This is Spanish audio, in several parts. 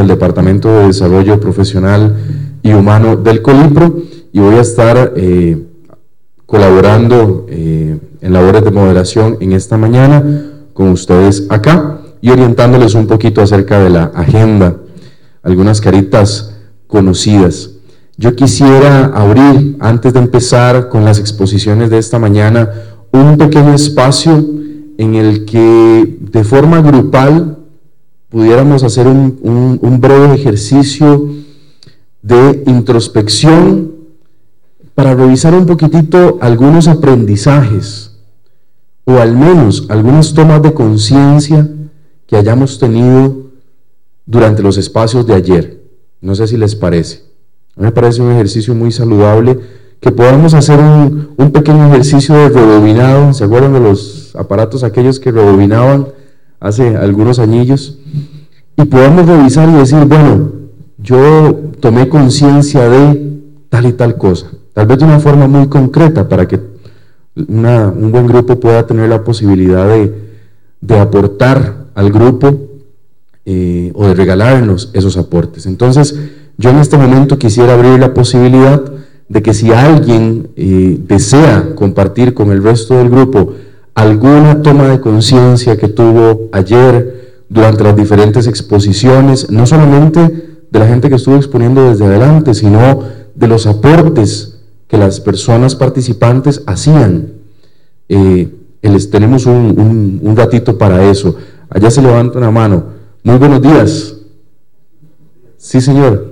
del Departamento de Desarrollo Profesional y Humano del Colipro, y voy a estar colaborando en labores de moderación en esta mañana con ustedes acá y orientándoles un poquito acerca de la agenda, algunas caritas conocidas. Yo quisiera abrir, antes de empezar con las exposiciones de esta mañana, un pequeño espacio en el que de forma grupal pudiéramos hacer un breve ejercicio de introspección para revisar un poquitito algunos aprendizajes o al menos algunas tomas de conciencia que hayamos tenido durante los espacios de ayer. No sé si les parece. A mí me parece un ejercicio muy saludable, que podamos hacer un pequeño ejercicio de rebobinado. ¿Se acuerdan de los aparatos aquellos que rebobinaban hace algunos añillos? Y podamos revisar y decir, bueno, yo tomé conciencia de tal y tal cosa, tal vez de una forma muy concreta, para que un buen grupo pueda tener la posibilidad de aportar al grupo o de regalarnos esos aportes. Entonces, yo en este momento quisiera abrir la posibilidad de que si alguien desea compartir con el resto del grupo alguna toma de conciencia que tuvo ayer durante las diferentes exposiciones, no solamente de la gente que estuvo exponiendo desde adelante, sino de los aportes que las personas participantes hacían. Tenemos un ratito para eso. Allá se levanta una mano. Muy buenos días. Sí, señor.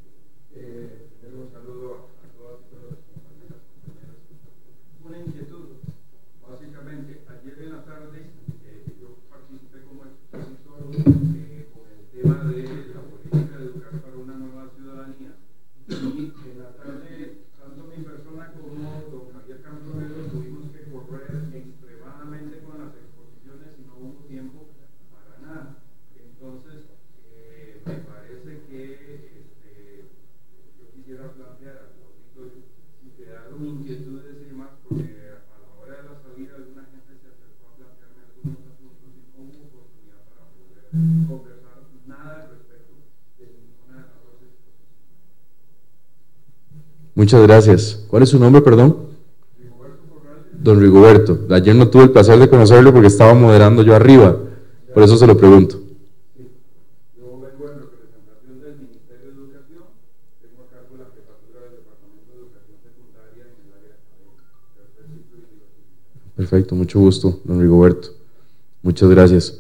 Muchas gracias. ¿Cuál es su nombre, perdón? Don Rigoberto. Ayer no tuve el placer de conocerlo porque estaba moderando yo arriba, por eso se lo pregunto. Yo vengo en representación del Ministerio de Educación, tengo a cargo la jefatura del Departamento de Educación Secundaria en el área académica. Perfecto, mucho gusto, don Rigoberto. Muchas gracias.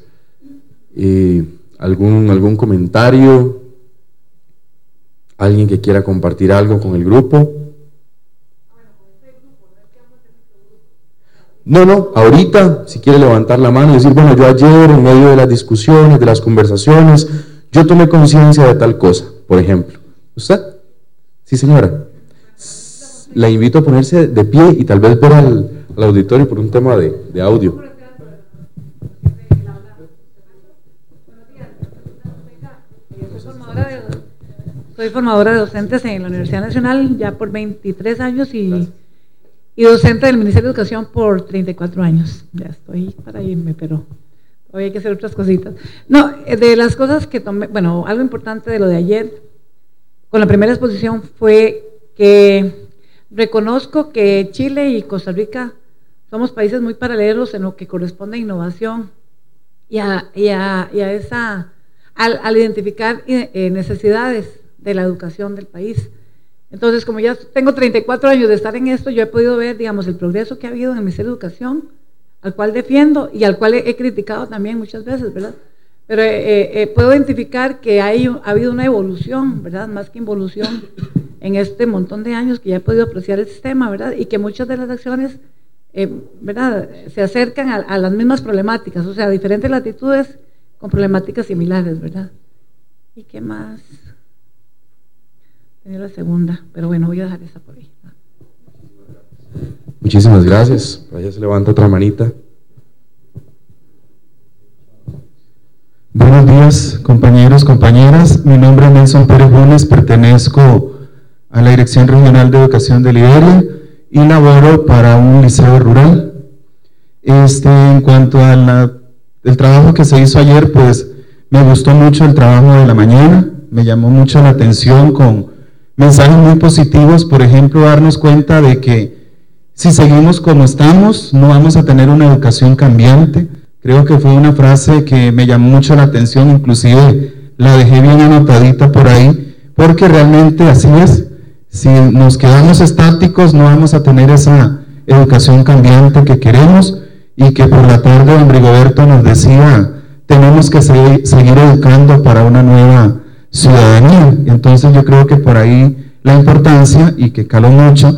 ¿Algún comentario? ¿Alguien que quiera compartir algo con el grupo? No, ahorita, si quiere levantar la mano y decir, bueno, yo ayer en medio de las discusiones, de las conversaciones, yo tomé conciencia de tal cosa, por ejemplo. ¿Usted? Sí, señora. La invito a ponerse de pie y tal vez ver al auditorio por un tema de audio. Soy formadora de docentes en la Universidad Nacional ya por 23 años y docente del Ministerio de Educación por 34 años. Ya estoy para irme, pero hoy hay que hacer otras cositas. No, de las cosas que tomé, bueno, algo importante de lo de ayer, con la primera exposición fue que reconozco que Chile y Costa Rica somos países muy paralelos en lo que corresponde a innovación al identificar necesidades de la educación del país. Entonces, como ya tengo 34 años de estar en esto, yo he podido ver, digamos, el progreso que ha habido en el Ministerio de Educación, al cual defiendo y al cual he criticado también muchas veces, ¿verdad? Pero puedo identificar que ha habido una evolución, ¿verdad? Más que involución en este montón de años que ya he podido apreciar el sistema, ¿verdad? Y que muchas de las acciones, ¿verdad?, se acercan a las mismas problemáticas, o sea, diferentes latitudes con problemáticas similares, ¿verdad? ¿Y qué más? Tenía la segunda, pero bueno, voy a dejar esa por ahí. Muchísimas gracias. Allá se levanta otra manita. Buenos días, compañeros, compañeras. Mi nombre es Nelson Pérez Jules, pertenezco a la Dirección Regional de Educación de Liberia y laboro para un liceo rural. En cuanto al trabajo que se hizo ayer, pues me gustó mucho el trabajo de la mañana, me llamó mucho la atención con mensajes muy positivos, por ejemplo, darnos cuenta de que si seguimos como estamos, no vamos a tener una educación cambiante. Creo que fue una frase que me llamó mucho la atención, inclusive la dejé bien anotadita por ahí, porque realmente así es. Si nos quedamos estáticos, no vamos a tener esa educación cambiante que queremos, y que por la tarde don Rigoberto nos decía, tenemos que seguir educando para una nueva ciudadanía. Entonces yo creo que por ahí la importancia, y que caló mucho,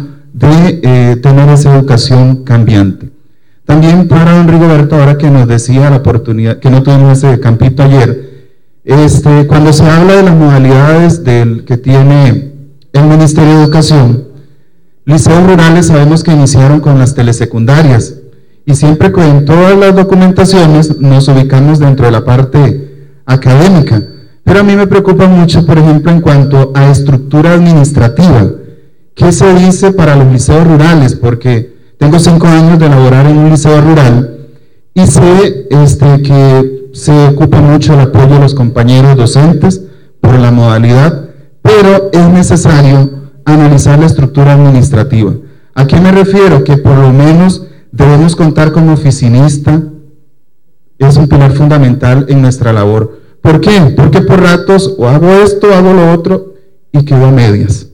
de tener esa educación cambiante. También para don Rigoberto, ahora que nos decía la oportunidad, que no tuvimos ese campito ayer, cuando se habla de las modalidades que tiene el Ministerio de Educación, liceos rurales sabemos que iniciaron con las telesecundarias, y siempre en todas las documentaciones nos ubicamos dentro de la parte académica, pero a mí me preocupa mucho, por ejemplo, en cuanto a estructura administrativa. ¿Qué se dice para los liceos rurales? Porque tengo 5 años de laborar en un liceo rural y sé que se ocupa mucho el apoyo de los compañeros docentes por la modalidad, pero es necesario analizar la estructura administrativa. ¿A qué me refiero? Que por lo menos debemos contar como oficinista, es un pilar fundamental en nuestra labor. ¿Por qué? Porque por ratos o hago esto, hago lo otro y quedo a medias.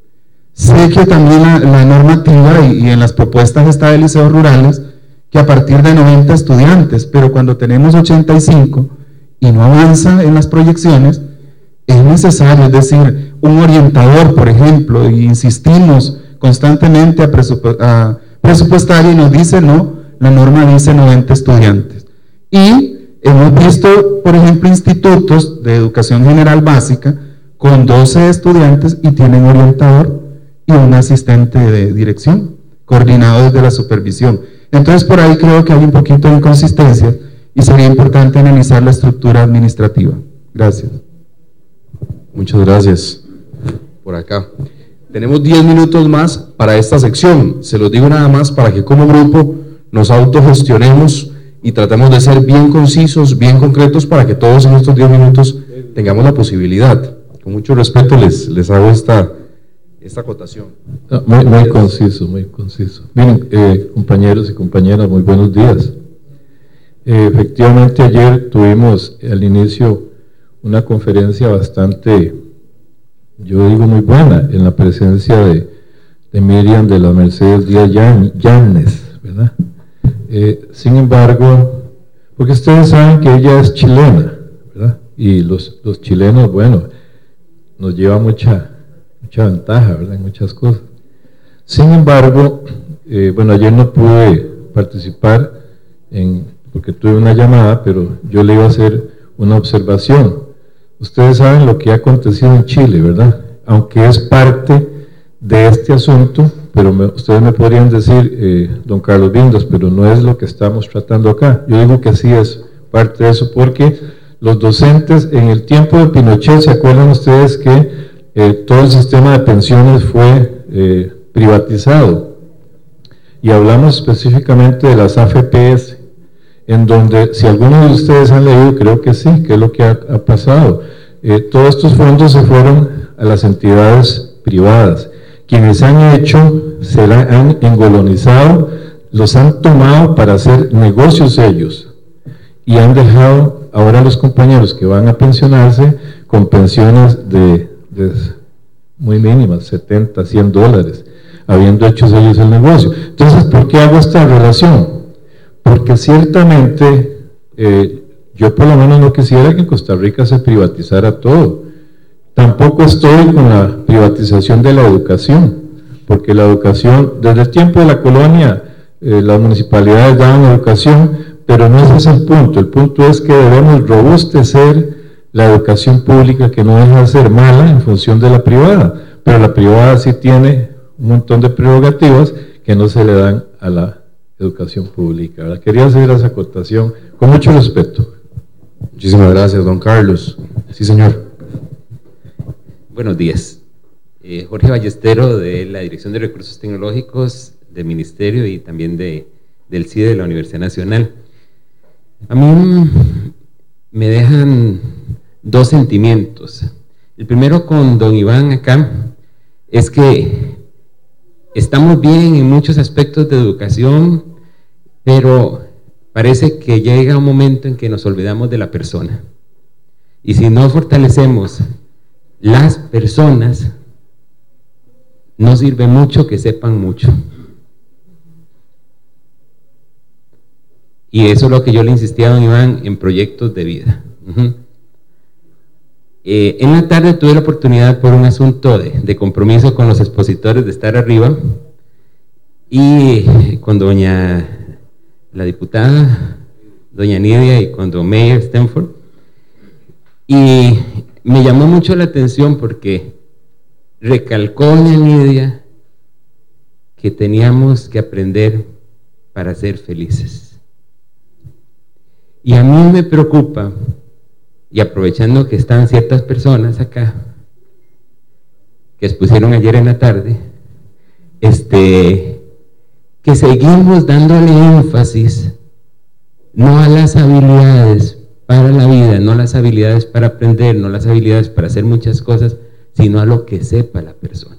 Sé que también la normativa y en las propuestas está de liceos rurales que a partir de 90 estudiantes, pero cuando tenemos 85 y no avanza en las proyecciones, es necesario, es decir, un orientador, por ejemplo, y insistimos constantemente a presupuestario y nos dice no, la norma dice 90 estudiantes. Y hemos visto, por ejemplo, institutos de educación general básica con 12 estudiantes y tienen orientador y un asistente de dirección, coordinado desde la supervisión. Entonces, por ahí creo que hay un poquito de inconsistencia y sería importante analizar la estructura administrativa. Gracias. Muchas gracias. Por acá. Tenemos 10 minutos más para esta sección. Se los digo nada más para que como grupo nos autogestionemos y tratemos de ser bien concisos, bien concretos, para que todos en estos 10 minutos tengamos la posibilidad. Con mucho respeto les hago esta acotación. Muy conciso, muy conciso. Miren, compañeros y compañeras, muy buenos días. Efectivamente, ayer tuvimos al inicio una conferencia bastante, yo digo muy buena, en la presencia de Miriam de la Mercedes Díaz Llanes, ¿verdad? Sin embargo, porque ustedes saben que ella es chilena, ¿verdad? Y los chilenos, bueno, nos lleva mucha ventaja, ¿verdad? En muchas cosas. Sin embargo, bueno, ayer no pude participar porque tuve una llamada, pero yo le iba a hacer una observación. Ustedes saben lo que ha acontecido en Chile, ¿verdad? Aunque es parte de este asunto, pero ustedes me podrían decir, don Carlos Vindas, pero no es lo que estamos tratando acá. Yo digo que sí es parte de eso, porque los docentes, en el tiempo de Pinochet, ¿se acuerdan ustedes que todo el sistema de pensiones fue privatizado? Y hablamos específicamente de las AFPs, en donde, si algunos de ustedes han leído, creo que sí, que es lo que ha pasado. Todos estos fondos se fueron a las entidades privadas. Quienes han hecho, se la han engolonizado, los han tomado para hacer negocios ellos, y han dejado ahora a los compañeros que van a pensionarse con pensiones de muy mínimas, 70, 100 dólares, habiendo hecho ellos el negocio. Entonces, ¿por qué hago esta relación? Porque ciertamente yo por lo menos no quisiera que en Costa Rica se privatizara todo. Tampoco estoy con la privatización de la educación, porque la educación, desde el tiempo de la colonia, las municipalidades daban educación, pero no ese es el punto es que debemos robustecer la educación pública, que no deja de ser mala en función de la privada, pero la privada sí tiene un montón de prerrogativas que no se le dan a la educación pública, ¿verdad? Quería hacer esa acotación con mucho respeto. Muchísimas gracias, don Carlos. Sí, señor. Buenos días. Jorge Ballestero, de la Dirección de Recursos Tecnológicos del Ministerio y también del CIDE de la Universidad Nacional. A mí me dejan dos sentimientos. El primero con don Iván acá es que estamos bien en muchos aspectos de educación, pero parece que llega un momento en que nos olvidamos de la persona. Y si no fortalecemos las personas, no sirve mucho que sepan mucho. Y eso es lo que yo le insistía a don Iván en proyectos de vida. En la tarde tuve la oportunidad, por un asunto de compromiso con los expositores, de estar arriba y con doña la diputada, doña Nidia, y con don Mayor Stanford, y me llamó mucho la atención porque recalcó doña Nidia que teníamos que aprender para ser felices. Y a mí me preocupa, y aprovechando que están ciertas personas acá que expusieron ayer en la tarde, que seguimos dándole énfasis no a las habilidades para la vida, no las habilidades para aprender, no las habilidades para hacer muchas cosas, sino a lo que sepa la persona.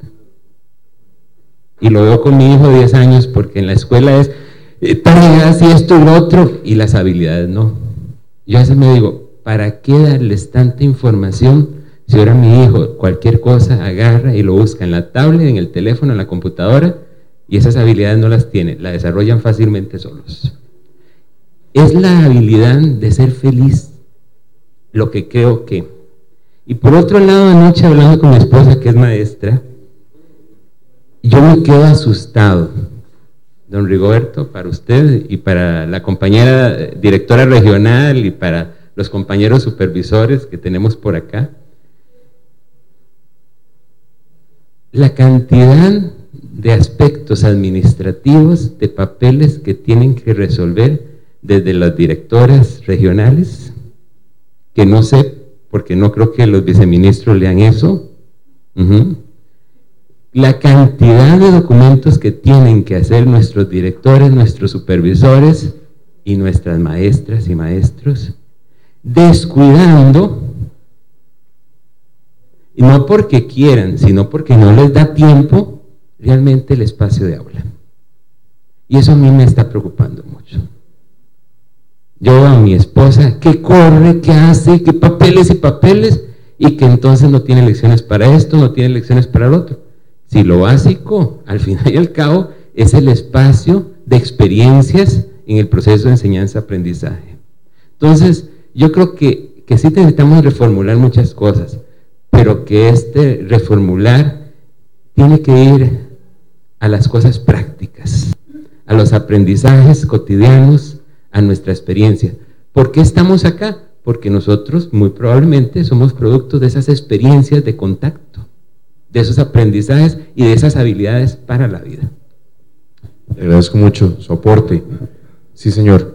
Y lo veo con mi hijo de 10 años, porque en la escuela es tareas y esto y lo otro, y las habilidades no. Yo a veces me digo, ¿para qué darles tanta información si ahora mi hijo cualquier cosa agarra y lo busca en la tablet, en el teléfono, en la computadora, y esas habilidades no las tiene, las desarrollan fácilmente solos? Es la habilidad de ser feliz lo que creo que... Y por otro lado, anoche hablando con mi esposa, que es maestra, yo me quedo asustado, don Rigoberto, para usted y para la compañera directora regional y para los compañeros supervisores que tenemos por acá, la cantidad de aspectos administrativos, de papeles que tienen que resolver desde las directoras regionales, que no sé, porque no creo que los viceministros lean eso. La cantidad de documentos que tienen que hacer nuestros directores, nuestros supervisores y nuestras maestras y maestros, descuidando, y no porque quieran, sino porque no les da tiempo realmente el espacio de aula. Y eso a mí me está preocupando mucho. Yo veo a mi esposa que corre, que hace, que papeles y papeles, y que entonces no tiene lecciones para esto, no tiene lecciones para lo otro. Si lo básico, al final y al cabo, es el espacio de experiencias en el proceso de enseñanza-aprendizaje. Entonces, yo creo que sí necesitamos reformular muchas cosas, pero que reformular tiene que ir a las cosas prácticas, a los aprendizajes cotidianos, a nuestra experiencia. ¿Por qué estamos acá? Porque nosotros muy probablemente somos producto de esas experiencias de contacto, de esos aprendizajes y de esas habilidades para la vida. Le agradezco mucho su aporte. Sí, señor.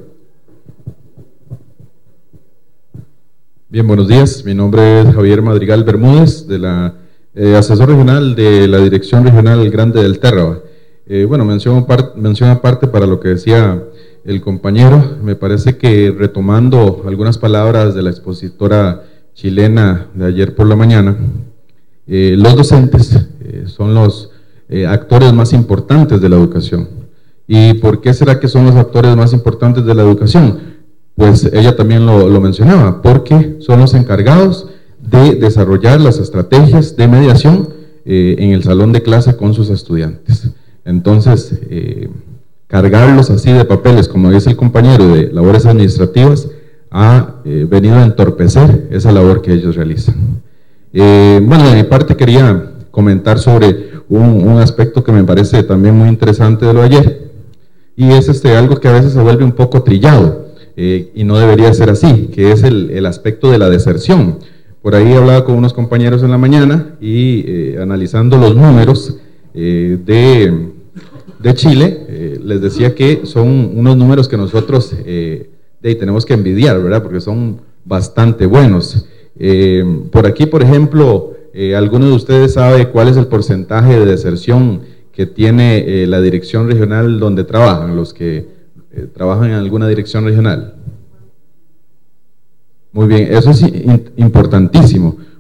Bien, buenos días. Mi nombre es Javier Madrigal Bermúdez, de la asesor regional de la Dirección Regional Grande del Térraba. Bueno, mención aparte para lo que decía el compañero. Me parece que, retomando algunas palabras de la expositora chilena de ayer por la mañana, los docentes son los actores más importantes de la educación. ¿Y por qué será que son los actores más importantes de la educación? Pues ella también lo mencionaba, porque son los encargados de desarrollar las estrategias de mediación en el salón de clase con sus estudiantes. Entonces, cargarlos así de papeles, como dice el compañero, de labores administrativas, ha venido a entorpecer esa labor que ellos realizan. Bueno, de mi parte quería comentar sobre un aspecto que me parece también muy interesante de lo de ayer, y es algo que a veces se vuelve un poco trillado, y no debería ser así, que es el aspecto de la deserción. Por ahí hablaba con unos compañeros en la mañana y analizando los números de Chile, les decía que son unos números que nosotros tenemos que envidiar, ¿verdad? Porque son bastante buenos. Por aquí, por ejemplo, ¿alguno de ustedes sabe cuál es el porcentaje de deserción que tiene la dirección regional donde trabajan, los que trabajan en alguna dirección regional? Muy bien, eso es importantísimo,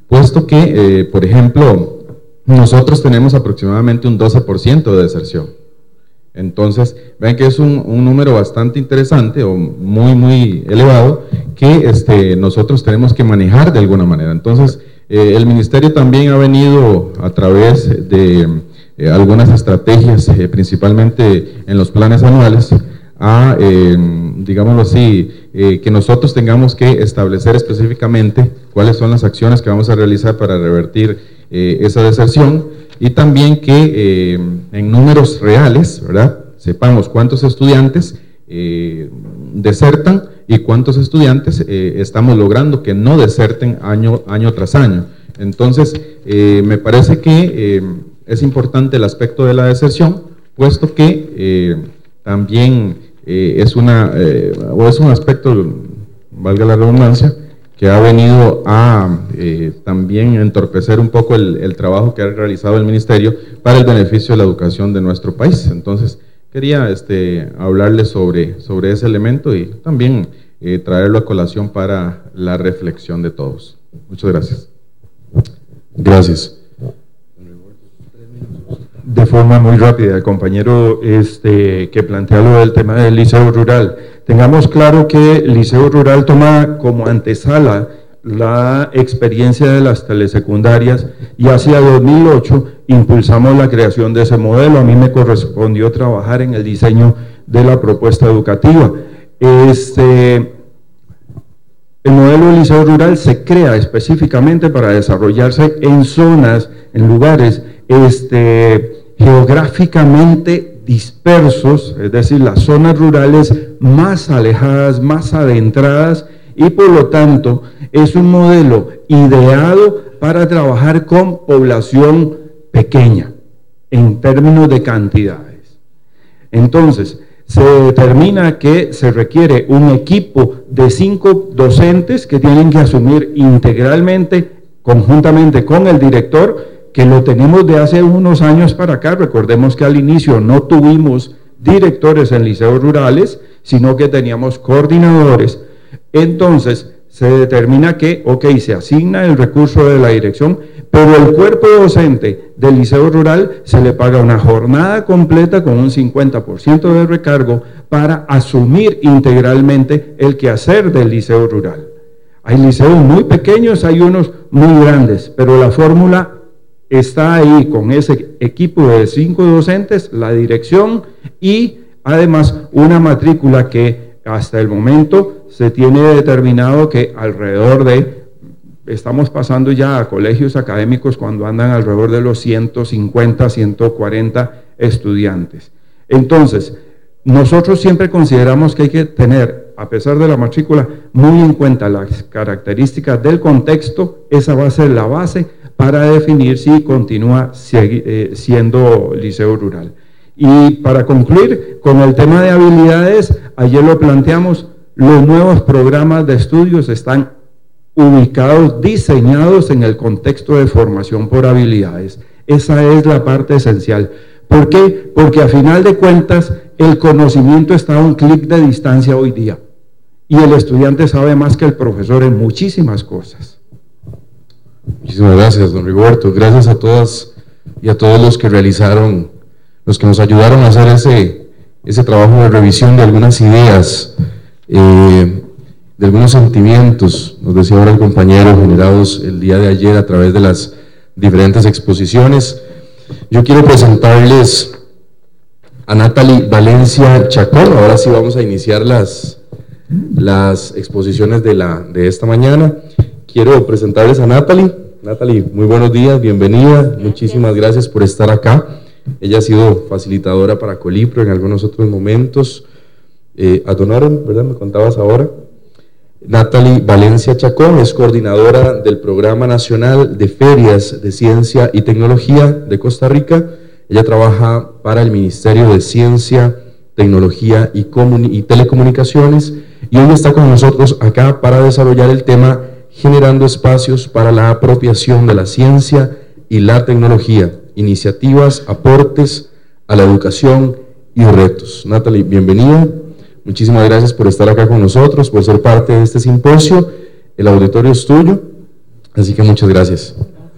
puesto que, por ejemplo, nosotros tenemos aproximadamente un 12% de deserción. Entonces, ven que es un número bastante interesante o muy elevado que nosotros tenemos que manejar de alguna manera. Entonces, el Ministerio también ha venido a través de algunas estrategias, principalmente en los planes anuales, a, digámoslo así, que nosotros tengamos que establecer específicamente cuáles son las acciones que vamos a realizar para revertir esa deserción, y también que en números reales, ¿verdad?, sepamos cuántos estudiantes desertan y cuántos estudiantes estamos logrando que no deserten año tras año. Entonces, me parece que es importante el aspecto de la deserción, puesto que también es un aspecto, valga la redundancia, que ha venido a también entorpecer un poco el trabajo que ha realizado el Ministerio para el beneficio de la educación de nuestro país. Entonces, quería hablarles sobre ese elemento y también traerlo a colación para la reflexión de todos. Muchas gracias. Gracias. De forma muy rápida, el compañero que plantea lo del tema del liceo rural. Tengamos claro que el liceo rural toma como antesala la experiencia de las telesecundarias y hacia 2008 impulsamos la creación de ese modelo. A mí me correspondió trabajar en el diseño de la propuesta educativa. El modelo del liceo rural se crea específicamente para desarrollarse en zonas, en lugares geográficamente dispersos, es decir, las zonas rurales más alejadas, más adentradas, y por lo tanto es un modelo ideado para trabajar con población pequeña en términos de cantidades. Entonces, se determina que se requiere un equipo de 5 docentes que tienen que asumir integralmente, conjuntamente con el director, que lo tenemos de hace unos años para acá. Recordemos que al inicio no tuvimos directores en liceos rurales, sino que teníamos coordinadores. Entonces, se determina que, se asigna el recurso de la dirección, pero el cuerpo docente del liceo rural se le paga una jornada completa con un 50% de recargo para asumir integralmente el quehacer del liceo rural. Hay liceos muy pequeños, hay unos muy grandes, pero la fórmula está ahí con ese equipo de 5 docentes, la dirección y además una matrícula que hasta el momento se tiene determinado que alrededor de, estamos pasando ya a colegios académicos cuando andan alrededor de los 150, 140 estudiantes. Entonces, nosotros siempre consideramos que hay que tener, a pesar de la matrícula, muy en cuenta las características del contexto. Esa va a ser la base para definir si continúa siendo liceo rural. Y para concluir con el tema de habilidades, ayer lo planteamos, los nuevos programas de estudios están ubicados, diseñados en el contexto de formación por habilidades. Esa es la parte esencial. ¿Por qué? Porque a final de cuentas el conocimiento está a un clic de distancia hoy día y el estudiante sabe más que el profesor en muchísimas cosas. Muchísimas gracias, don Rigoberto. Gracias a todas y a todos los que realizaron, los que nos ayudaron a hacer ese trabajo de revisión de algunas ideas, de algunos sentimientos, nos decía ahora el compañero, generados el día de ayer a través de las diferentes exposiciones. Yo quiero presentarles a Natalie Valencia Chacón. Ahora sí vamos a iniciar las exposiciones de esta mañana. Quiero presentarles a Natalie. Natalie, muy buenos días, bienvenida. Muchísimas gracias por estar acá. Ella ha sido facilitadora para Colipro en algunos otros momentos. Adonaron, ¿verdad? Me contabas ahora. Natalie Valencia Chacón es coordinadora del Programa Nacional de Ferias de Ciencia y Tecnología de Costa Rica. Ella trabaja para el Ministerio de Ciencia, Tecnología y Telecomunicaciones, y hoy está con nosotros acá para desarrollar el tema generando espacios para la apropiación de la ciencia y la tecnología, iniciativas, aportes a la educación y retos. Natalie, bienvenida. Muchísimas gracias por estar acá con nosotros, por ser parte de este simposio. El auditorio es tuyo. Así que muchas gracias.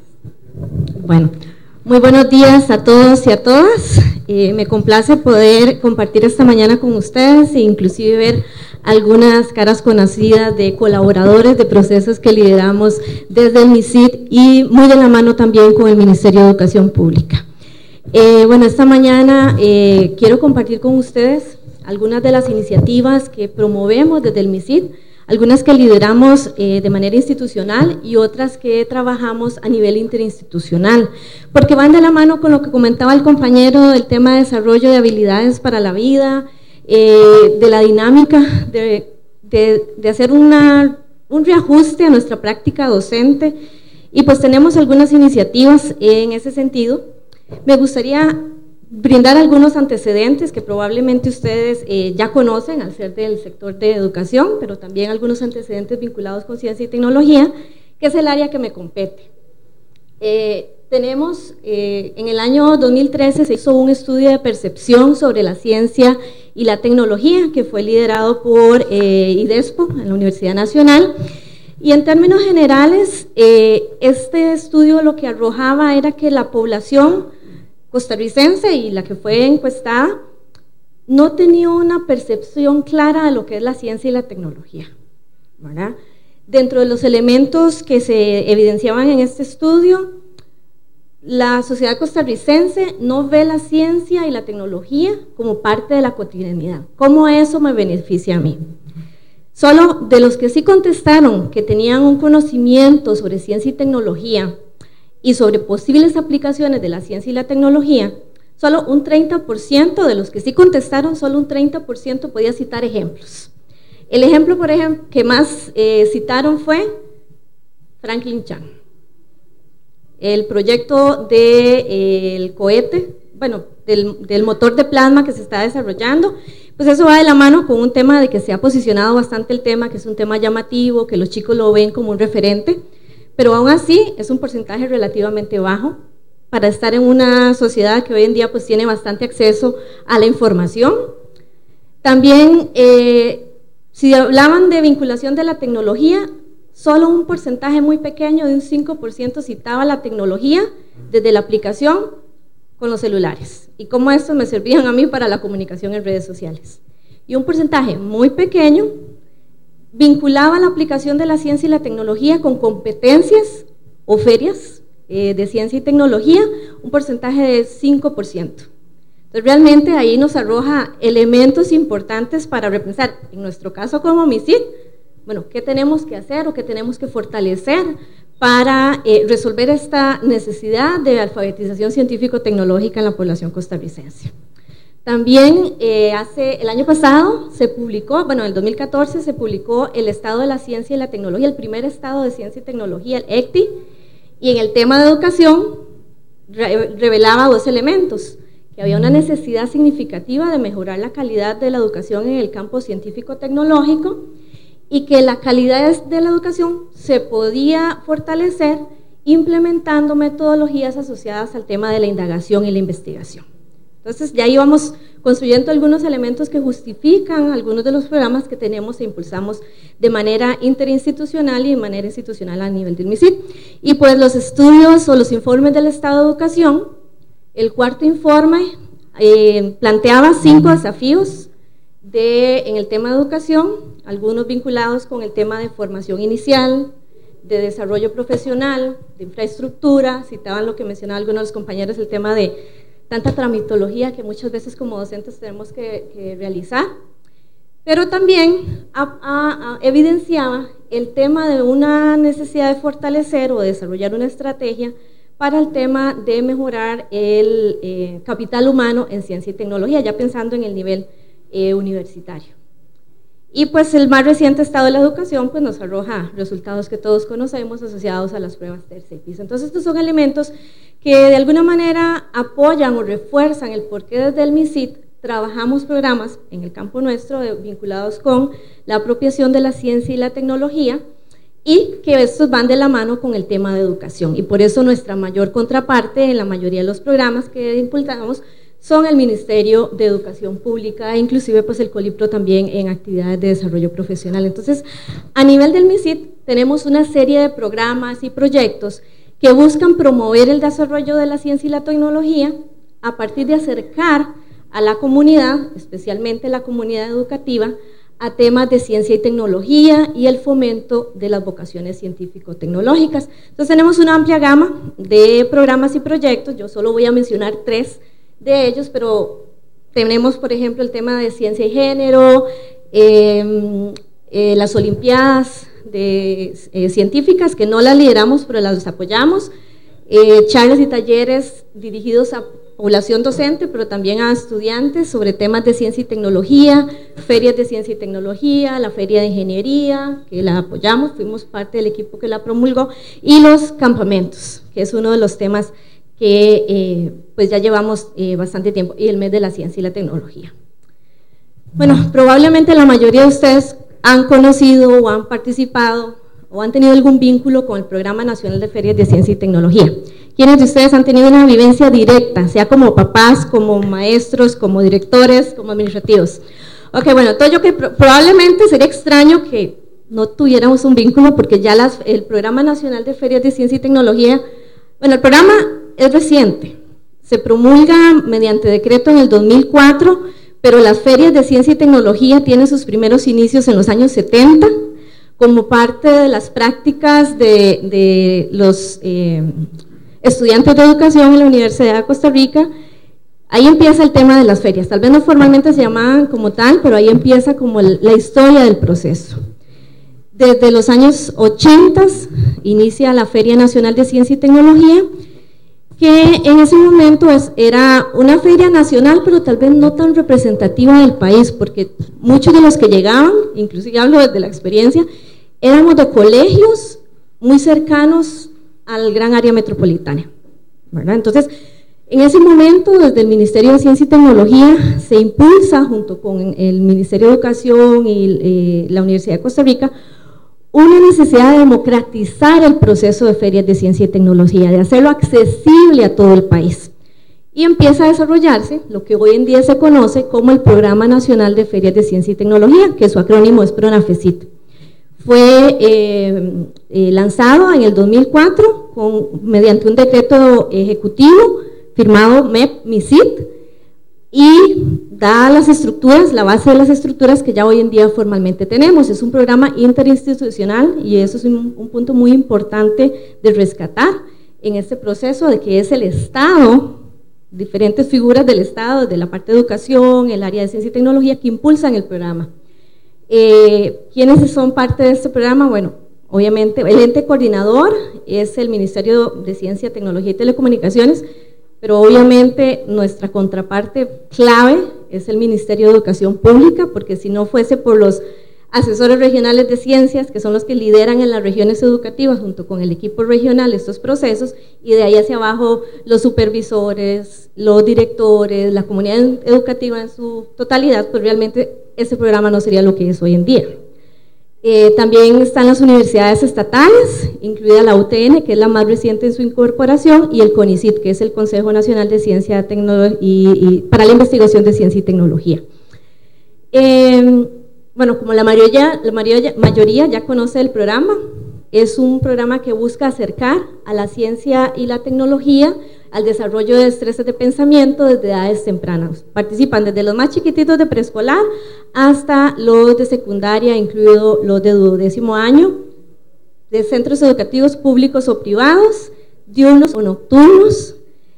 Bueno, muy buenos días a todos y a todas. Me complace poder compartir esta mañana con ustedes e inclusive ver algunas caras conocidas de colaboradores de procesos que lideramos desde el MISID y muy de la mano también con el Ministerio de Educación Pública. Bueno, esta mañana quiero compartir con ustedes algunas de las iniciativas que promovemos desde el MISID, algunas que lideramos de manera institucional y otras que trabajamos a nivel interinstitucional, porque van de la mano con lo que comentaba el compañero del tema de desarrollo de habilidades para la vida, de la dinámica de hacer un reajuste a nuestra práctica docente, y pues tenemos algunas iniciativas en ese sentido. Me gustaría brindar algunos antecedentes que probablemente ustedes ya conocen al ser del sector de educación, pero también algunos antecedentes vinculados con ciencia y tecnología, que es el área que me compete. Tenemos, en el año 2013 se hizo un estudio de percepción sobre la ciencia y la tecnología, que fue liderado por IDESPO, en la Universidad Nacional, y en términos generales, este estudio lo que arrojaba era que la población costarricense y la que fue encuestada no tenía una percepción clara de lo que es la ciencia y la tecnología, ¿verdad? Dentro de los elementos que se evidenciaban en este estudio, la sociedad costarricense no ve la ciencia y la tecnología como parte de la cotidianidad. ¿Cómo eso me beneficia a mí? Solo de los que sí contestaron que tenían un conocimiento sobre ciencia y tecnología y sobre posibles aplicaciones de la ciencia y la tecnología, solo un 30% de los que sí contestaron, solo un 30% podía citar ejemplos. El ejemplo, por ejemplo, que más citaron fue Franklin Chan. El proyecto del cohete, bueno, del motor de plasma que se está desarrollando, pues eso va de la mano con un tema de que se ha posicionado bastante el tema, que es un tema llamativo, que los chicos lo ven como un referente, pero aún así es un porcentaje relativamente bajo para estar en una sociedad que hoy en día pues tiene bastante acceso a la información. También, si hablaban de vinculación de la tecnología, solo un porcentaje muy pequeño, de un 5%, citaba la tecnología desde la aplicación con los celulares y cómo estos me servían a mí para la comunicación en redes sociales. Y un porcentaje muy pequeño vinculaba la aplicación de la ciencia y la tecnología con competencias o ferias de ciencia y tecnología, un porcentaje de 5%. Entonces realmente ahí nos arroja elementos importantes para repensar, en nuestro caso como MISID, bueno, qué tenemos que hacer o qué tenemos que fortalecer para resolver esta necesidad de alfabetización científico-tecnológica en la población costarricense. También el año pasado se publicó, bueno, en el 2014 se publicó el Estado de la Ciencia y la Tecnología, el primer Estado de Ciencia y Tecnología, el ECTI, y en el tema de educación revelaba dos elementos, que había una necesidad significativa de mejorar la calidad de la educación en el campo científico-tecnológico y que la calidad de la educación se podía fortalecer implementando metodologías asociadas al tema de la indagación y la investigación. Entonces ya íbamos construyendo algunos elementos que justifican algunos de los programas que tenemos e impulsamos de manera interinstitucional y de manera institucional a nivel del MISID. Y pues los estudios o los informes del Estado de Educación, el cuarto informe planteaba 5 desafíos en el tema de educación, algunos vinculados con el tema de formación inicial, de desarrollo profesional, de infraestructura, citaban lo que mencionaban algunos de los compañeros, el tema de tanta tramitología que muchas veces como docentes tenemos que realizar, pero también evidenciaba el tema de una necesidad de fortalecer o de desarrollar una estrategia para el tema de mejorar el capital humano en ciencia y tecnología, ya pensando en el nivel universitario. Y pues el más reciente Estado de la Educación pues nos arroja resultados que todos conocemos asociados a las pruebas tercer piso. Entonces estos son elementos que de alguna manera apoyan o refuerzan el por qué desde el MISID trabajamos programas en el campo nuestro vinculados con la apropiación de la ciencia y la tecnología, y que estos van de la mano con el tema de educación, y por eso nuestra mayor contraparte en la mayoría de los programas que impulsamos son el Ministerio de Educación Pública, inclusive pues el Colipro también en actividades de desarrollo profesional. Entonces, a nivel del MISID tenemos una serie de programas y proyectos que buscan promover el desarrollo de la ciencia y la tecnología a partir de acercar a la comunidad, especialmente la comunidad educativa, a temas de ciencia y tecnología y el fomento de las vocaciones científico-tecnológicas. Entonces tenemos una amplia gama de programas y proyectos, yo solo voy a mencionar 3 de ellos, pero tenemos, por ejemplo, el tema de ciencia y género, las olimpiadas científicas, que no las lideramos, pero las apoyamos, charlas y talleres dirigidos a población docente, pero también a estudiantes sobre temas de ciencia y tecnología, ferias de ciencia y tecnología, la feria de ingeniería, que la apoyamos, fuimos parte del equipo que la promulgó, y los campamentos, que es uno de los temas que pues ya llevamos bastante tiempo, y el mes de la ciencia y la tecnología. Bueno, probablemente la mayoría de ustedes han conocido o han participado o han tenido algún vínculo con el Programa Nacional de Ferias de Ciencia y Tecnología. ¿Quiénes de ustedes han tenido una vivencia directa, sea como papás, como maestros, como directores, como administrativos? Ok, bueno, entonces yo que probablemente sería extraño que no tuviéramos un vínculo, porque ya el Programa Nacional de Ferias de Ciencia y Tecnología, bueno, el programa es reciente, se promulga mediante decreto en el 2004, pero las ferias de ciencia y tecnología tienen sus primeros inicios en los años 70, como parte de las prácticas de los estudiantes de educación en la Universidad de Costa Rica. Ahí empieza el tema de las ferias, tal vez no formalmente se llamaban como tal, pero ahí empieza como la historia del proceso. Desde los años 80 inicia la Feria Nacional de Ciencia y Tecnología, que en ese momento era una feria nacional, pero tal vez no tan representativa del país, porque muchos de los que llegaban, inclusive hablo desde la experiencia, éramos de colegios muy cercanos al gran área metropolitana, ¿verdad? Entonces, en ese momento, desde el Ministerio de Ciencia y Tecnología, se impulsa, junto con el Ministerio de Educación y la Universidad de Costa Rica, una necesidad de democratizar el proceso de ferias de ciencia y tecnología, de hacerlo accesible a todo el país. Y empieza a desarrollarse lo que hoy en día se conoce como el Programa Nacional de Ferias de Ciencia y Tecnología, que su acrónimo es PRONAFECIT. Fue lanzado en el 2004 mediante un decreto ejecutivo firmado MEP-MICIT, y da las estructuras, la base de las estructuras que ya hoy en día formalmente tenemos. Es un programa interinstitucional, y eso es un punto muy importante de rescatar en este proceso, de que es el Estado, diferentes figuras del Estado, de la parte de educación, el área de ciencia y tecnología, que impulsan el programa. ¿Quiénes son parte de este programa? Bueno, obviamente el ente coordinador es el Ministerio de Ciencia, Tecnología y Telecomunicaciones, pero obviamente nuestra contraparte clave es el Ministerio de Educación Pública, porque si no fuese por los asesores regionales de ciencias, que son los que lideran en las regiones educativas junto con el equipo regional estos procesos, y de ahí hacia abajo los supervisores, los directores, la comunidad educativa en su totalidad, pues realmente este programa no sería lo que es hoy en día. También están las universidades estatales, incluida la UTN, que es la más reciente en su incorporación, y el CONICIT, que es el Consejo Nacional de Ciencia y para la Investigación de Ciencia y Tecnología. Bueno, como la mayoría ya conoce el programa, es un programa que busca acercar a la ciencia y la tecnología al desarrollo de destrezas de pensamiento desde edades tempranas. Participan desde los más chiquititos de preescolar hasta los de secundaria, incluido los de 12º año, de centros educativos públicos o privados, diurnos o nocturnos.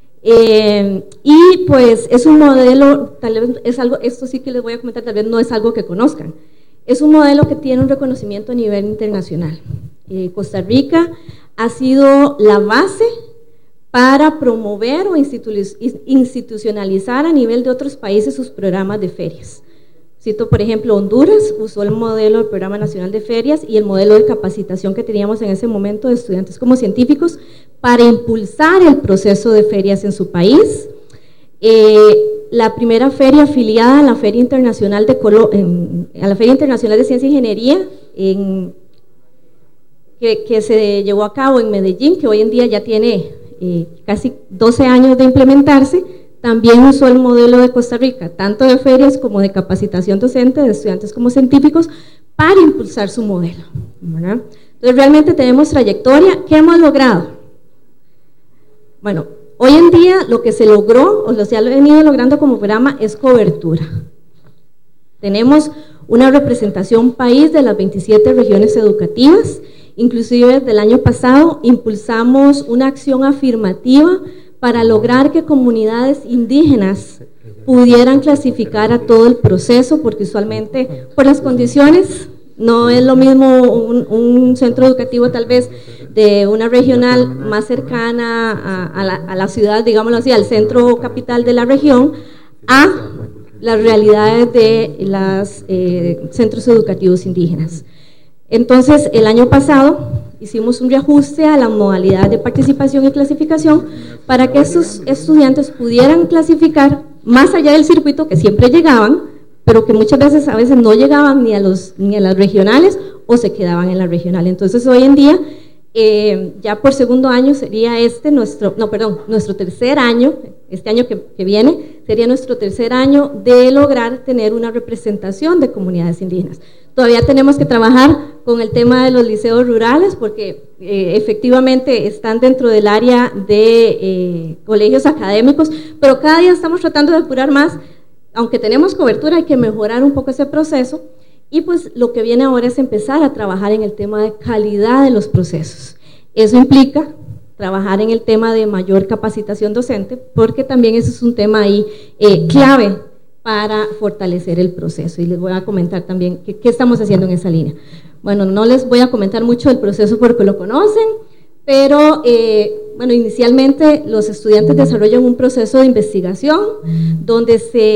Y pues es un modelo, tal vez es algo, esto sí que les voy a comentar, tal vez no es algo que conozcan, es un modelo que tiene un reconocimiento a nivel internacional. Costa Rica ha sido la base para promover o institucionalizar a nivel de otros países sus programas de ferias. Cito, por ejemplo, Honduras usó el modelo del Programa Nacional de Ferias y el modelo de capacitación que teníamos en ese momento de estudiantes como científicos para impulsar el proceso de ferias en su país. La primera feria afiliada a la Feria Internacional de Ciencia e Ingeniería que se llevó a cabo en Medellín, que hoy en día ya tiene casi 12 años de implementarse, también usó el modelo de Costa Rica, tanto de ferias como de capacitación docente de estudiantes como científicos, para impulsar su modelo, ¿verdad? Entonces realmente tenemos trayectoria. ¿Qué hemos logrado? Bueno, hoy en día lo que se logró, o se ha venido logrando como programa, es cobertura. Tenemos una representación país de las 27 regiones educativas. Inclusive desde el año pasado impulsamos una acción afirmativa para lograr que comunidades indígenas pudieran clasificar a todo el proceso, porque usualmente por las condiciones no es lo mismo un centro educativo tal vez de una regional más cercana a la ciudad, digámoslo así, al centro capital de la región, a las realidades de los centros educativos indígenas. Entonces, el año pasado hicimos un reajuste a la modalidad de participación y clasificación para que estos estudiantes pudieran clasificar más allá del circuito, que siempre llegaban, pero que muchas veces a veces no llegaban ni a las regionales o se quedaban en la regional. Entonces, hoy en día, ya por segundo año sería nuestro tercer año, este año que viene, sería nuestro tercer año de lograr tener una representación de comunidades indígenas. Todavía tenemos que trabajar con el tema de los liceos rurales, porque efectivamente están dentro del área de colegios académicos, pero cada día estamos tratando de apurar más. Aunque tenemos cobertura, hay que mejorar un poco ese proceso, y pues lo que viene ahora es empezar a trabajar en el tema de calidad de los procesos. Eso implica trabajar en el tema de mayor capacitación docente, porque también ese es un tema ahí clave para fortalecer el proceso, y les voy a comentar también qué estamos haciendo en esa línea. Bueno, no les voy a comentar mucho del proceso porque lo conocen, pero bueno, inicialmente los estudiantes desarrollan un proceso de investigación donde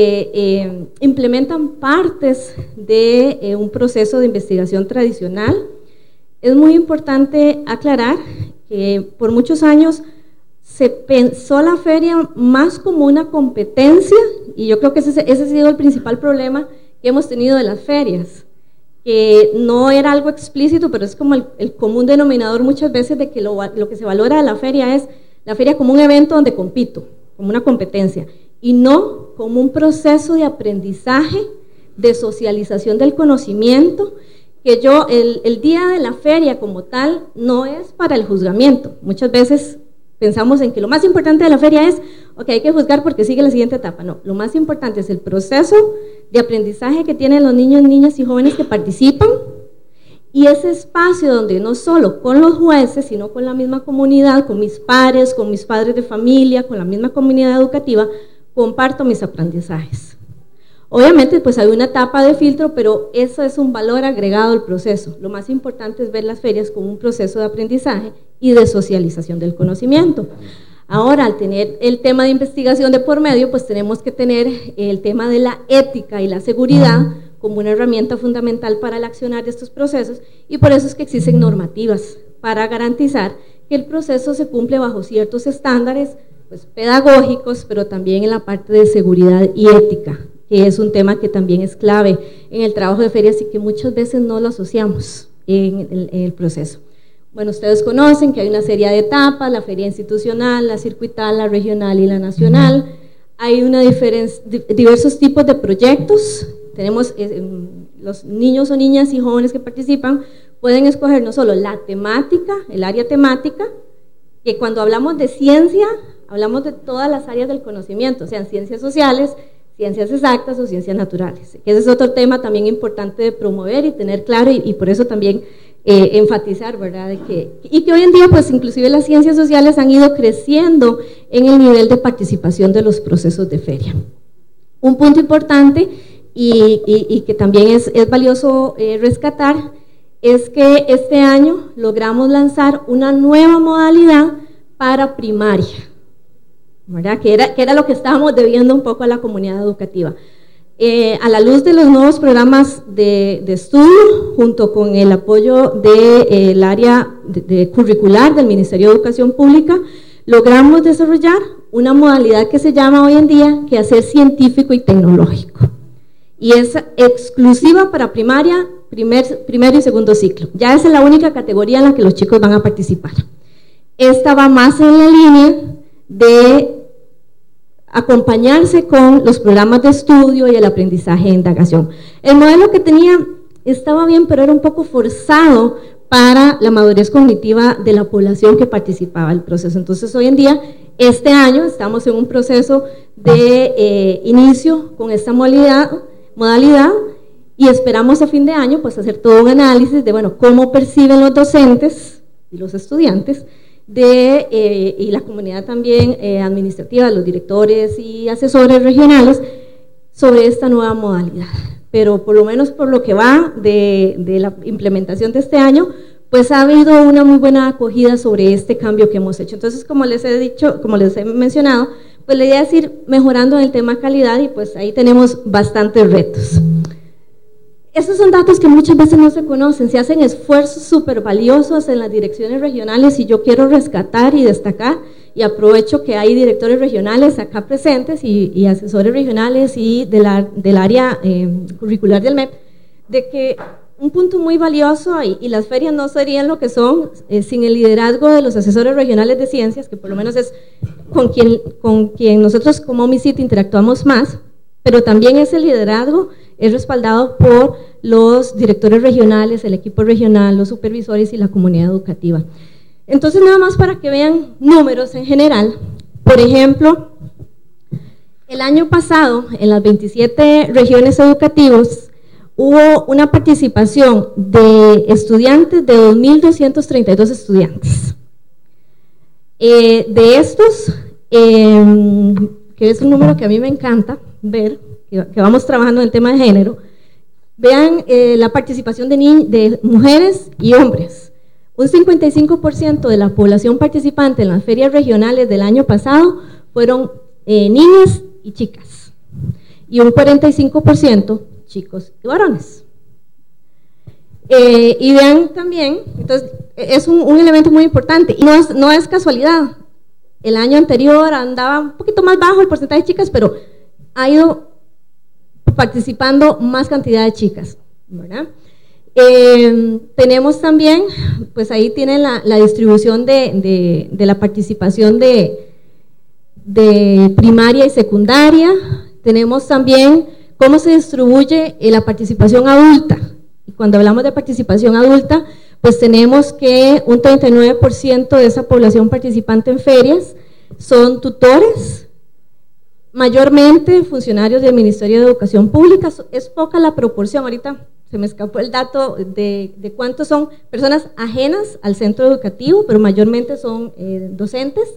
se implementan partes de un proceso de investigación tradicional. Es muy importante aclarar que por muchos años se pensó la feria más como una competencia, y yo creo que ese ha sido el principal problema que hemos tenido de las ferias, que no era algo explícito, pero es como el común denominador muchas veces de que lo que se valora de la feria es la feria como un evento donde compito, como una competencia, y no como un proceso de aprendizaje, de socialización del conocimiento, que el día de la feria como tal no es para el juzgamiento. Muchas veces pensamos en que lo más importante de la feria es, ok, hay que juzgar porque sigue la siguiente etapa. No, lo más importante es el proceso de aprendizaje que tienen los niños, niñas y jóvenes que participan, y ese espacio donde no solo con los jueces, sino con la misma comunidad, con mis pares, con mis padres de familia, con la misma comunidad educativa, comparto mis aprendizajes. Obviamente pues hay una etapa de filtro, pero eso es un valor agregado al proceso. Lo más importante es ver las ferias como un proceso de aprendizaje y de socialización del conocimiento. Ahora, al tener el tema de investigación de por medio, pues tenemos que tener el tema de la ética y la seguridad como una herramienta fundamental para el accionar de estos procesos, y por eso es que existen normativas para garantizar que el proceso se cumple bajo ciertos estándares pues, pedagógicos, pero también en la parte de seguridad y ética, que es un tema que también es clave en el trabajo de ferias y que muchas veces no lo asociamos en el proceso. Bueno, ustedes conocen que hay una serie de etapas: la feria institucional, la circuital, la regional y la nacional. Hay diversos tipos de proyectos. Tenemos los niños o niñas y jóvenes que participan pueden escoger no solo la temática, el área temática, que cuando hablamos de ciencia, hablamos de todas las áreas del conocimiento, sean ciencias sociales, ciencias exactas o ciencias naturales. Ese es otro tema también importante de promover y tener claro, y por eso también enfatizar, ¿verdad? Y que hoy en día, pues inclusive las ciencias sociales han ido creciendo en el nivel de participación de los procesos de feria. Un punto importante y que también es valioso rescatar es que este año logramos lanzar una nueva modalidad para primaria, ¿verdad? Que era lo que estábamos debiendo un poco a la comunidad educativa. A la luz de los nuevos programas de estudio, junto con el apoyo del área de curricular del Ministerio de Educación Pública, logramos desarrollar una modalidad que se llama hoy en día quehacer científico y tecnológico, y es exclusiva para primaria, primero y segundo ciclo. Ya esa es la única categoría en la que los chicos van a participar. Esta va más en la línea de acompañarse con los programas de estudio y el aprendizaje e indagación. El modelo que tenía estaba bien, pero era un poco forzado para la madurez cognitiva de la población que participaba del proceso. Entonces, hoy en día, este año, estamos en un proceso de inicio con esta modalidad y esperamos a fin de año pues hacer todo un análisis de, bueno, cómo perciben los docentes y los estudiantes y la comunidad también administrativa, los directores y asesores regionales sobre esta nueva modalidad. Pero por lo menos por lo que va de la implementación de este año, pues ha habido una muy buena acogida sobre este cambio que hemos hecho. Entonces, como les he dicho, como les he mencionado, pues la idea es ir mejorando en el tema calidad y pues ahí tenemos bastantes retos. Estos son datos que muchas veces no se conocen, se hacen esfuerzos súper valiosos en las direcciones regionales y yo quiero rescatar y destacar, y aprovecho que hay directores regionales acá presentes y asesores regionales y del área curricular del MEP, de que un punto muy valioso, y las ferias no serían lo que son sin el liderazgo de los asesores regionales de ciencias, que por lo menos es con quien nosotros como OMICIT interactuamos más, pero también ese liderazgo es respaldado por los directores regionales, el equipo regional, los supervisores y la comunidad educativa. Entonces, nada más para que vean números en general, por ejemplo, el año pasado en las 27 regiones educativas hubo una participación de estudiantes de 2.232 estudiantes. De estos, que es un número que a mí me encanta ver, que vamos trabajando en el tema de género, vean la participación de mujeres y hombres. Un 55% de la población participante en las ferias regionales del año pasado fueron niñas y chicas, y un 45% chicos y varones. Y vean también, entonces es un elemento muy importante, y no es casualidad. El año anterior andaba un poquito más bajo el porcentaje de chicas, pero ha ido participando más cantidad de chicas, ¿verdad? Tenemos también, pues ahí tienen la distribución de la participación de primaria y secundaria. Tenemos también cómo se distribuye la participación adulta. Y cuando hablamos de participación adulta, pues tenemos que un 39% de esa población participante en ferias son tutores, mayormente funcionarios del Ministerio de Educación Pública. Es poca la proporción, ahorita se me escapó el dato de cuántos son personas ajenas al centro educativo, pero mayormente son docentes.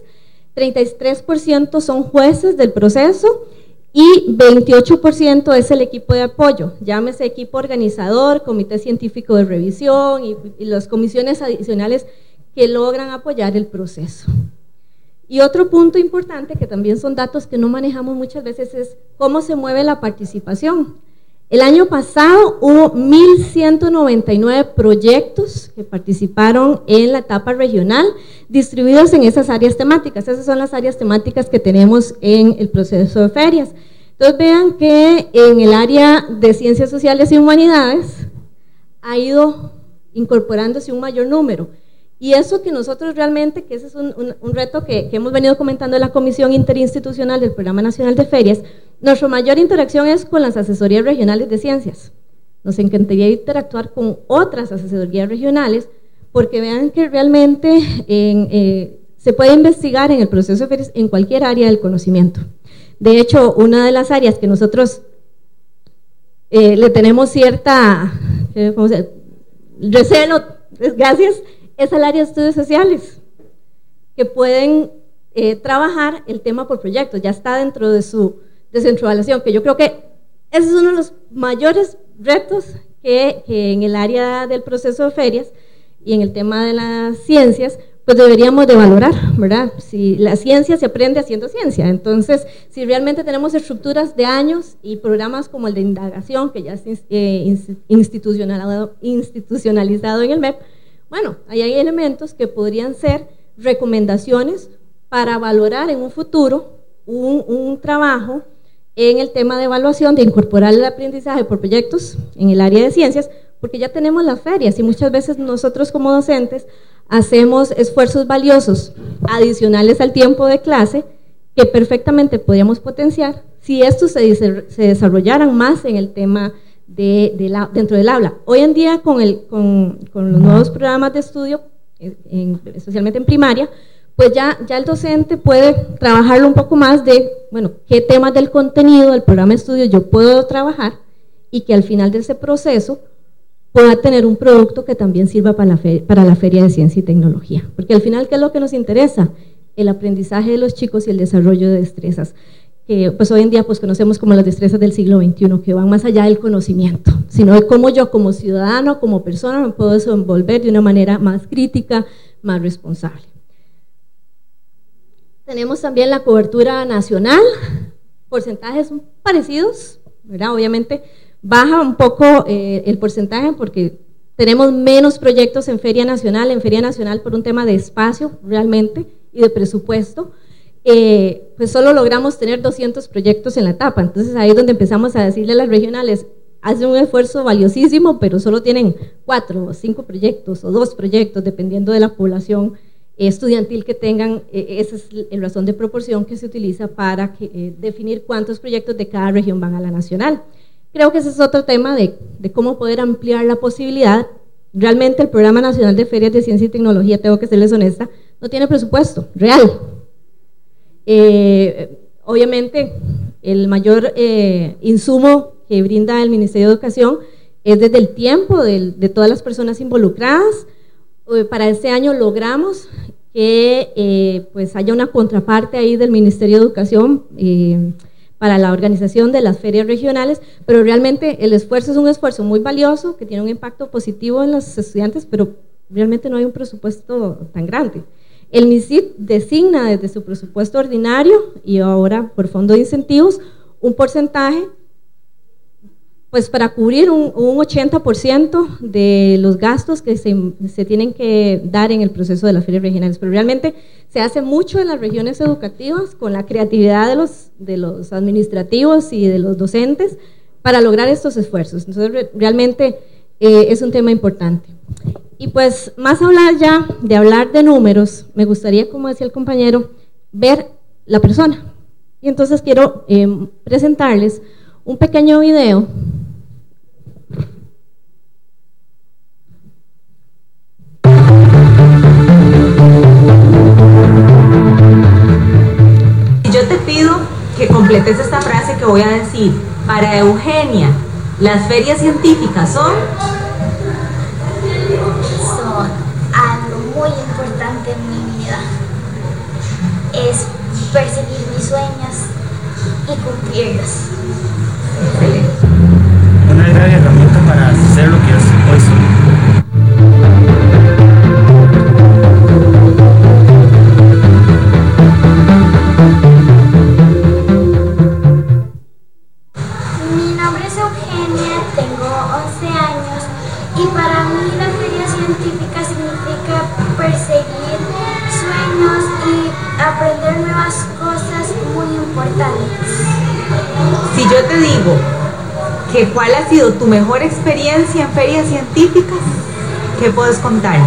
33% son jueces del proceso y 28% es el equipo de apoyo, llámese equipo organizador, comité científico de revisión y las comisiones adicionales que logran apoyar el proceso. Y otro punto importante, que también son datos que no manejamos muchas veces, es cómo se mueve la participación. El año pasado hubo 1.199 proyectos que participaron en la etapa regional, distribuidos en esas áreas temáticas. Esas son las áreas temáticas que tenemos en el proceso de ferias. Entonces vean que en el área de ciencias sociales y humanidades ha ido incorporándose un mayor número. Y eso que nosotros realmente, que ese es un reto que hemos venido comentando en la Comisión Interinstitucional del Programa Nacional de Ferias, nuestra mayor interacción es con las asesorías regionales de ciencias. Nos encantaría interactuar con otras asesorías regionales, porque vean que realmente se puede investigar en el proceso de ferias en cualquier área del conocimiento. De hecho, una de las áreas que nosotros le tenemos cierta recelo, gracias, es el área de estudios sociales, que pueden trabajar el tema por proyectos, ya está dentro de su evaluación, que yo creo que ese es uno de los mayores retos que en el área del proceso de ferias y en el tema de las ciencias, pues deberíamos de valorar, ¿verdad? Si la ciencia se aprende haciendo ciencia, entonces si realmente tenemos estructuras de años y programas como el de indagación, que ya está institucionalizado en el MEP, bueno, ahí hay elementos que podrían ser recomendaciones para valorar en un futuro un trabajo en el tema de evaluación, de incorporar el aprendizaje por proyectos en el área de ciencias, porque ya tenemos las ferias y muchas veces nosotros como docentes hacemos esfuerzos valiosos adicionales al tiempo de clase que perfectamente podríamos potenciar si estos se desarrollaran más en el tema dentro del aula. Hoy en día con los nuevos programas de estudio, especialmente en primaria, pues ya el docente puede trabajarlo un poco más de, bueno, qué temas del contenido del programa de estudio yo puedo trabajar y que al final de ese proceso pueda tener un producto que también sirva para la Feria de Ciencia y Tecnología. Porque al final, ¿qué es lo que nos interesa? El aprendizaje de los chicos y el desarrollo de destrezas, que pues hoy en día pues conocemos como las destrezas del siglo XXI, que van más allá del conocimiento, sino de cómo yo como ciudadano, como persona, me puedo desenvolver de una manera más crítica, más responsable. Tenemos también la cobertura nacional, porcentajes parecidos, ¿verdad? Obviamente baja un poco el porcentaje porque tenemos menos proyectos en Feria Nacional por un tema de espacio realmente y de presupuesto, pues solo logramos tener 200 proyectos en la etapa, entonces ahí es donde empezamos a decirle a las regionales, hacen un esfuerzo valiosísimo, pero solo tienen 4 o 5 proyectos o 2 proyectos, dependiendo de la población estudiantil que tengan. Esa es la razón de proporción que se utiliza para definir cuántos proyectos de cada región van a la nacional. Creo que ese es otro tema de cómo poder ampliar la posibilidad. Realmente el Programa Nacional de Ferias de Ciencia y Tecnología, tengo que serles honesta, no tiene presupuesto real. Obviamente el mayor insumo que brinda el Ministerio de Educación es desde el tiempo de todas las personas involucradas. Para este año logramos que pues haya una contraparte ahí del Ministerio de Educación para la organización de las ferias regionales, pero realmente el esfuerzo es un esfuerzo muy valioso que tiene un impacto positivo en los estudiantes, pero realmente no hay un presupuesto tan grande. El MISIT designa desde su presupuesto ordinario y ahora por fondo de incentivos un porcentaje pues para cubrir un 80% de los gastos que se tienen que dar en el proceso de las ferias regionales, pero realmente se hace mucho en las regiones educativas con la creatividad de los administrativos y de los docentes para lograr estos esfuerzos. Entonces realmente es un tema importante. Y pues más de hablar de números, me gustaría, como decía el compañero, ver la persona. Y entonces quiero presentarles un pequeño video. Yo te pido que completes esta frase que voy a decir. Para Eugenia, las ferias científicas son algo muy importante en mi vida. Es perseguir mis sueños y cumplirlos. Una gran herramienta para hacer lo que hoy soy. Mi nombre es Eugenia, tengo 11 años y para mí la feria científica significa perseguir sueños y aprender nuevas cosas muy importantes. Si yo te digo que cuál ha sido tu mejor experiencia en ferias científicas, ¿qué puedes contarme?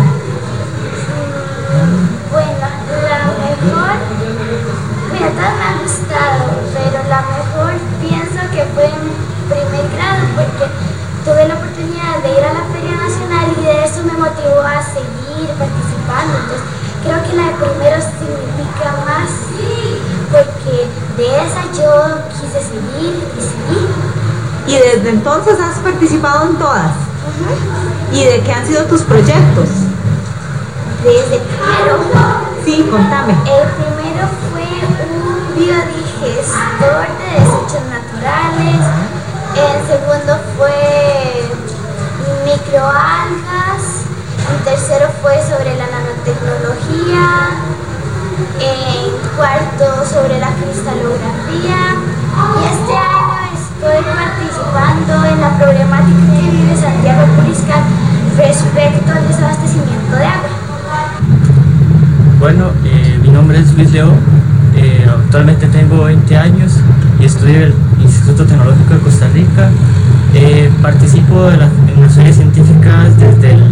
Bueno, la mejor, mira, todas me han gustado, pero la mejor pienso que fue en primer grado porque tuve la oportunidad de ir a la Feria Nacional y de eso me motivó a seguir participando. Entonces creo que la de primero significa más porque de esa yo quise seguir y seguir. ¿Y desde entonces has participado en todas? ¿Y de qué han sido tus proyectos? Desde el primero. Sí, contame. El primero fue un biodigestor de desechos naturales. El segundo fue microalgas. El tercero fue sobre la nanotecnología. En cuarto sobre la cristalografía. Y este año estoy participando en la problemática que vive Santiago Puriscal respecto al desabastecimiento de agua. Bueno, mi nombre es Luis Leo, actualmente tengo 20 años y estudio en el Instituto Tecnológico de Costa Rica. Participo en las ferias científicas desde el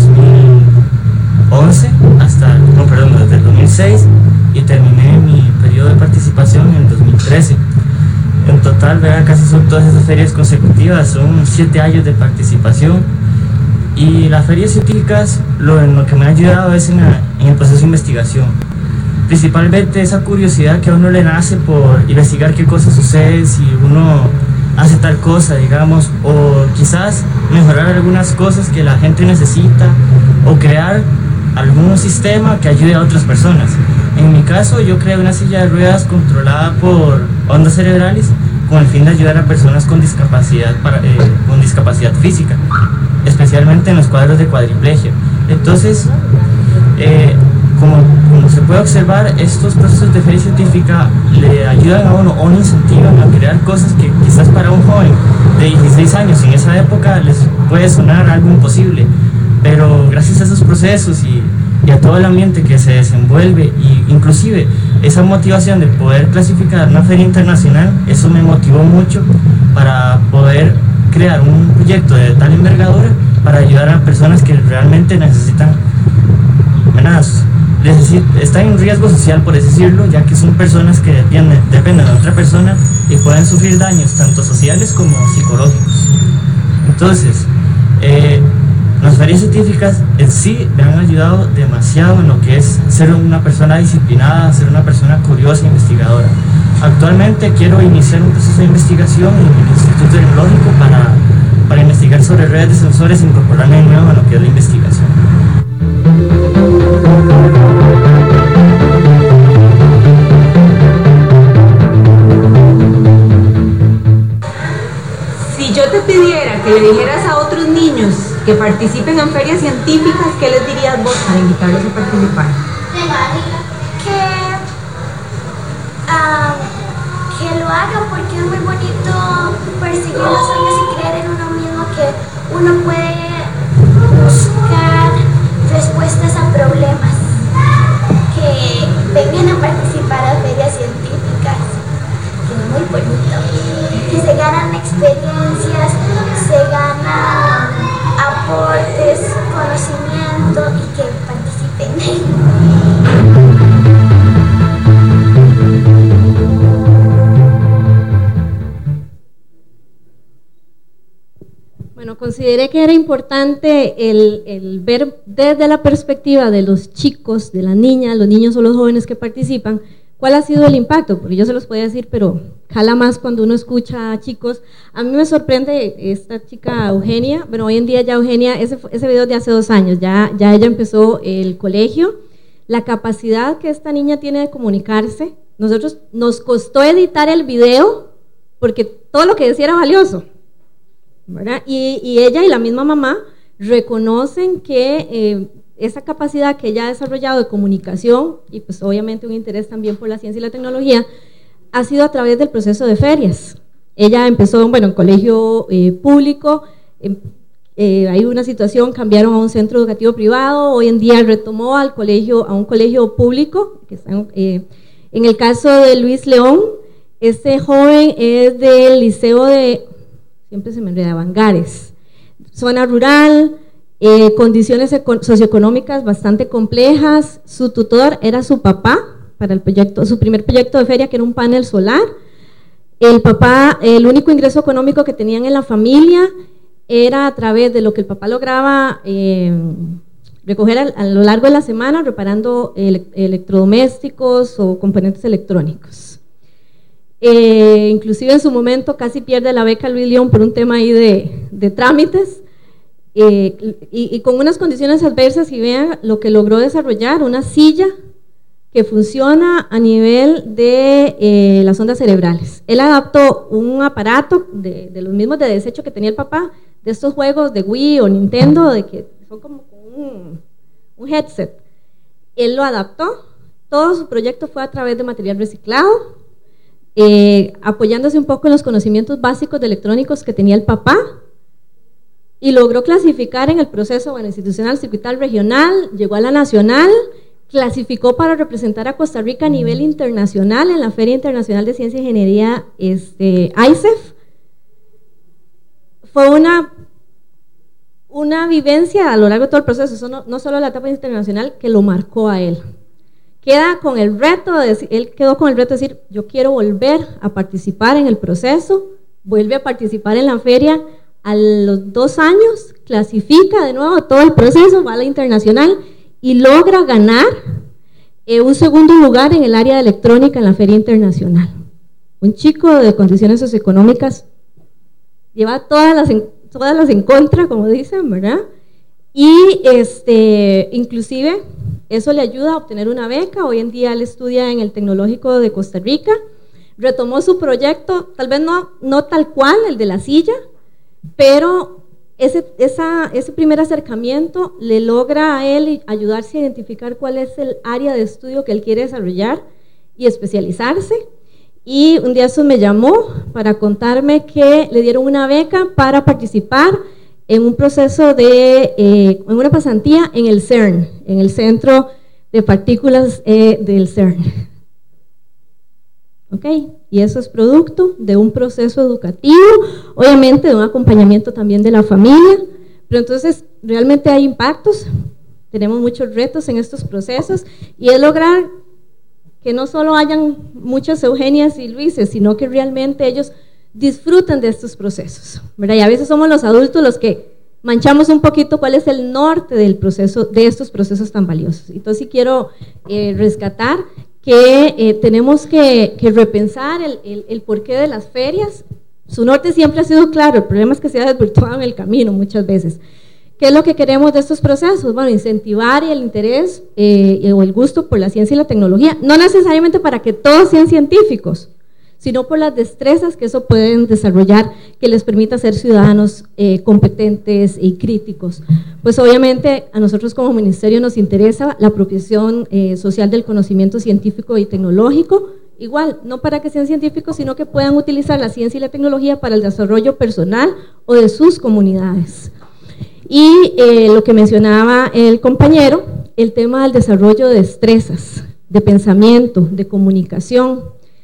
2011 desde el 2006 y terminé mi periodo de participación en el 2013. En total, casi casi son todas esas ferias consecutivas, son 7 años de participación. Y las ferias científicas, en lo que me ha ayudado es en el proceso de investigación. Principalmente esa curiosidad que a uno le nace por investigar qué cosas suceden si uno hace tal cosa, digamos, o quizás mejorar algunas cosas que la gente necesita, o crear algún sistema que ayude a otras personas. En mi caso, yo creé una silla de ruedas controlada por ondas cerebrales con el fin de ayudar a personas con discapacidad física, especialmente en los cuadros de cuadriplegia. Entonces, como se puede observar, estos procesos de feria científica le ayudan a uno o le incentivan a crear cosas que quizás para un joven de 16 años en esa época les puede sonar algo imposible, pero gracias a esos procesos y a todo el ambiente que se desenvuelve, y inclusive esa motivación de poder clasificar una feria internacional, eso me motivó mucho para poder crear un proyecto de tal envergadura para ayudar a personas que realmente necesitan, están en riesgo social, por decirlo, ya que son personas que dependen de otra persona y pueden sufrir daños tanto sociales como psicológicos. Entonces, las ferias científicas en sí me han ayudado demasiado en lo que es ser una persona disciplinada, ser una persona curiosa e investigadora. Actualmente quiero iniciar un proceso de investigación en el Instituto Tecnológico para investigar sobre redes de sensores e incorporarme de nuevo en lo que es la investigación. Si yo te pidiera que le dijeras a otros niños que participen en ferias científicas, ¿qué les dirías vos para invitarlos a participar? Que lo hagan, porque es muy bonito perseguir los sueños y creer en uno mismo, que uno puede buscar respuestas a problemas, que vengan a participar a ferias científicas, que es muy bonito, que se ganan experiencias, se ganan aportes, conocimiento, y que participen. Bueno, consideré que era importante el ver desde la perspectiva de los chicos, de las niñas, los niños o los jóvenes que participan, cuál ha sido el impacto, porque yo se los podía decir, pero jala más cuando uno escucha a chicos. A mí me sorprende esta chica Eugenia, bueno, hoy en día ya Eugenia, ese video es de hace 2 años, ya ella empezó el colegio, la capacidad que esta niña tiene de comunicarse. Nosotros nos costó editar el video, porque todo lo que decía era valioso, ¿verdad? Y ella y la misma mamá reconocen que esa capacidad que ella ha desarrollado de comunicación, y pues obviamente un interés también por la ciencia y la tecnología, ha sido a través del proceso de ferias. Ella empezó, bueno, en colegio público, hay una situación, cambiaron a un centro educativo privado, hoy en día retomó a un colegio público, que está en el caso de Luis León, este joven es del liceo de, siempre se me enreda, Vangares, zona rural, condiciones socioeconómicas bastante complejas. Su tutor era su papá para el proyecto, su primer proyecto de feria, que era un panel solar. El papá, el único ingreso económico que tenían en la familia era a través de lo que el papá lograba recoger a lo largo de la semana, reparando electrodomésticos o componentes electrónicos. Inclusive en su momento casi pierde la beca Luis León por un tema ahí de trámites, y con unas condiciones adversas, y vean lo que logró desarrollar, una silla que funciona a nivel de las ondas cerebrales. Él adaptó un aparato de los mismos de desecho que tenía el papá, de estos juegos de Wii o Nintendo, de que son como un headset. Él lo adaptó, todo su proyecto fue a través de material reciclado, apoyándose un poco en los conocimientos básicos de electrónicos que tenía el papá, y logró clasificar en el proceso, bueno, institucional, circuital, regional, llegó a la nacional, clasificó para representar a Costa Rica a nivel internacional en la Feria Internacional de Ciencia e Ingeniería ICEF. Fue una vivencia a lo largo de todo el proceso, eso no solo la etapa internacional, que lo marcó a él. Él quedó con el reto de decir, yo quiero volver a participar en el proceso vuelve a participar en la feria, a los 2 años clasifica de nuevo todo el proceso, va a la internacional y logra ganar un segundo lugar en el área de electrónica en la feria internacional. Un chico de condiciones socioeconómicas lleva todas las en contra, como dicen, ¿verdad? Y inclusive eso le ayuda a obtener una beca. Hoy en día él estudia en el Tecnológico de Costa Rica, retomó su proyecto, tal vez no tal cual, el de la silla, pero ese primer acercamiento le logra a él ayudarse a identificar cuál es el área de estudio que él quiere desarrollar y especializarse. Y un día eso me llamó para contarme que le dieron una beca para participar en un proceso en una pasantía en el CERN, en el Centro de Partículas del CERN. ¿Ok? Y eso es producto de un proceso educativo, obviamente de un acompañamiento también de la familia, pero entonces realmente hay impactos, tenemos muchos retos en estos procesos y es lograr que no solo hayan muchas Eugenias y Luises, sino que realmente ellos disfruten de estos procesos, ¿verdad? Y a veces somos los adultos los que manchamos un poquito cuál es el norte del proceso, de estos procesos tan valiosos. Entonces sí quiero rescatar que tenemos que repensar el porqué de las ferias. Su norte siempre ha sido claro, el problema es que se ha desvirtuado en el camino muchas veces. ¿Qué es lo que queremos de estos procesos? Bueno, incentivar el interés o el gusto por la ciencia y la tecnología, no necesariamente para que todos sean científicos, sino por las destrezas que eso pueden desarrollar, que les permita ser ciudadanos competentes y críticos. Pues obviamente a nosotros como ministerio nos interesa la apropiación social del conocimiento científico y tecnológico, igual, no para que sean científicos, sino que puedan utilizar la ciencia y la tecnología para el desarrollo personal o de sus comunidades. Y lo que mencionaba el compañero, el tema del desarrollo de destrezas, de pensamiento, de comunicación.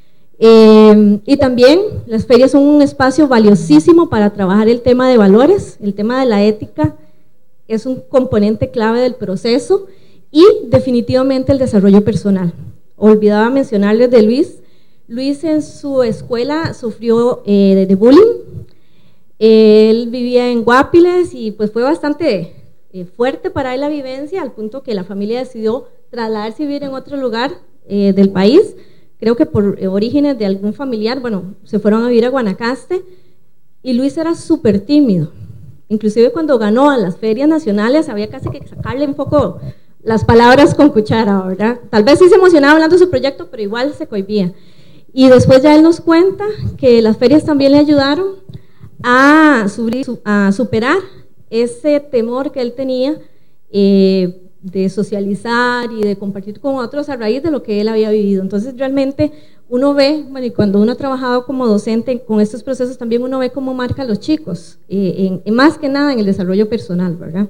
Y también las ferias son un espacio valiosísimo para trabajar el tema de valores, el tema de la ética es un componente clave del proceso y definitivamente el desarrollo personal. Olvidaba mencionarles de Luis. Luis en su escuela sufrió de bullying. Él vivía en Guapiles y pues fue bastante fuerte para él la vivencia, al punto que la familia decidió trasladarse y vivir en otro lugar del país. Creo que por orígenes de algún familiar, bueno, se fueron a vivir a Guanacaste y Luis era súper tímido. Inclusive cuando ganó a las ferias nacionales había casi que sacarle un poco las palabras con cuchara, ¿verdad? Tal vez sí se emocionaba hablando de su proyecto, pero igual se cohibía. Y después ya él nos cuenta que las ferias también le ayudaron a superar ese temor que él tenía de socializar y de compartir con otros a raíz de lo que él había vivido. Entonces realmente uno ve, bueno, y cuando uno ha trabajado como docente con estos procesos también uno ve cómo marca a los chicos, más que nada en el desarrollo personal, ¿verdad?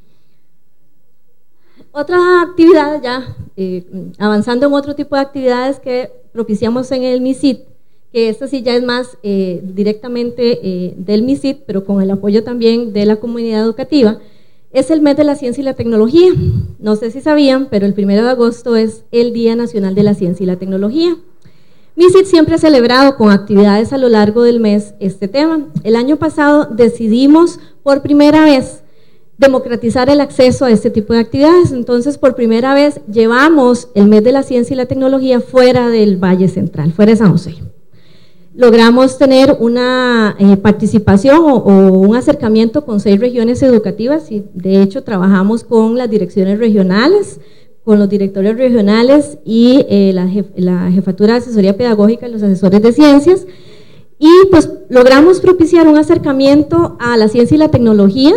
Otra actividad ya, avanzando en otro tipo de actividades que propiciamos en el MISIT, que esta sí ya es más directamente del MISIT, pero con el apoyo también de la comunidad educativa, es el mes de la ciencia y la tecnología. No sé si sabían, pero el 1 de agosto es el Día Nacional de la Ciencia y la Tecnología. MISIT siempre ha celebrado con actividades a lo largo del mes este tema. El año pasado decidimos por primera vez democratizar el acceso a este tipo de actividades, entonces por primera vez llevamos el mes de la ciencia y la tecnología fuera del Valle Central, fuera de San José. Logramos tener una participación o un acercamiento con 6 regiones educativas y de hecho trabajamos con las direcciones regionales, con los directores regionales y la jefatura de asesoría pedagógica y los asesores de ciencias, y pues logramos propiciar un acercamiento a la ciencia y la tecnología.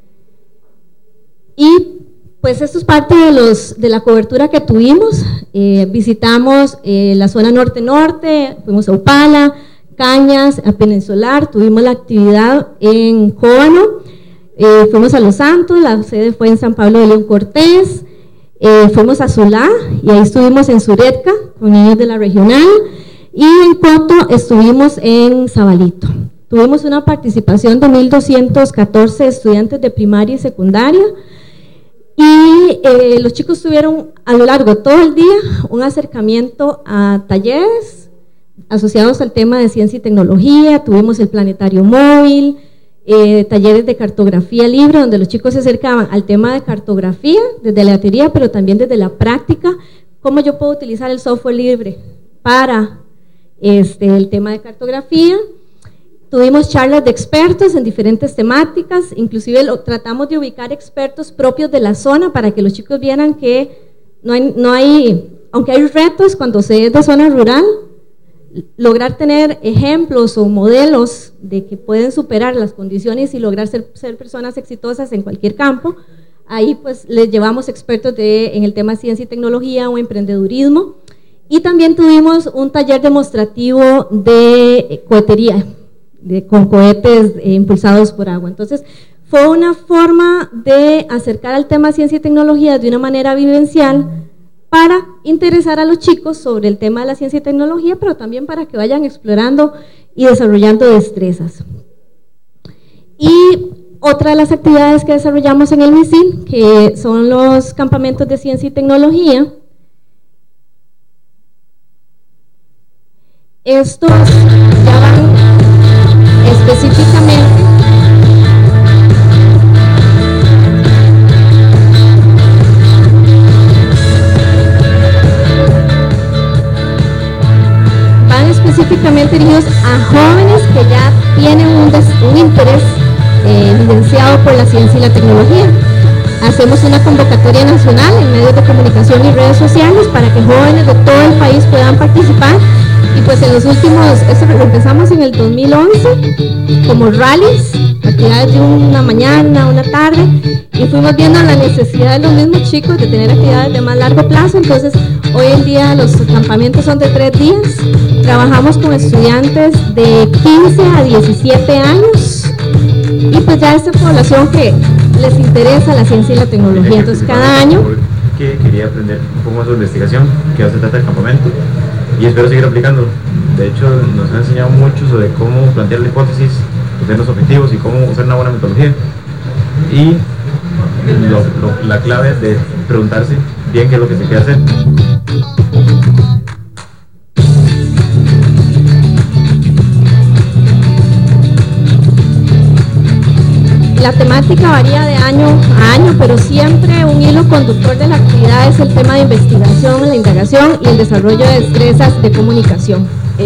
Y pues esto es parte de la cobertura que tuvimos. Visitamos la zona norte-norte, fuimos a Upala, Cañas, a Peninsular, tuvimos la actividad en Cóbano, fuimos a Los Santos, la sede fue en San Pablo de León Cortés, fuimos a Solá y ahí estuvimos en Suretka con niños de la regional, y en Coto estuvimos en Zabalito. Tuvimos una participación de 1.214 estudiantes de primaria y secundaria. Y los chicos tuvieron a lo largo de todo el día un acercamiento a talleres asociados al tema de ciencia y tecnología, tuvimos el planetario móvil, talleres de cartografía libre, donde los chicos se acercaban al tema de cartografía, desde la teoría, pero también desde la práctica, cómo yo puedo utilizar el software libre para el tema de cartografía. Tuvimos charlas de expertos en diferentes temáticas, inclusive tratamos de ubicar expertos propios de la zona para que los chicos vieran que aunque hay retos cuando se es de zona rural, lograr tener ejemplos o modelos de que pueden superar las condiciones y lograr ser personas exitosas en cualquier campo. Ahí pues les llevamos expertos en el tema ciencia y tecnología o emprendedurismo, y también tuvimos un taller demostrativo de cohetería, con cohetes impulsados por agua. Entonces fue una forma de acercar al tema ciencia y tecnología de una manera vivencial, para interesar a los chicos sobre el tema de la ciencia y tecnología, pero también para que vayan explorando y desarrollando destrezas. Y otra de las actividades que desarrollamos en el MISIL, que son los campamentos de ciencia y tecnología. Estos ya van específicamente dirigidos a jóvenes que ya tienen un interés evidenciado por la ciencia y la tecnología. Hacemos una convocatoria nacional en medios de comunicación y redes sociales para que jóvenes de todo el país puedan participar, y pues en los últimos, eso lo empezamos en el 2011 como rallies, actividades de una mañana, una tarde, y fuimos viendo la necesidad de los mismos chicos de tener actividades de más largo plazo. Entonces hoy en día los campamentos son de 3 días, trabajamos con estudiantes de 15 a 17 años, y pues ya esta población que les interesa la ciencia y la tecnología. Entonces cada año que quería aprender un poco más sobre investigación, que se trata del campamento, y espero seguir aplicándolo. De hecho nos han enseñado mucho sobre cómo plantear la hipótesis, hacer los objetivos y cómo usar una buena metodología, y la clave es de preguntarse bien qué es lo que se quiere hacer. La temática varía de año a año, pero siempre un hilo conductor de la actividad es el tema de investigación, la indagación y el desarrollo de destrezas de comunicación.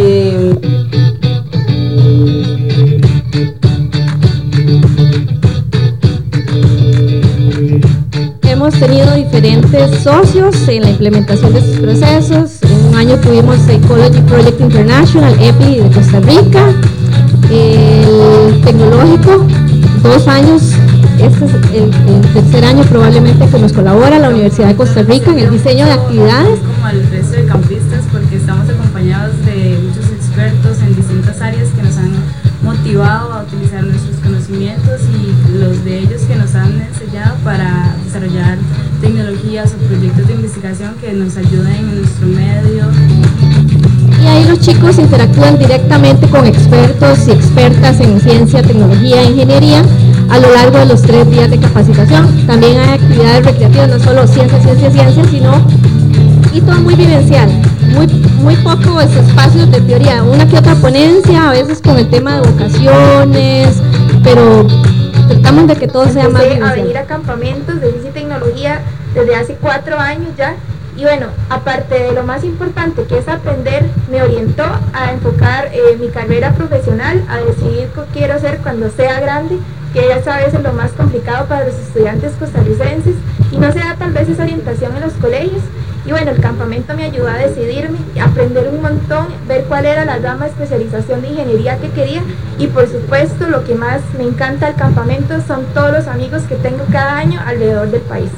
Hemos tenido diferentes socios en la implementación de estos procesos. En un año tuvimos Ecology Project International, EPI de Costa Rica, el Tecnológico, 2 años, este es el tercer año probablemente que nos colabora la Universidad de Costa Rica en el diseño de actividades. Como al resto de campistas, porque estamos acompañados de muchos expertos en distintas áreas que nos han motivado a utilizar nuestros conocimientos y los de ellos que nos han enseñado para desarrollar tecnologías o proyectos de investigación que nos ayuden en nuestro medio. Y ahí los chicos interactúan directamente con expertos y expertas en ciencia, tecnología e ingeniería a lo largo de los 3 días de capacitación. También hay actividades recreativas, no solo ciencia, sino y todo muy vivencial, muy pocos espacios de teoría, una que otra ponencia, a veces con el tema de vocaciones, pero tratamos de que todo sea más vivencial. A venir a campamentos de ciencia y tecnología desde hace 4 años ya. Y bueno, aparte de lo más importante que es aprender, me orientó a enfocar mi carrera profesional, a decidir qué quiero hacer cuando sea grande, que ya sabes es lo más complicado para los estudiantes costarricenses y no se da tal vez esa orientación en los colegios. Y bueno, el campamento me ayudó a decidirme, a aprender un montón, ver cuál era la rama de especialización de ingeniería que quería, y por supuesto lo que más me encanta del campamento son todos los amigos que tengo cada año alrededor del país.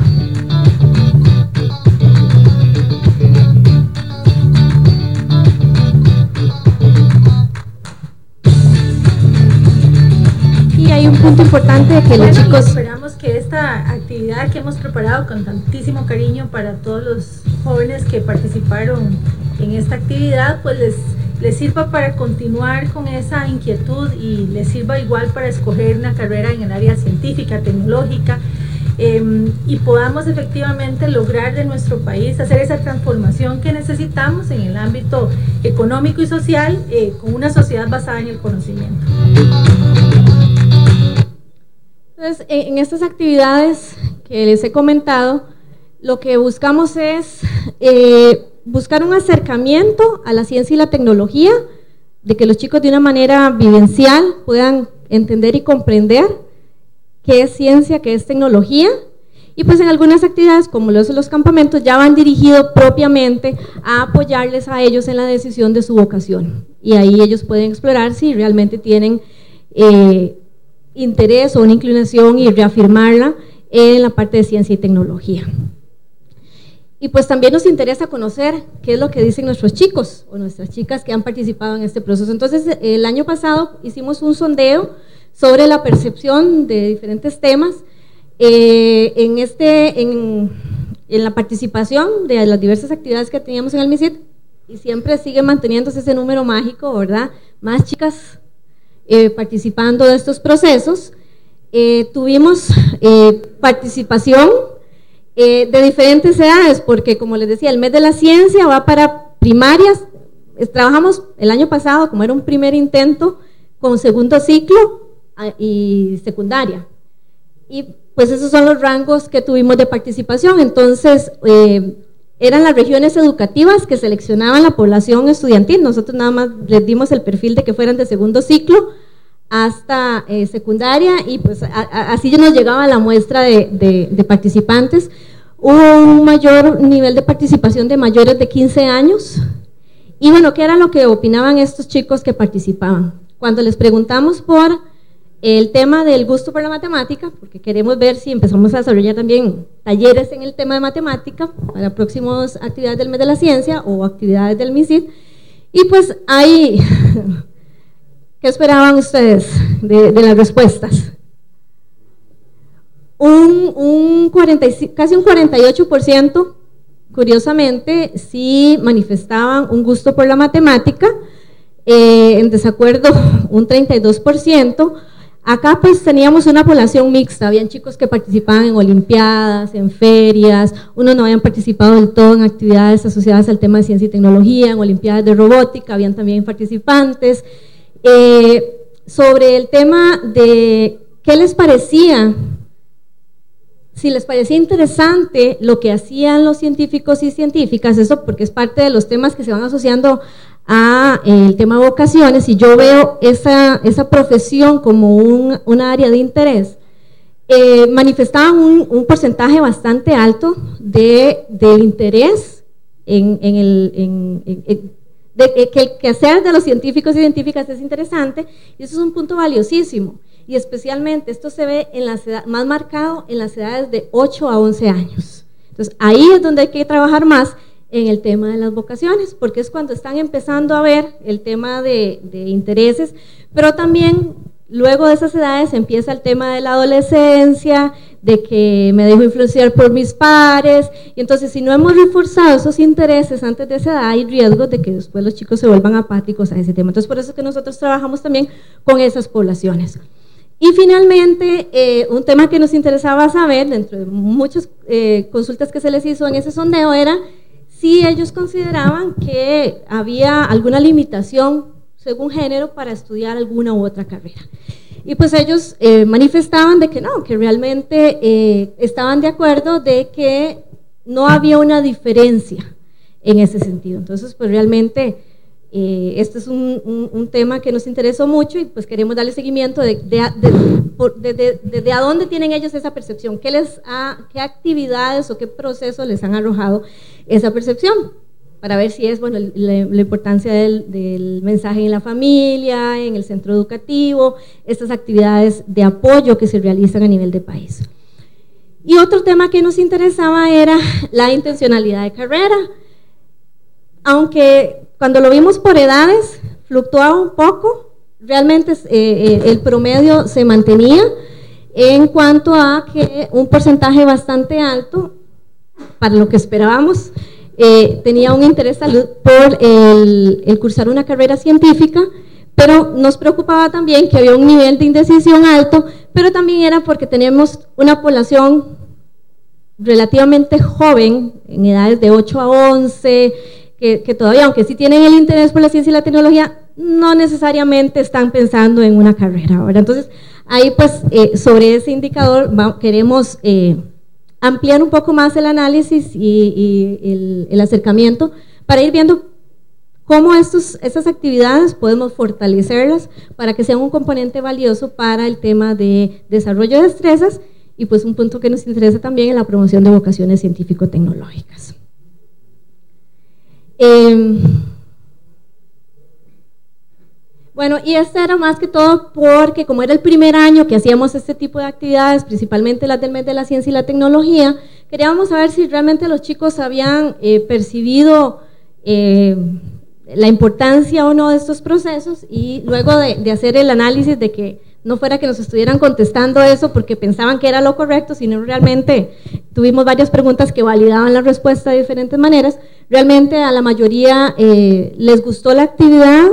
Hay un punto importante de que los chicos... Esperamos que esta actividad que hemos preparado con tantísimo cariño para todos los jóvenes que participaron en esta actividad, pues les sirva para continuar con esa inquietud y les sirva igual para escoger una carrera en el área científica, tecnológica, y podamos efectivamente lograr de nuestro país hacer esa transformación que necesitamos en el ámbito económico y social, con una sociedad basada en el conocimiento. Entonces, en estas actividades que les he comentado, lo que buscamos es buscar un acercamiento a la ciencia y la tecnología, de que los chicos de una manera vivencial puedan entender y comprender qué es ciencia, qué es tecnología, y pues en algunas actividades como los campamentos ya van dirigidos propiamente a apoyarles a ellos en la decisión de su vocación, y ahí ellos pueden explorar si realmente tienen interés o una inclinación y reafirmarla en la parte de ciencia y tecnología. Y pues también nos interesa conocer qué es lo que dicen nuestros chicos o nuestras chicas que han participado en este proceso. Entonces, el año pasado hicimos un sondeo sobre la percepción de diferentes temas en la participación de las diversas actividades que teníamos en el MISIT, y siempre sigue manteniéndose ese número mágico, ¿verdad? Más chicas participando de estos procesos. Tuvimos participación de diferentes edades, porque como les decía, el mes de la ciencia va para primarias. Trabajamos el año pasado, como era un primer intento, con segundo ciclo y secundaria, y pues esos son los rangos que tuvimos de participación. Entonces eran las regiones educativas que seleccionaban la población estudiantil. Nosotros nada más les dimos el perfil de que fueran de segundo ciclo hasta secundaria, y pues así ya nos llegaba la muestra de participantes. Hubo un mayor nivel de participación de mayores de 15 años, y bueno, ¿qué era lo que opinaban estos chicos que participaban? Cuando les preguntamos por el tema del gusto por la matemática, porque queremos ver si empezamos a desarrollar también talleres en el tema de matemática para próximas actividades del mes de la ciencia o actividades del MISIT, y pues hay... ¿Qué esperaban ustedes de las respuestas? Casi un 48%, curiosamente, sí manifestaban un gusto por la matemática, en desacuerdo un 32%. Acá pues teníamos una población mixta, habían chicos que participaban en olimpiadas, en ferias, unos no habían participado del todo en actividades asociadas al tema de ciencia y tecnología, en olimpiadas de robótica, habían también participantes. Sobre el tema de qué les parecía, si les parecía interesante lo que hacían los científicos y científicas, eso porque es parte de los temas que se van asociando a el tema de vocaciones, y yo veo esa profesión como un área de interés, manifestaban un porcentaje bastante alto del interés de que el quehacer de los científicos y científicas es interesante, y eso es un punto valiosísimo, y especialmente esto se ve en las edades, más marcado en las edades de 8 a 11 años. Entonces ahí es donde hay que trabajar más en el tema de las vocaciones, porque es cuando están empezando a ver el tema de intereses, pero también luego de esas edades empieza el tema de la adolescencia, de que me dejo influenciar por mis pares, y entonces si no hemos reforzado esos intereses antes de esa edad, hay riesgos de que después los chicos se vuelvan apáticos a ese tema. Entonces por eso es que nosotros trabajamos también con esas poblaciones. Y finalmente, un tema que nos interesaba saber, dentro de muchas consultas que se les hizo en ese sondeo, era si ellos consideraban que había alguna limitación según género para estudiar alguna u otra carrera. Y pues ellos manifestaban de que no, que realmente estaban de acuerdo de que no había una diferencia en ese sentido. Entonces pues realmente este es un tema que nos interesó mucho, y pues queremos darle seguimiento de a dónde tienen ellos esa percepción, qué actividades o qué procesos les han arrojado esa percepción, para ver si es bueno la importancia del mensaje en la familia, en el centro educativo, estas actividades de apoyo que se realizan a nivel de país. Y otro tema que nos interesaba era la intencionalidad de carrera, aunque cuando lo vimos por edades fluctuaba un poco, realmente el promedio se mantenía en cuanto a que un porcentaje bastante alto, para lo que esperábamos, tenía un interés por el cursar una carrera científica, pero nos preocupaba también que había un nivel de indecisión alto, pero también era porque teníamos una población relativamente joven, en edades de 8 a 11, que todavía, aunque sí tienen el interés por la ciencia y la tecnología, no necesariamente están pensando en una carrera, ¿verdad? Entonces, ahí pues sobre ese indicador queremos ampliar un poco más el análisis y el acercamiento para ir viendo cómo estas actividades podemos fortalecerlas para que sean un componente valioso para el tema de desarrollo de destrezas y pues un punto que nos interesa también es la promoción de vocaciones científico-tecnológicas. Bueno, y este era más que todo porque como era el primer año que hacíamos este tipo de actividades, principalmente las del mes de la ciencia y la tecnología, queríamos saber si realmente los chicos habían percibido la importancia o no de estos procesos y luego de hacer el análisis de que no fuera que nos estuvieran contestando eso porque pensaban que era lo correcto, sino realmente tuvimos varias preguntas que validaban la respuesta de diferentes maneras. Realmente a la mayoría les gustó la actividad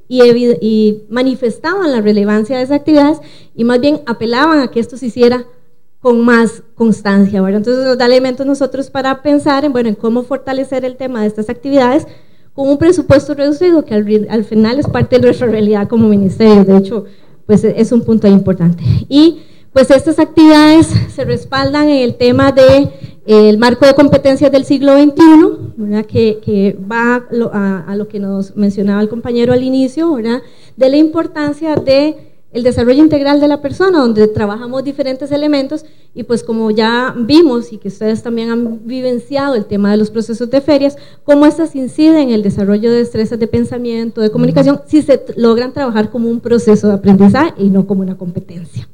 y manifestaban la relevancia de esas actividades y más bien apelaban a que esto se hiciera con más constancia, ¿verdad? Entonces nos da elementos nosotros para pensar en cómo fortalecer el tema de estas actividades con un presupuesto reducido que al final es parte de nuestra realidad como ministerio. De hecho, pues es un punto importante. Y pues estas actividades se respaldan en el tema de el marco de competencias del siglo XXI, ¿verdad? Que va a lo que nos mencionaba el compañero al inicio, ¿verdad? De la importancia de el desarrollo integral de la persona, donde trabajamos diferentes elementos y pues como ya vimos y que ustedes también han vivenciado el tema de los procesos de ferias, cómo estas inciden en el desarrollo de destrezas de pensamiento, de comunicación, si se logran trabajar como un proceso de aprendizaje y no como una competencia.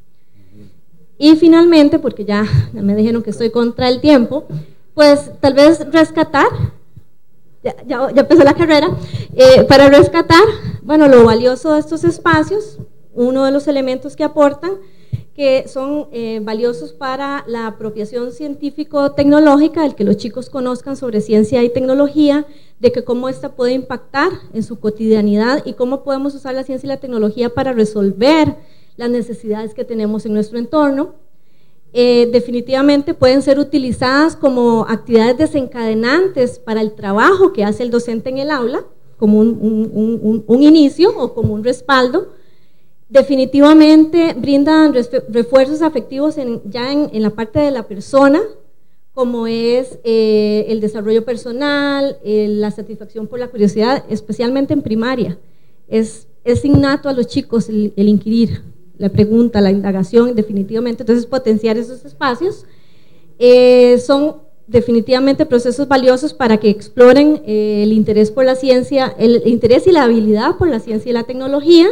Y finalmente, porque ya me dijeron que estoy contra el tiempo, pues tal vez rescatar, ya empezó la carrera, para rescatar, bueno, lo valioso de estos espacios, uno de los elementos que aportan, que son valiosos para la apropiación científico-tecnológica, el que los chicos conozcan sobre ciencia y tecnología, de que cómo esta puede impactar en su cotidianidad y cómo podemos usar la ciencia y la tecnología para resolver las necesidades que tenemos en nuestro entorno. Definitivamente pueden ser utilizadas como actividades desencadenantes para el trabajo que hace el docente en el aula, como un inicio o como un respaldo. Definitivamente brindan refuerzos afectivos ya en la parte de la persona, como es el desarrollo personal, la satisfacción por la curiosidad, especialmente en primaria. Es innato a los chicos el inquirir, la pregunta, la indagación, definitivamente. Entonces potenciar esos espacios son definitivamente procesos valiosos para que exploren el interés por la ciencia, el interés y la habilidad por la ciencia y la tecnología,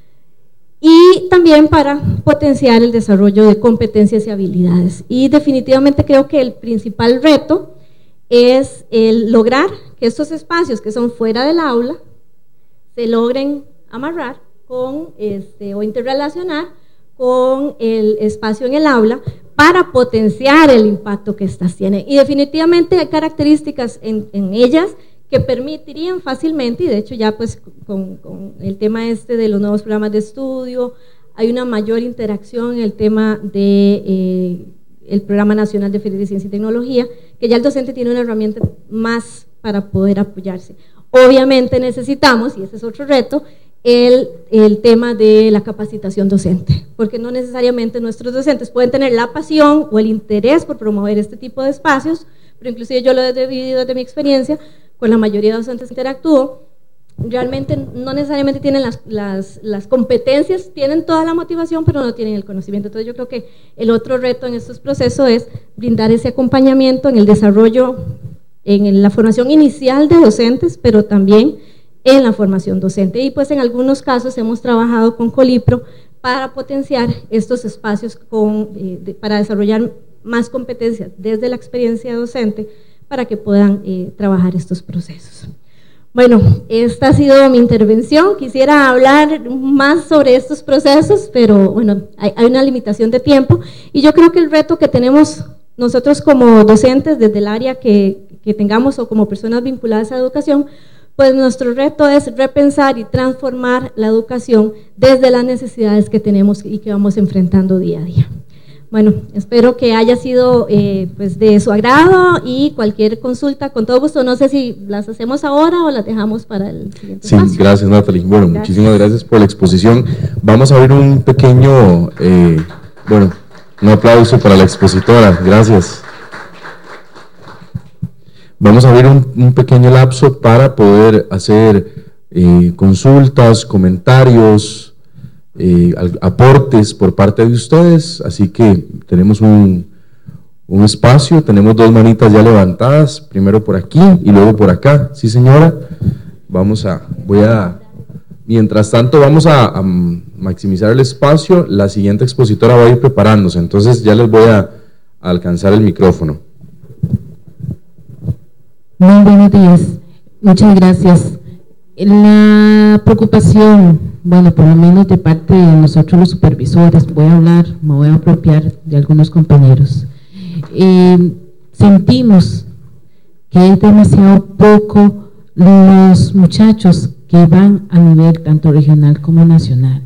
y también para potenciar el desarrollo de competencias y habilidades. Y definitivamente creo que el principal reto es el lograr que estos espacios que son fuera del aula se logren amarrar con o interrelacionar con el espacio en el aula para potenciar el impacto que estas tienen. Y definitivamente hay características en ellas que permitirían fácilmente, y de hecho ya pues con el tema de los nuevos programas de estudio, hay una mayor interacción en el tema de el Programa Nacional de Ferias de Ciencia y Tecnología, que ya el docente tiene una herramienta más para poder apoyarse. Obviamente necesitamos, y ese es otro reto, el tema de la capacitación docente, porque no necesariamente nuestros docentes pueden tener la pasión o el interés por promover este tipo de espacios, pero inclusive yo lo he vivido desde mi experiencia, con la mayoría de docentes que interactúo, realmente no necesariamente tienen las competencias, tienen toda la motivación, pero no tienen el conocimiento. Entonces yo creo que el otro reto en estos procesos es brindar ese acompañamiento en el desarrollo, en la formación inicial de docentes, pero también en la formación docente. Y pues en algunos casos hemos trabajado con Colipro para potenciar estos espacios para desarrollar más competencias desde la experiencia docente, para que puedan trabajar estos procesos. Bueno, esta ha sido mi intervención. Quisiera hablar más sobre estos procesos, pero bueno, hay una limitación de tiempo y yo creo que el reto que tenemos nosotros como docentes desde el área que tengamos o como personas vinculadas a la educación, pues nuestro reto es repensar y transformar la educación desde las necesidades que tenemos y que vamos enfrentando día a día. Bueno, espero que haya sido pues de su agrado, y cualquier consulta, con todo gusto. No sé si las hacemos ahora o las dejamos para el siguiente Sí, espacio. gracias, Natalie. Bueno, Gracias. muchísimas gracias por la exposición. Vamos a abrir un pequeño, bueno, un aplauso para la expositora. Gracias. Vamos a abrir un pequeño lapso para poder hacer consultas, comentarios, aportes por parte de ustedes, así que tenemos un espacio, tenemos dos manitas ya levantadas, primero por aquí y luego por acá. Sí, señora, mientras tanto vamos a maximizar el espacio. La siguiente expositora va a ir preparándose, entonces ya les voy a alcanzar el micrófono. Muy buenos días, muchas gracias. La preocupación, bueno, por lo menos de parte de nosotros los supervisores, me voy a apropiar de algunos compañeros. Sentimos que es demasiado poco los muchachos que van a nivel tanto regional como nacional,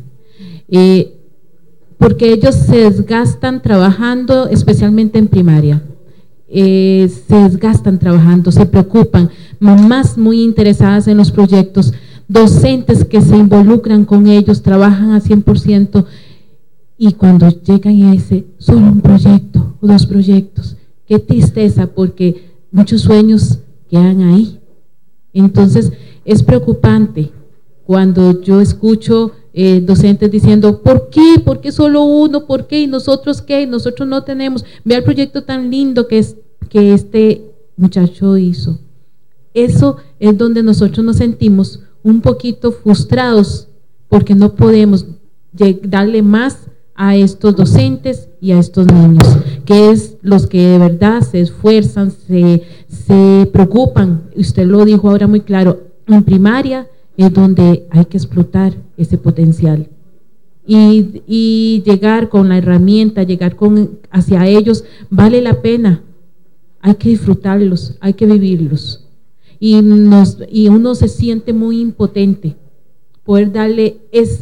porque ellos se desgastan trabajando, especialmente en primaria. Se desgastan trabajando, se preocupan, mamás muy interesadas en los proyectos, docentes que se involucran con ellos, trabajan a 100%, y cuando llegan a ese, solo un proyecto o dos proyectos, qué tristeza, porque muchos sueños quedan ahí. Entonces es preocupante cuando yo escucho docentes diciendo, ¿por qué? ¿Por qué solo uno? ¿Por qué? ¿Y nosotros qué? Nosotros no tenemos. Vea el proyecto tan lindo que este muchacho hizo. Eso es donde nosotros nos sentimos un poquito frustrados, porque no podemos darle más a estos docentes y a estos niños, que es los que de verdad se esfuerzan, se preocupan. Usted lo dijo ahora muy claro, en primaria es donde hay que explotar ese potencial y llegar con la herramienta, hacia ellos, vale la pena. Hay que disfrutarlos, hay que vivirlos, y uno se siente muy impotente poder darle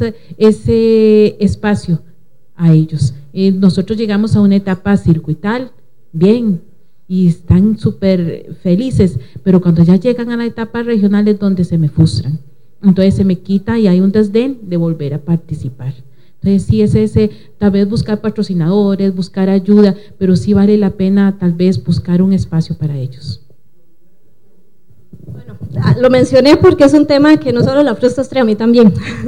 ese espacio a ellos. Nosotros llegamos a una etapa circuital, bien, y están súper felices, pero cuando ya llegan a la etapa regional es donde se me frustran. Entonces se me quita y hay un desdén de volver a participar. Entonces sí es ese, tal vez buscar patrocinadores, buscar ayuda, pero sí vale la pena tal vez buscar un espacio para ellos. Bueno, lo mencioné porque es un tema que no solo la frustra, a mí también.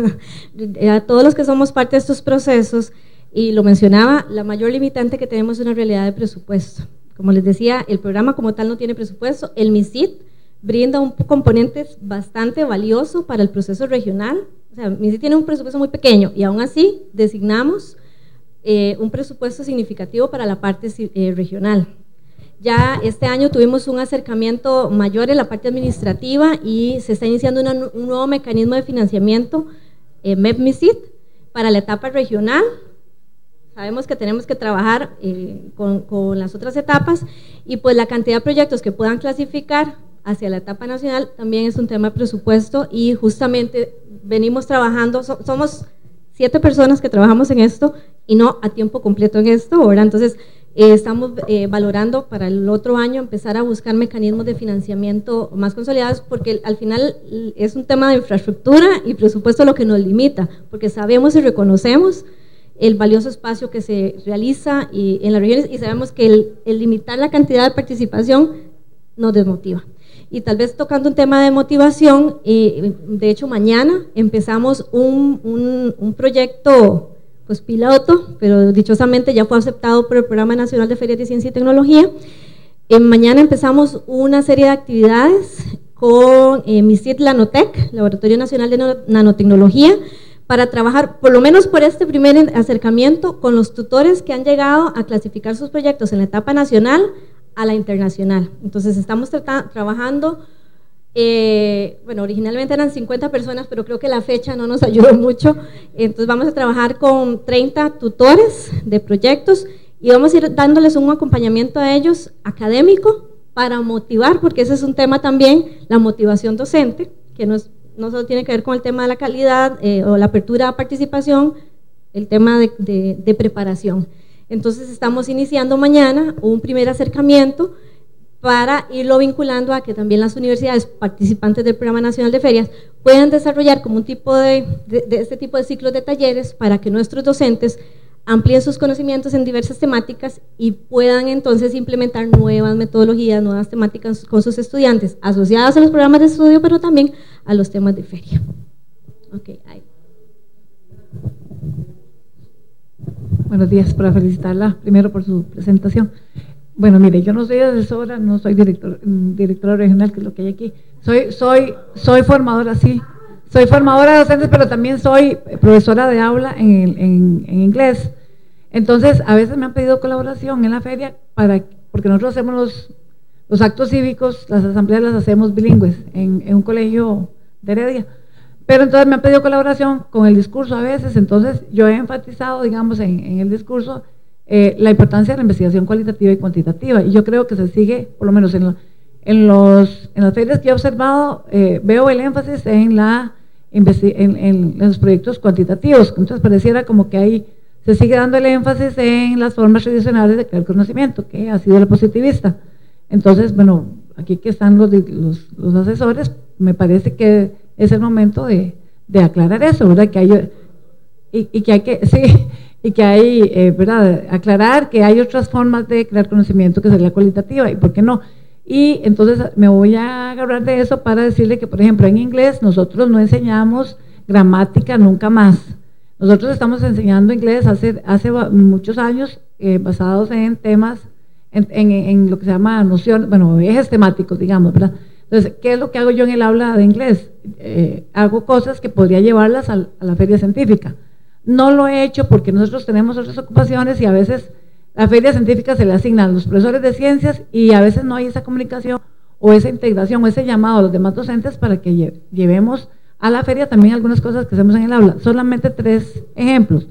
A todos los que somos parte de estos procesos, y lo mencionaba, la mayor limitante que tenemos es una realidad de presupuesto. Como les decía, el programa como tal no tiene presupuesto. El MISIT brinda un componente bastante valioso para el proceso regional. O sea, MISIT tiene un presupuesto muy pequeño y aún así designamos un presupuesto significativo para la parte regional. Ya este año tuvimos un acercamiento mayor en la parte administrativa y se está iniciando un nuevo mecanismo de financiamiento, MEP-MISIT, para la etapa regional. Sabemos que tenemos que trabajar con las otras etapas, y pues la cantidad de proyectos que puedan clasificar hacia la etapa nacional también es un tema de presupuesto, y justamente venimos trabajando, somos 7 personas que trabajamos en esto y no a tiempo completo en esto, ¿verdad? Entonces estamos valorando para el otro año empezar a buscar mecanismos de financiamiento más consolidados, porque al final es un tema de infraestructura y presupuesto lo que nos limita, porque sabemos y reconocemos el valioso espacio que se realiza en las regiones, y sabemos que el limitar la cantidad de participación nos desmotiva. Y tal vez tocando un tema de motivación, de hecho mañana empezamos un proyecto pues piloto, pero dichosamente ya fue aceptado por el Programa Nacional de Ferias de Ciencia y Tecnología. Mañana empezamos una serie de actividades con MISIT Nanotec, Laboratorio Nacional de Nanotecnología, para trabajar, por lo menos por este primer acercamiento, con los tutores que han llegado a clasificar sus proyectos en la etapa nacional a la internacional. Entonces estamos trabajando, bueno, originalmente eran 50 personas, pero creo que la fecha no nos ayudó mucho. Entonces vamos a trabajar con 30 tutores de proyectos y vamos a ir dándoles un acompañamiento a ellos académico para motivar, porque ese es un tema también, la motivación docente, que no solo tiene que ver con el tema de la calidad o la apertura a participación, el tema de preparación. Entonces estamos iniciando mañana un primer acercamiento para irlo vinculando a que también las universidades participantes del Programa Nacional de Ferias puedan desarrollar como un tipo de este tipo de ciclos de talleres para que nuestros docentes amplíen sus conocimientos en diversas temáticas y puedan entonces implementar nuevas metodologías, nuevas temáticas con sus estudiantes asociadas a los programas de estudio, pero también a los temas de feria. Okay, ahí. Buenos días, para felicitarla primero por su presentación. Bueno, mire, yo no soy asesora, no soy directora regional, que es lo que hay aquí. Soy formadora, sí. Soy formadora de docentes, pero también soy profesora de aula en inglés. Entonces, a veces me han pedido colaboración en la feria porque nosotros hacemos los actos cívicos, las asambleas las hacemos bilingües en un colegio de Heredia. Pero entonces me han pedido colaboración con el discurso a veces, entonces yo he enfatizado, digamos, en el discurso la importancia de la investigación cualitativa y cuantitativa, y yo creo que se sigue, por lo menos en las ferias que he observado, veo el énfasis en los proyectos cuantitativos. Entonces pareciera como que ahí se sigue dando el énfasis en las formas tradicionales de crear conocimiento, que ha sido la positivista. Entonces, bueno, aquí que están los asesores, me parece que es el momento de aclarar eso, ¿verdad? Que hay, y que hay que, sí, y que hay, ¿verdad? Aclarar que hay otras formas de crear conocimiento que sería cualitativa, y por qué no. Y entonces me voy a agarrar de eso para decirle que, por ejemplo, en inglés nosotros no enseñamos gramática nunca más. Nosotros estamos enseñando inglés hace muchos años, basados en temas, en lo que se llama noción, bueno, ejes temáticos, digamos, ¿verdad? Entonces, ¿qué es lo que hago yo en el aula de inglés? Hago cosas que podría llevarlas a la feria científica. No lo he hecho porque nosotros tenemos otras ocupaciones y a veces la feria científica se le asignan a los profesores de ciencias y a veces no hay esa comunicación o esa integración o ese llamado a los demás docentes para que llevemos a la feria también algunas cosas que hacemos en el aula. Solamente 3 ejemplos.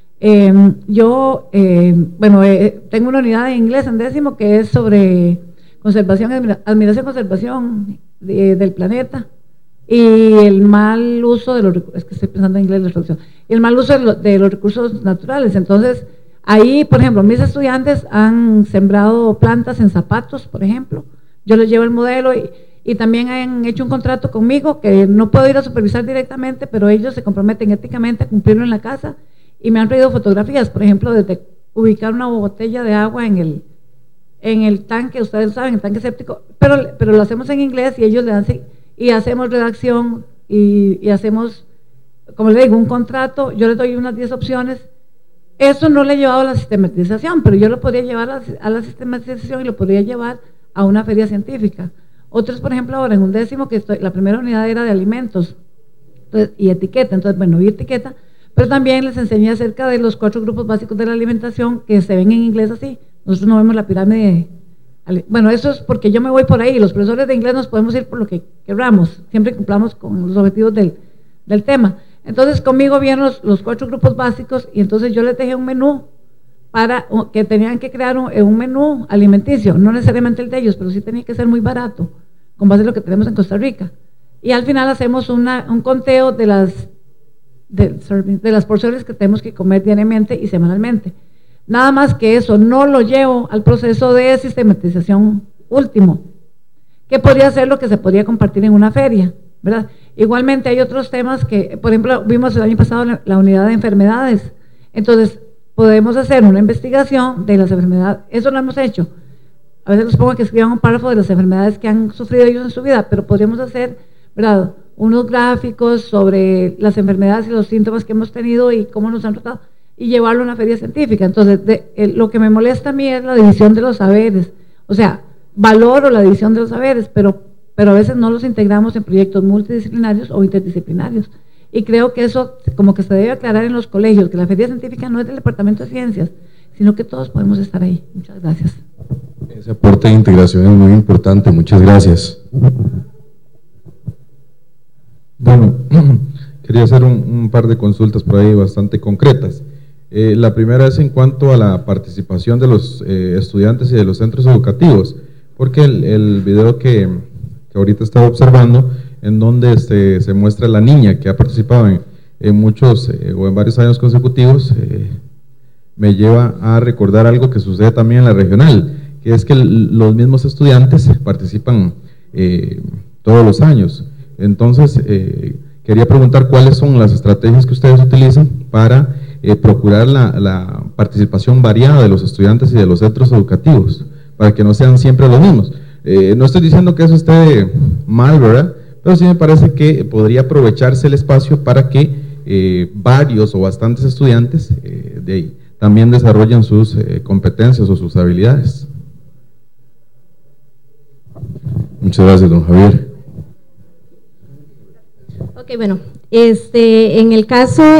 Yo tengo una unidad de inglés en 10º que es sobre conservación, admiración, conservación del planeta y el mal uso de los recursos, es que estoy pensando en inglés la traducción, y el mal uso de los recursos naturales. Entonces, ahí, por ejemplo, mis estudiantes han sembrado plantas en zapatos, por ejemplo. Yo les llevo el modelo y también han hecho un contrato conmigo que no puedo ir a supervisar directamente, pero ellos se comprometen éticamente a cumplirlo en la casa y me han traído fotografías, por ejemplo, desde ubicar una botella de agua en el tanque, ustedes saben, el tanque séptico, pero lo hacemos en inglés y ellos le dan, y hacemos redacción y hacemos, como les digo, un contrato. Yo les doy unas 10 opciones. Eso no le he llevado a la sistematización, pero yo lo podría llevar a la sistematización y lo podría llevar a una feria científica. Otros, por ejemplo, ahora en un 10º, que la primera unidad era de alimentos, entonces, y etiqueta, entonces, bueno, y etiqueta, pero también les enseñé acerca de los 4 grupos básicos de la alimentación que se ven en inglés así. Nosotros no vemos la pirámide. Bueno, eso es porque yo me voy por ahí. Los profesores de inglés nos podemos ir por lo que queramos, siempre cumplamos con los objetivos del tema. Entonces, conmigo vienen los 4 grupos básicos y entonces yo les dejé un menú que tenían que crear un menú alimenticio, no necesariamente el de ellos, pero sí tenía que ser muy barato, con base en lo que tenemos en Costa Rica. Y al final hacemos un conteo de las porciones que tenemos que comer diariamente y semanalmente. Nada más que eso, no lo llevo al proceso de sistematización último, que podría ser lo que se podría compartir en una feria, ¿verdad? Igualmente hay otros temas que, por ejemplo, vimos el año pasado la unidad de enfermedades. Entonces, podemos hacer una investigación de las enfermedades. Eso lo hemos hecho. A veces los pongo que escriban un párrafo de las enfermedades que han sufrido ellos en su vida, pero podríamos hacer, ¿verdad?, unos gráficos sobre las enfermedades y los síntomas que hemos tenido y cómo nos han tratado, y llevarlo a una feria científica. Entonces, lo que me molesta a mí es la división de los saberes. O sea, valoro la división de los saberes, pero a veces no los integramos en proyectos multidisciplinarios o interdisciplinarios. Y creo que eso como que se debe aclarar en los colegios, que la feria científica no es del Departamento de Ciencias, sino que todos podemos estar ahí. Muchas gracias. Ese aporte de integración es muy importante. Muchas gracias. Bueno, quería hacer un par de consultas por ahí bastante concretas. La primera es en cuanto a la participación de los estudiantes y de los centros educativos, porque el video que ahorita estaba observando, en donde se muestra la niña que ha participado en muchos o en varios años consecutivos, me lleva a recordar algo que sucede también en la regional, que es que los mismos estudiantes participan todos los años. Entonces, quería preguntar cuáles son las estrategias que ustedes utilizan para procurar la participación variada de los estudiantes y de los centros educativos, para que no sean siempre los mismos. No estoy diciendo que eso esté mal, ¿verdad? Pero sí me parece que podría aprovecharse el espacio para que varios o bastantes estudiantes también desarrollen sus competencias o sus habilidades. Muchas gracias, don Javier. Ok, bueno, en el caso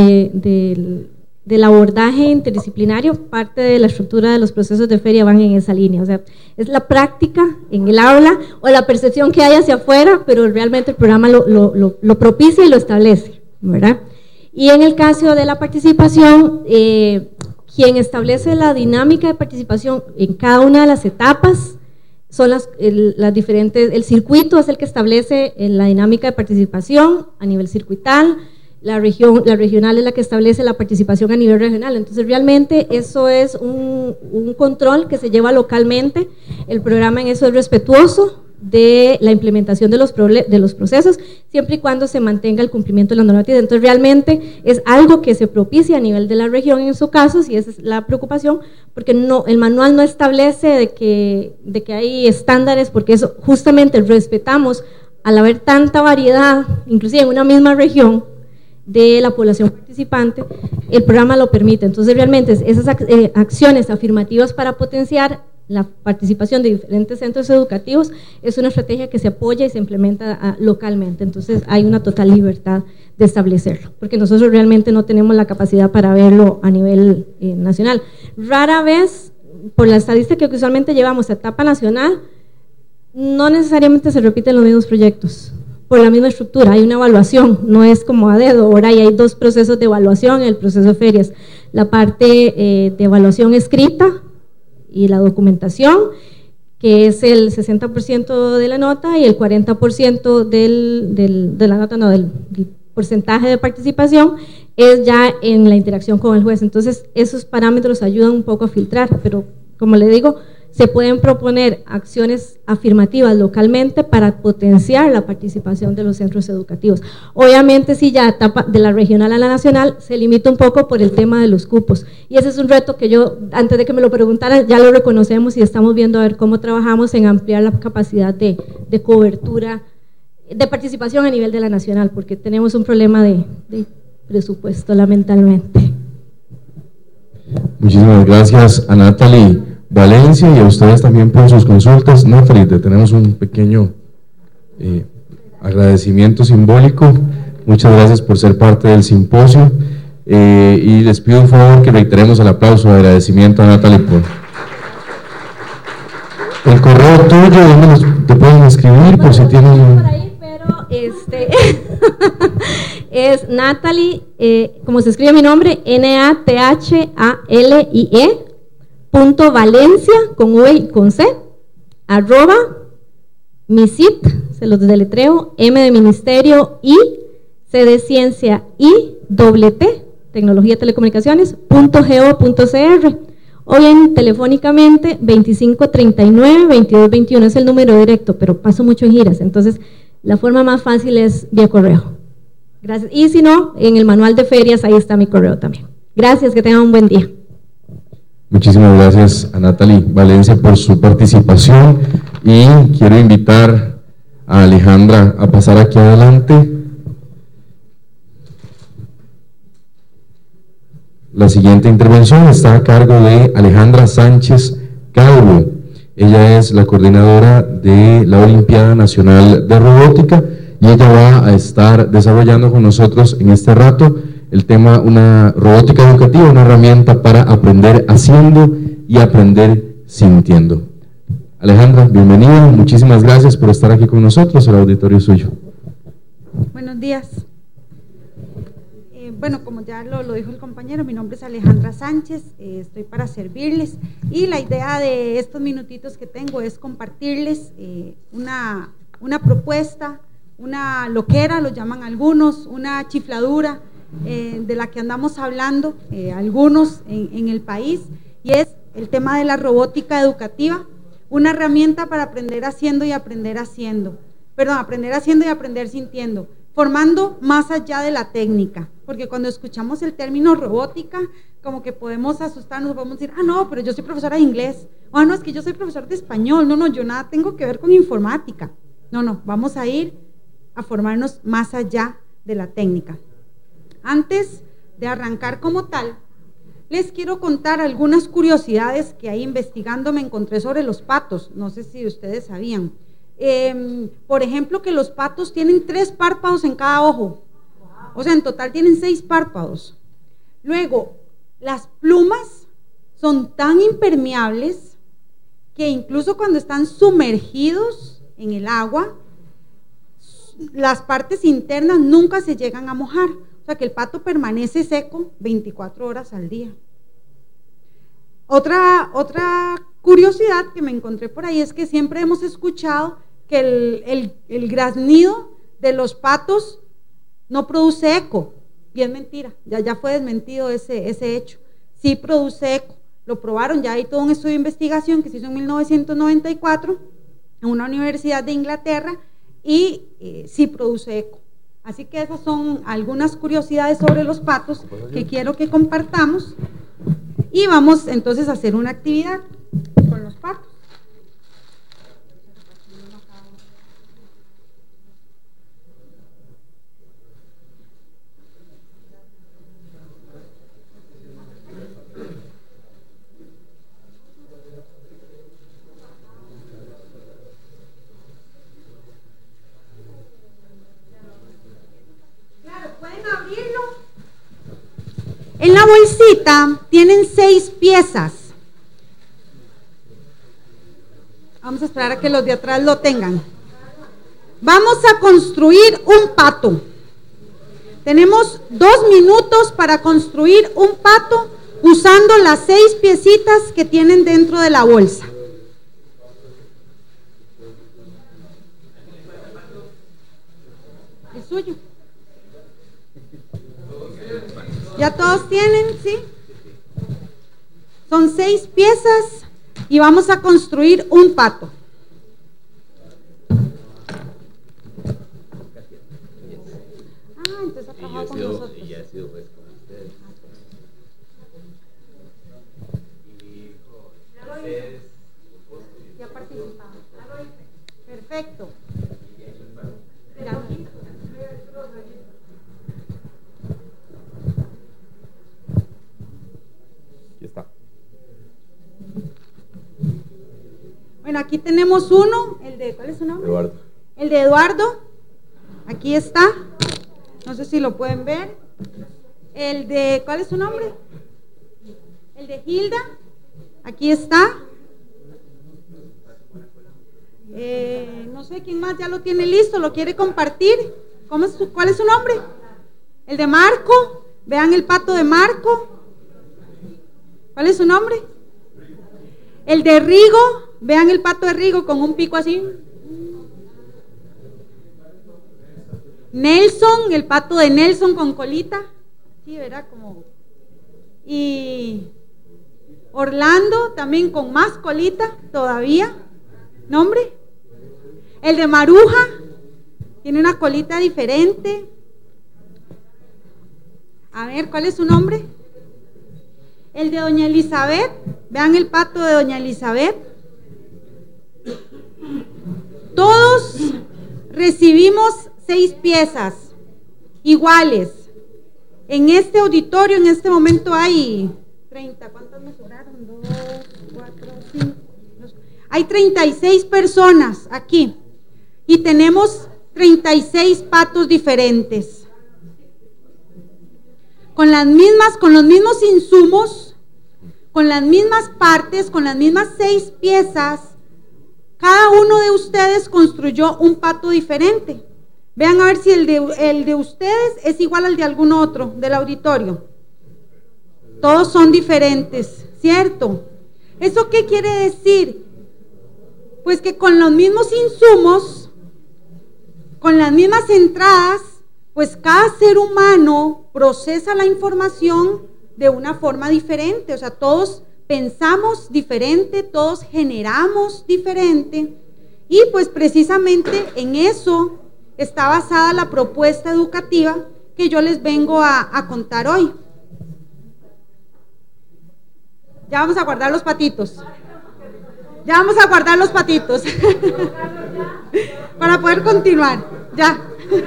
del abordaje interdisciplinario, parte de la estructura de los procesos de feria van en esa línea, o sea, es la práctica en el aula o la percepción que hay hacia afuera, pero realmente el programa lo propicia y lo establece, ¿verdad? Y en el caso de la participación, quien establece la dinámica de participación en cada una de las etapas son las diferentes, el circuito es el que establece la dinámica de participación a nivel circuital, la regional es la que establece la participación a nivel regional. Entonces realmente eso es un control que se lleva localmente. El programa en eso es respetuoso de la implementación de los procesos, siempre y cuando se mantenga el cumplimiento de la normativa. Entonces realmente es algo que se propicia a nivel de la región en su caso, y esa es la preocupación, porque el manual no establece de que hay estándares, porque eso justamente respetamos al haber tanta variedad, inclusive en una misma región, de la población participante, el programa lo permite. Entonces realmente esas acciones afirmativas para potenciar la participación de diferentes centros educativos es una estrategia que se apoya y se implementa localmente. Entonces hay una total libertad de establecerlo, porque nosotros realmente no tenemos la capacidad para verlo a nivel nacional. Rara vez, por la estadística que usualmente llevamos a etapa nacional, no necesariamente se repiten los mismos proyectos por la misma estructura, hay una evaluación, no es como a dedo. Ahora hay dos procesos de evaluación en el proceso de ferias, la parte de evaluación escrita y la documentación, que es el 60% de la nota, y el 40% de la nota, no, del porcentaje de participación es ya en la interacción con el juez. Entonces esos parámetros ayudan un poco a filtrar, pero como le digo, se pueden proponer acciones afirmativas localmente para potenciar la participación de los centros educativos. Obviamente, si ya etapa de la regional a la nacional, se limita un poco por el tema de los cupos. Y ese es un reto que yo, antes de que me lo preguntaran, ya lo reconocemos y estamos viendo a ver cómo trabajamos en ampliar la capacidad de cobertura, de participación a nivel de la nacional, porque tenemos un problema de presupuesto, lamentablemente. Muchísimas gracias a Natalie Valencia y a ustedes también por sus consultas. Natalie, te tenemos un pequeño agradecimiento simbólico. Muchas gracias por ser parte del simposio y les pido un favor que reiteremos el aplauso de agradecimiento a Natalie por el correo tuyo, donde te pueden escribir por si tienen es Natalie, como se escribe mi nombre, NATHALIE .valencia con V y con C @ MISIT, se los deletreo, M de ministerio, I, C de ciencia, I, T, tecnología telecomunicaciones, .go.cr, o bien telefónicamente 2539-2221, es el número directo, pero paso mucho en giras, entonces la forma más fácil es vía correo. Gracias. Y si no, en el manual de ferias ahí está mi correo también. Gracias, que tengan un buen día. Muchísimas gracias a Natalie Valencia por su participación y quiero invitar a Alejandra a pasar aquí adelante. La siguiente intervención está a cargo de Alejandra Sánchez Calvo. Ella es la coordinadora de la Olimpiada Nacional de Robótica y ella va a estar desarrollando con nosotros en este rato el tema una robótica educativa, una herramienta para aprender haciendo y aprender sintiendo. Alejandra, bienvenida, muchísimas gracias por estar aquí con nosotros, el auditorio es suyo. Buenos días. Bueno, como ya lo dijo el compañero, mi nombre es Alejandra Sánchez, estoy para servirles y la idea de estos minutitos que tengo es compartirles una propuesta, una loquera, lo llaman algunos, una chifladura de la que andamos hablando, algunos en el país, y es el tema de la robótica educativa, una herramienta para aprender haciendo y aprender haciendo, perdón, aprender haciendo y aprender sintiendo, formando más allá de la técnica, porque cuando escuchamos el término robótica, como que podemos asustarnos, podemos decir, ah, no, pero yo soy profesora de inglés, o no, es que yo soy profesor de español, no, yo nada tengo que ver con informática. No, vamos a ir a formarnos más allá de la técnica. Antes de arrancar como tal, les quiero contar algunas curiosidades que ahí investigando me encontré sobre los patos, no sé si ustedes sabían. Por ejemplo, que los patos tienen 3 párpados en cada ojo, o sea, en total tienen 6 párpados. Luego, las plumas son tan impermeables que incluso cuando están sumergidos en el agua, las partes internas nunca se llegan a mojar, o sea que el pato permanece seco 24 horas al día. Otra curiosidad que me encontré por ahí es que siempre hemos escuchado que el graznido de los patos no produce eco, y es mentira, ya fue desmentido ese hecho. Sí produce eco, lo probaron, ya hay todo un estudio de investigación que se hizo en 1994 en una universidad de Inglaterra y sí produce eco. Así que esas son algunas curiosidades sobre los patos que quiero que compartamos, y vamos entonces a hacer una actividad con los patos. En la bolsita tienen 6 piezas. Vamos a esperar a que los de atrás lo tengan. Vamos a construir un pato. Tenemos 2 minutos para construir un pato usando las 6 piecitas que tienen dentro de la bolsa. El suyo. ¿Ya todos tienen? ¿Sí? Son 6 piezas y vamos a construir un pato. Ah, entonces ha trabajado con nosotros. Y ya ha sido pues con ustedes. Ya participamos. Perfecto. Bueno, aquí tenemos uno, el de, ¿cuál es su nombre? Eduardo. El de Eduardo, aquí está, no sé si lo pueden ver. El de, ¿cuál es su nombre? El de Hilda, aquí está. No sé quién más ya lo tiene listo, lo quiere compartir. ¿Cuál es su nombre? El de Marco, vean el pato de Marco. ¿Cuál es su nombre? El de Rigo, vean el pato de Rigo con un pico así. Nelson, el pato de Nelson con colita. Sí, verá como. Y Orlando también con más colita todavía. ¿Nombre? El de Maruja tiene una colita diferente. A ver, ¿cuál es su nombre? El de Doña Elizabeth, vean el pato de Doña Elizabeth. Todos recibimos 6 piezas iguales. En este auditorio en este momento hay 30, ¿cuántas me sobraron? 2, 4, 5. Hay 36 personas aquí y tenemos 36 patos diferentes. Con los mismos insumos, con las mismas partes, con las mismas 6 piezas, cada uno de ustedes construyó un pato diferente. Vean a ver si el de ustedes es igual al de algún otro del auditorio. Todos son diferentes, ¿cierto? ¿Eso qué quiere decir? Pues que con los mismos insumos, con las mismas entradas, pues cada ser humano procesa la información de una forma diferente, o sea, todos pensamos diferente, todos generamos diferente, y pues precisamente en eso está basada la propuesta educativa que yo les vengo a contar hoy. Ya vamos a guardar los patitos. Ya vamos a guardar los patitos. Para poder continuar. Ya.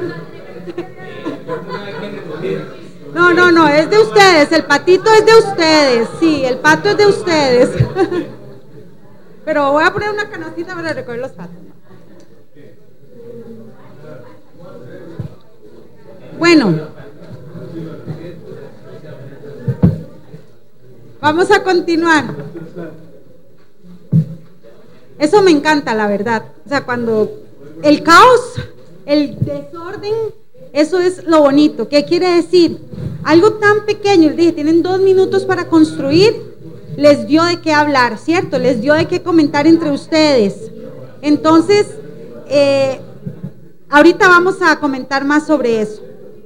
No, es de ustedes. El patito es de ustedes. Sí, el pato es de ustedes. Pero voy a poner una canastita para recoger los patos. Bueno, vamos a continuar. Eso me encanta, la verdad. O sea, cuando el caos, el desorden, eso es lo bonito. ¿Qué quiere decir? Algo tan pequeño, les dije, tienen 2 minutos para construir, les dio de qué hablar, ¿cierto? Les dio de qué comentar entre ustedes. Entonces, ahorita vamos a comentar más sobre eso.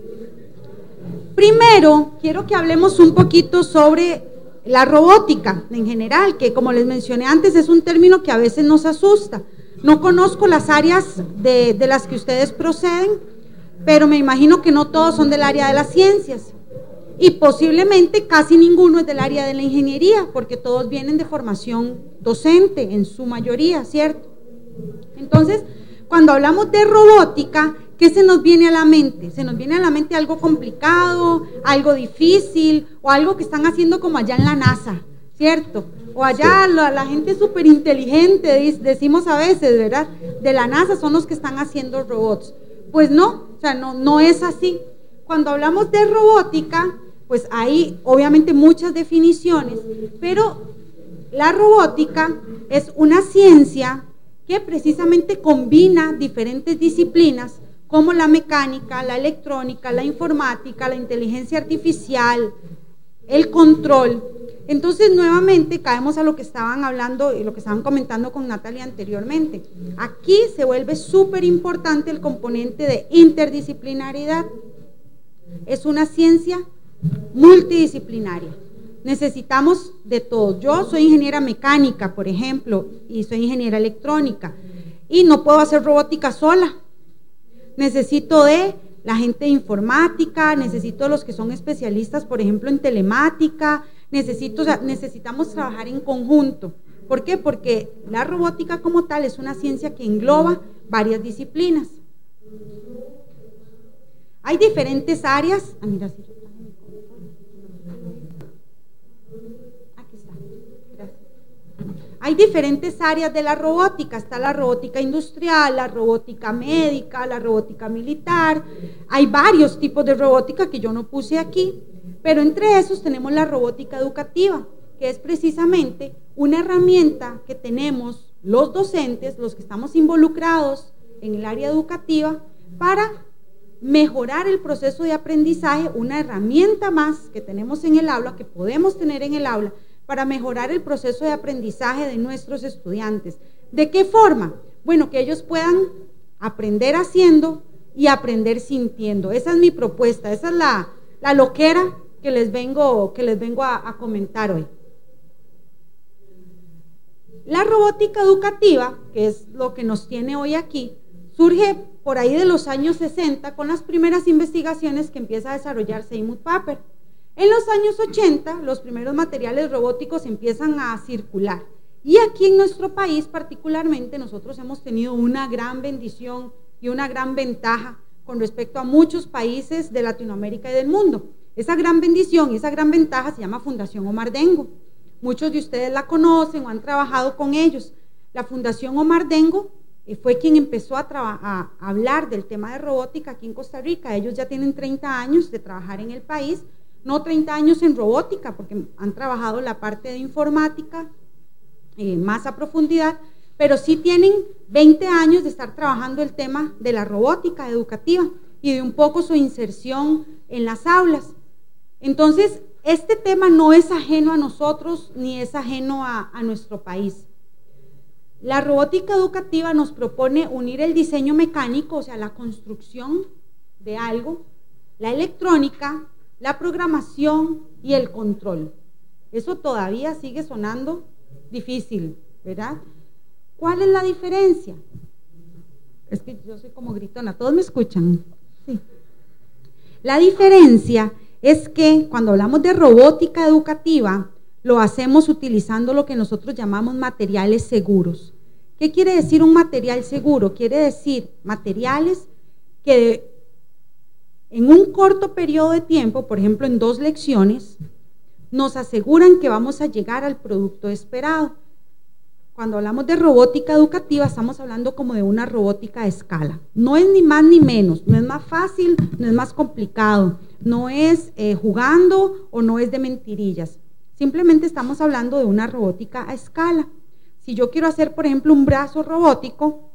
Primero, quiero que hablemos un poquito sobre la robótica en general, que como les mencioné antes, es un término que a veces nos asusta. No conozco las áreas de las que ustedes proceden, pero me imagino que no todos son del área de las ciencias. Y posiblemente casi ninguno es del área de la ingeniería, porque todos vienen de formación docente, en su mayoría, ¿cierto? Entonces, cuando hablamos de robótica, ¿qué se nos viene a la mente? Se nos viene a la mente algo complicado, algo difícil, o algo que están haciendo como allá en la NASA, ¿cierto? O allá la gente súper inteligente, decimos a veces, ¿verdad? De la NASA son los que están haciendo robots. Pues no, o sea, no es así. Cuando hablamos de robótica, pues hay obviamente muchas definiciones, pero la robótica es una ciencia que precisamente combina diferentes disciplinas como la mecánica, la electrónica, la informática, la inteligencia artificial, el control. Entonces, nuevamente caemos a lo que estaban hablando y lo que estaban comentando con Natalia anteriormente. Aquí se vuelve súper importante el componente de interdisciplinaridad. Es una ciencia multidisciplinaria. Necesitamos de todo. Yo soy ingeniera mecánica, por ejemplo, y soy ingeniera electrónica, y no puedo hacer robótica sola. Necesito de la gente de informática, necesito los que son especialistas, por ejemplo, en telemática, necesitamos trabajar en conjunto. ¿Por qué? Porque la robótica como tal es una ciencia que engloba varias disciplinas. Hay diferentes áreas. Mira, sí. Aquí está. Gracias. Hay diferentes áreas de la robótica. Está la robótica industrial, la robótica médica, la robótica militar. Hay varios tipos de robótica que yo no puse aquí, pero entre esos tenemos la robótica educativa, que es precisamente una herramienta que tenemos los docentes, los que estamos involucrados en el área educativa, para mejorar el proceso de aprendizaje, una herramienta más que tenemos en el aula, que podemos tener en el aula, para mejorar el proceso de aprendizaje de nuestros estudiantes. ¿De qué forma? Bueno, que ellos puedan aprender haciendo y aprender sintiendo. Esa es mi propuesta, esa es la loquera que les vengo a comentar hoy. La robótica educativa, que es lo que nos tiene hoy aquí, surge por ahí de los años 60 con las primeras investigaciones que empieza a desarrollar Seymour Papert. En los años 80 los primeros materiales robóticos empiezan a circular, y aquí en nuestro país particularmente nosotros hemos tenido una gran bendición y una gran ventaja con respecto a muchos países de Latinoamérica y del mundo. Esa gran bendición y esa gran ventaja se llama Fundación Omar Dengo. Muchos de ustedes la conocen o han trabajado con ellos. La Fundación Omar Dengo fue quien empezó a hablar del tema de robótica aquí en Costa Rica. Ellos ya tienen 30 años de trabajar en el país, no 30 años en robótica, porque han trabajado la parte de informática más a profundidad, pero sí tienen 20 años de estar trabajando el tema de la robótica educativa y de un poco su inserción en las aulas. Entonces, este tema no es ajeno a nosotros ni es ajeno a nuestro país. La robótica educativa nos propone unir el diseño mecánico, o sea, la construcción de algo, la electrónica, la programación y el control. Eso todavía sigue sonando difícil, ¿verdad? ¿Cuál es la diferencia? Es que yo soy como gritona, ¿todos me escuchan? Sí. La diferencia es que cuando hablamos de robótica educativa, lo hacemos utilizando lo que nosotros llamamos materiales seguros. ¿Qué quiere decir un material seguro? Quiere decir materiales que en un corto periodo de tiempo, por ejemplo en 2 lecciones, nos aseguran que vamos a llegar al producto esperado. Cuando hablamos de robótica educativa, estamos hablando como de una robótica a escala. No es ni más ni menos, no es más fácil, no es más complicado, no es jugando o no es de mentirillas. Simplemente estamos hablando de una robótica a escala. Si yo quiero hacer, por ejemplo, un brazo robótico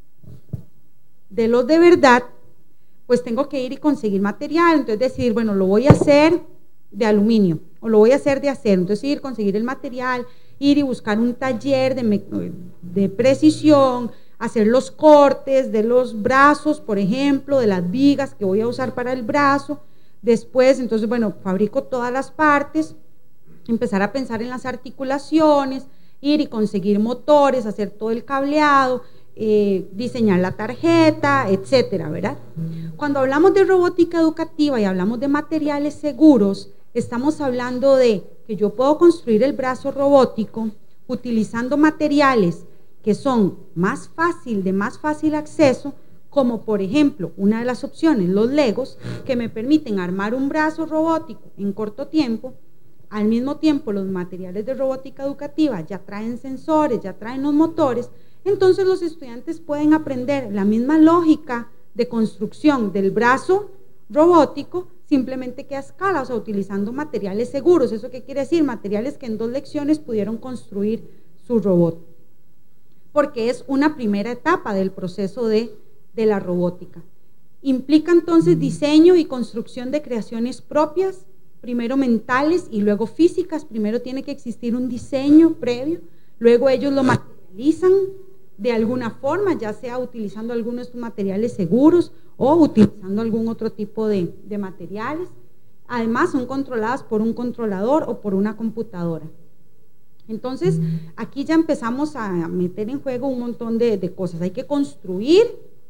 de los de verdad, pues tengo que ir y conseguir material. Entonces decidir, bueno, lo voy a hacer de aluminio o lo voy a hacer de acero. Entonces ir, conseguir el material, ir y buscar un taller de precisión, hacer los cortes de los brazos, por ejemplo, de las vigas que voy a usar para el brazo. Después, entonces, bueno, fabrico todas las partes, empezar a pensar en las articulaciones, ir y conseguir motores, hacer todo el cableado, diseñar la tarjeta, etcétera, ¿verdad? Cuando hablamos de robótica educativa y hablamos de materiales seguros, estamos hablando de que yo puedo construir el brazo robótico utilizando materiales que son de más fácil acceso, como por ejemplo, una de las opciones, los Legos, que me permiten armar un brazo robótico en corto tiempo. Al mismo tiempo, los materiales de robótica educativa ya traen sensores, ya traen los motores, entonces los estudiantes pueden aprender la misma lógica de construcción del brazo robótico, simplemente que a escala, o sea, utilizando materiales seguros. ¿Eso qué quiere decir? Materiales que en 2 lecciones pudieron construir su robot, porque es una primera etapa del proceso de la robótica. Implica entonces diseño y construcción de creaciones propias, primero mentales y luego físicas. Primero tiene que existir un diseño previo, luego ellos lo materializan de alguna forma, ya sea utilizando algunos de estos materiales seguros o utilizando algún otro tipo de materiales. Además son controladas por un controlador o por una computadora. Entonces aquí ya empezamos a meter en juego un montón de cosas. Hay que construir,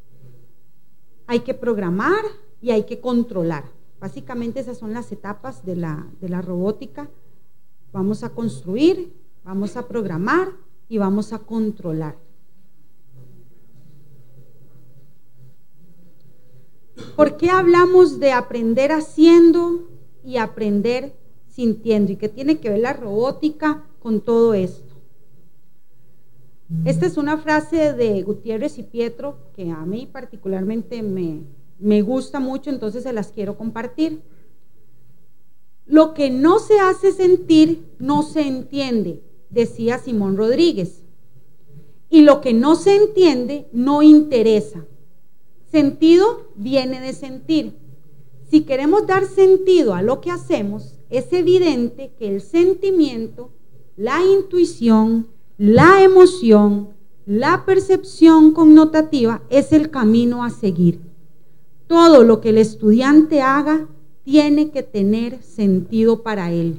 hay que programar y hay que controlar. Básicamente esas son las etapas de la robótica. Vamos a construir, vamos a programar y vamos a controlar. ¿Por qué hablamos de aprender haciendo y aprender sintiendo? ¿Y qué tiene que ver la robótica con todo esto? Esta es una frase de Gutiérrez y Pietro que a mí particularmente me gusta mucho, entonces se las quiero compartir. Lo que no se hace sentir no se entiende, decía Simón Rodríguez. Y lo que no se entiende no interesa. Sentido viene de sentir. Si queremos dar sentido a lo que hacemos, es evidente que el sentimiento, la intuición, la emoción, la percepción connotativa es el camino a seguir. Todo lo que el estudiante haga tiene que tener sentido para él.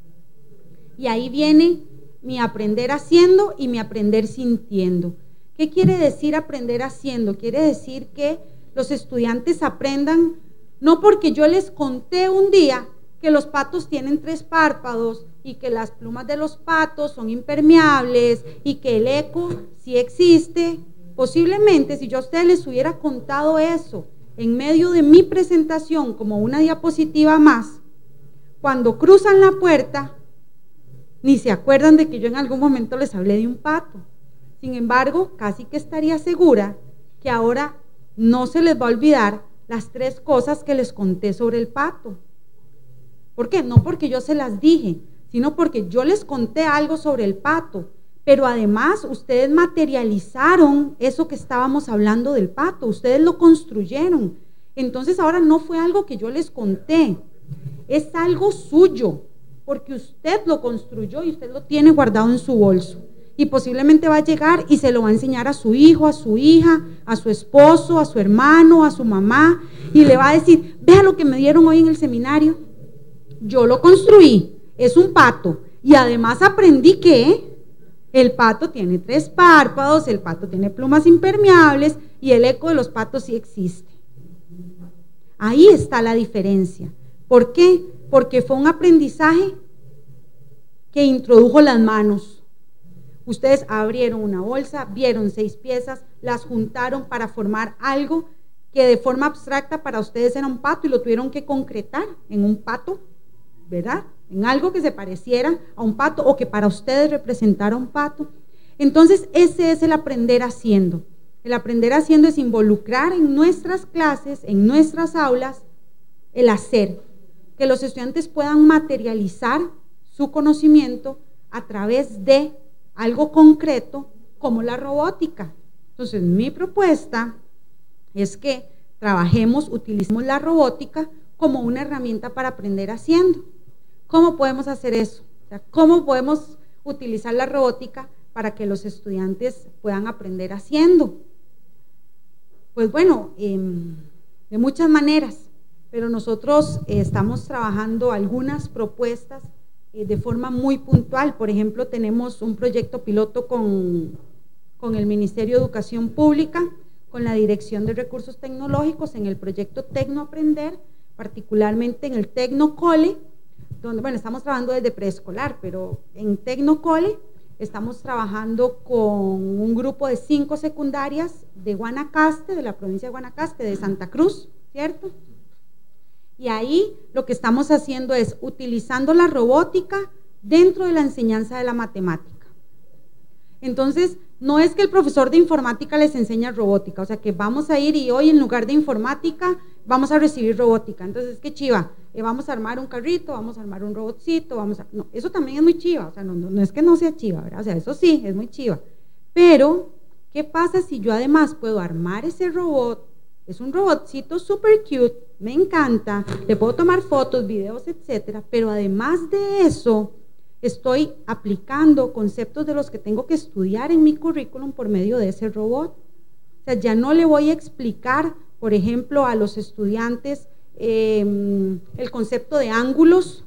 Y ahí viene mi aprender haciendo y mi aprender sintiendo. ¿Qué quiere decir aprender haciendo? Quiere decir que los estudiantes aprendan, no porque yo les conté un día que los patos tienen 3 párpados y que las plumas de los patos son impermeables y que el eco sí existe. Posiblemente si yo a ustedes les hubiera contado eso en medio de mi presentación como una diapositiva más, cuando cruzan la puerta, ni se acuerdan de que yo en algún momento les hablé de un pato. Sin embargo, casi que estaría segura que ahora no se les va a olvidar las 3 cosas que les conté sobre el pato. ¿Por qué? No porque yo se las dije, sino porque yo les conté algo sobre el pato, pero además ustedes materializaron eso que estábamos hablando del pato, ustedes lo construyeron. Entonces ahora no fue algo que yo les conté, es algo suyo, porque usted lo construyó y usted lo tiene guardado en su bolso. Y posiblemente va a llegar y se lo va a enseñar a su hijo, a su hija, a su esposo, a su hermano, a su mamá, y le va a decir, vea lo que me dieron hoy en el seminario. yo lo construí, es un pato, y además aprendí que el pato tiene 3 párpados, el pato tiene plumas impermeables y el eco de los patos sí existe. Ahí está la diferencia. ¿Por qué? Porque fue un aprendizaje que introdujo las manos. Ustedes abrieron una bolsa, vieron 6 piezas, las juntaron para formar algo que de forma abstracta para ustedes era un pato y lo tuvieron que concretar en un pato, ¿verdad? En algo que se pareciera a un pato o que para ustedes representara un pato. Entonces, ese es el aprender haciendo. El aprender haciendo es involucrar en nuestras clases, en nuestras aulas, el hacer, que los estudiantes puedan materializar su conocimiento a través de algo concreto como la robótica. Entonces, mi propuesta es que trabajemos, utilicemos la robótica como una herramienta para aprender haciendo. ¿Cómo podemos hacer eso? O sea, ¿cómo podemos utilizar la robótica para que los estudiantes puedan aprender haciendo? Pues bueno, de muchas maneras, pero nosotros estamos trabajando algunas propuestas de forma muy puntual. Por ejemplo, tenemos un proyecto piloto con el Ministerio de Educación Pública, con la Dirección de Recursos Tecnológicos en el proyecto Tecnoaprender, particularmente en el Tecnocole, donde, bueno, estamos trabajando desde preescolar, pero en Tecnocole estamos trabajando con un grupo de 5 secundarias de Guanacaste, de la provincia de Guanacaste, de Santa Cruz, ¿cierto? Y ahí lo que estamos haciendo es utilizando la robótica dentro de la enseñanza de la matemática. Entonces, no es que el profesor de informática les enseña robótica, o sea que vamos a ir y hoy en lugar de informática vamos a recibir robótica. Entonces, qué chiva, vamos a armar un carrito, vamos a armar un robotcito, no, eso también es muy chiva, o sea, no es que no sea chiva, ¿verdad? O sea, eso sí, es muy chiva. Pero, ¿qué pasa si yo además puedo armar ese robot? Es un robotcito super cute, me encanta, le puedo tomar fotos, videos, etcétera, pero además de eso, estoy aplicando conceptos de los que tengo que estudiar en mi currículum por medio de ese robot. O sea, ya no le voy a explicar, por ejemplo, a los estudiantes el concepto de ángulos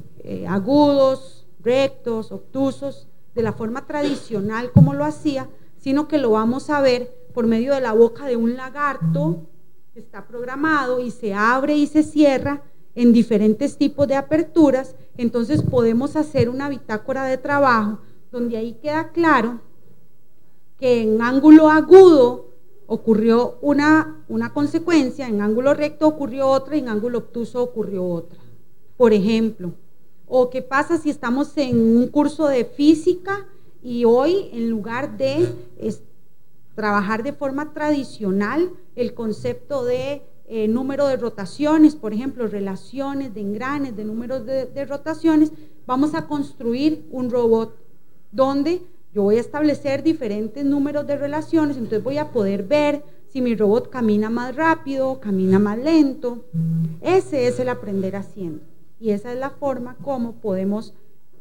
agudos, rectos, obtusos, de la forma tradicional como lo hacía, sino que lo vamos a ver por medio de la boca de un lagarto que está programado y se abre y se cierra en diferentes tipos de aperturas. Entonces podemos hacer una bitácora de trabajo donde ahí queda claro que en ángulo agudo ocurrió una consecuencia, en ángulo recto ocurrió otra y en ángulo obtuso ocurrió otra, por ejemplo. O qué pasa si estamos en un curso de física y hoy, en lugar de trabajar de forma tradicional el concepto de número de rotaciones, por ejemplo, relaciones de engranes, de números de rotaciones, vamos a construir un robot donde yo voy a establecer diferentes números de relaciones, entonces voy a poder ver si mi robot camina más rápido, camina más lento. Ese es el aprender haciendo y esa es la forma como podemos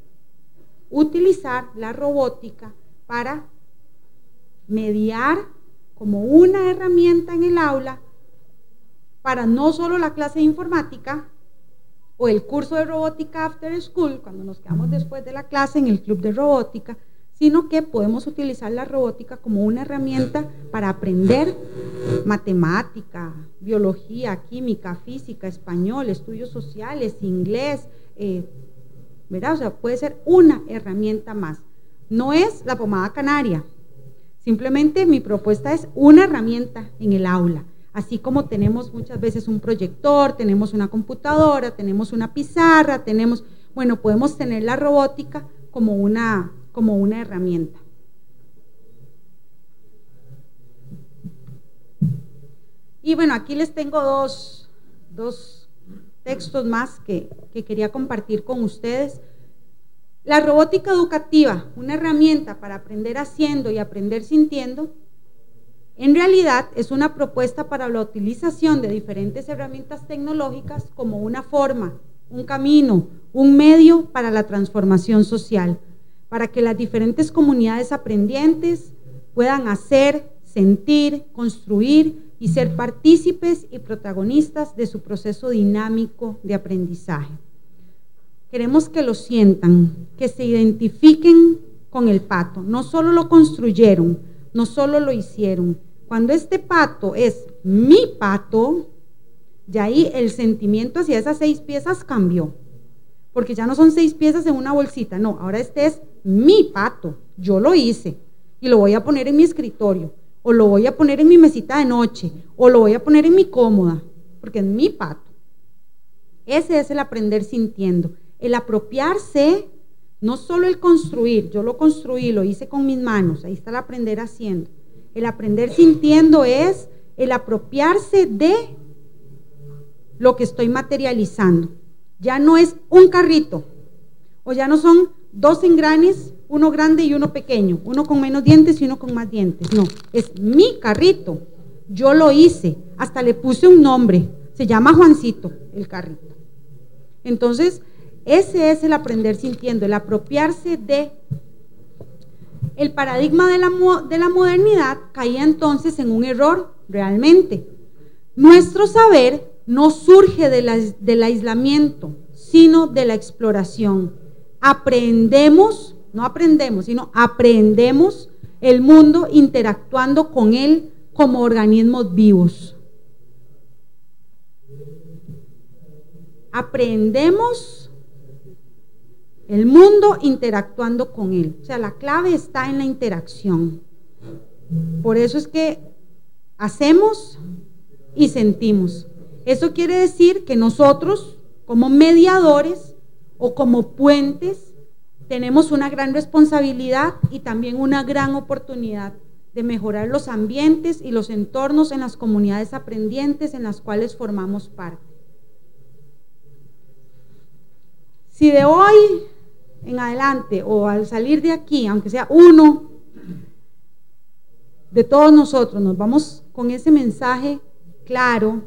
utilizar la robótica para mediar como una herramienta en el aula para no solo la clase de informática o el curso de robótica after school, cuando nos quedamos después de la clase en el club de robótica, sino que podemos utilizar la robótica como una herramienta para aprender matemática, biología, química, física, español, estudios sociales, inglés, ¿verdad? O sea, puede ser una herramienta más. No es la pomada canaria, simplemente mi propuesta es una herramienta en el aula. Así como tenemos muchas veces un proyector, tenemos una computadora, tenemos una pizarra, bueno, podemos tener la robótica como una herramienta. Y bueno, aquí les tengo dos textos más que quería compartir con ustedes. La robótica educativa, una herramienta para aprender haciendo y aprender sintiendo, en realidad es una propuesta para la utilización de diferentes herramientas tecnológicas como una forma, un camino, un medio para la transformación social, para que las diferentes comunidades aprendientes puedan hacer, sentir, construir y ser partícipes y protagonistas de su proceso dinámico de aprendizaje. queremos que lo sientan, que se identifiquen con el pato. No solo lo construyeron, no solo lo hicieron. Cuando este pato es mi pato, ya ahí el sentimiento hacia esas 6 piezas cambió, porque ya no son 6 piezas en una bolsita, no, ahora este es mi pato, yo lo hice y lo voy a poner en mi escritorio, o lo voy a poner en mi mesita de noche, o lo voy a poner en mi cómoda, porque es mi pato. Ese es el aprender sintiendo, el apropiarse, no solo el construir, yo lo construí, lo hice con mis manos, ahí está el aprender haciendo. El aprender sintiendo es el apropiarse de lo que estoy materializando. Ya no es un carrito, o ya no son 2 engranes, uno grande y uno pequeño, uno con menos dientes y uno con más dientes. No, es mi carrito, yo lo hice, hasta le puse un nombre, se llama Juancito el carrito. Entonces, ese es el aprender sintiendo, el apropiarse de. El paradigma de la modernidad caía entonces en un error realmente. Nuestro saber no surge del aislamiento, sino de la exploración. Aprendemos, no aprendemos, sino aprendemos el mundo interactuando con él como organismos vivos. Aprendemos el mundo interactuando con él. O sea, la clave está en la interacción. Por eso es que hacemos y sentimos. Eso quiere decir que nosotros, como mediadores o como puentes, tenemos una gran responsabilidad y también una gran oportunidad de mejorar los ambientes y los entornos en las comunidades aprendientes en las cuales formamos parte. Si de hoy en adelante o al salir de aquí, aunque sea uno de todos nosotros, nos vamos con ese mensaje claro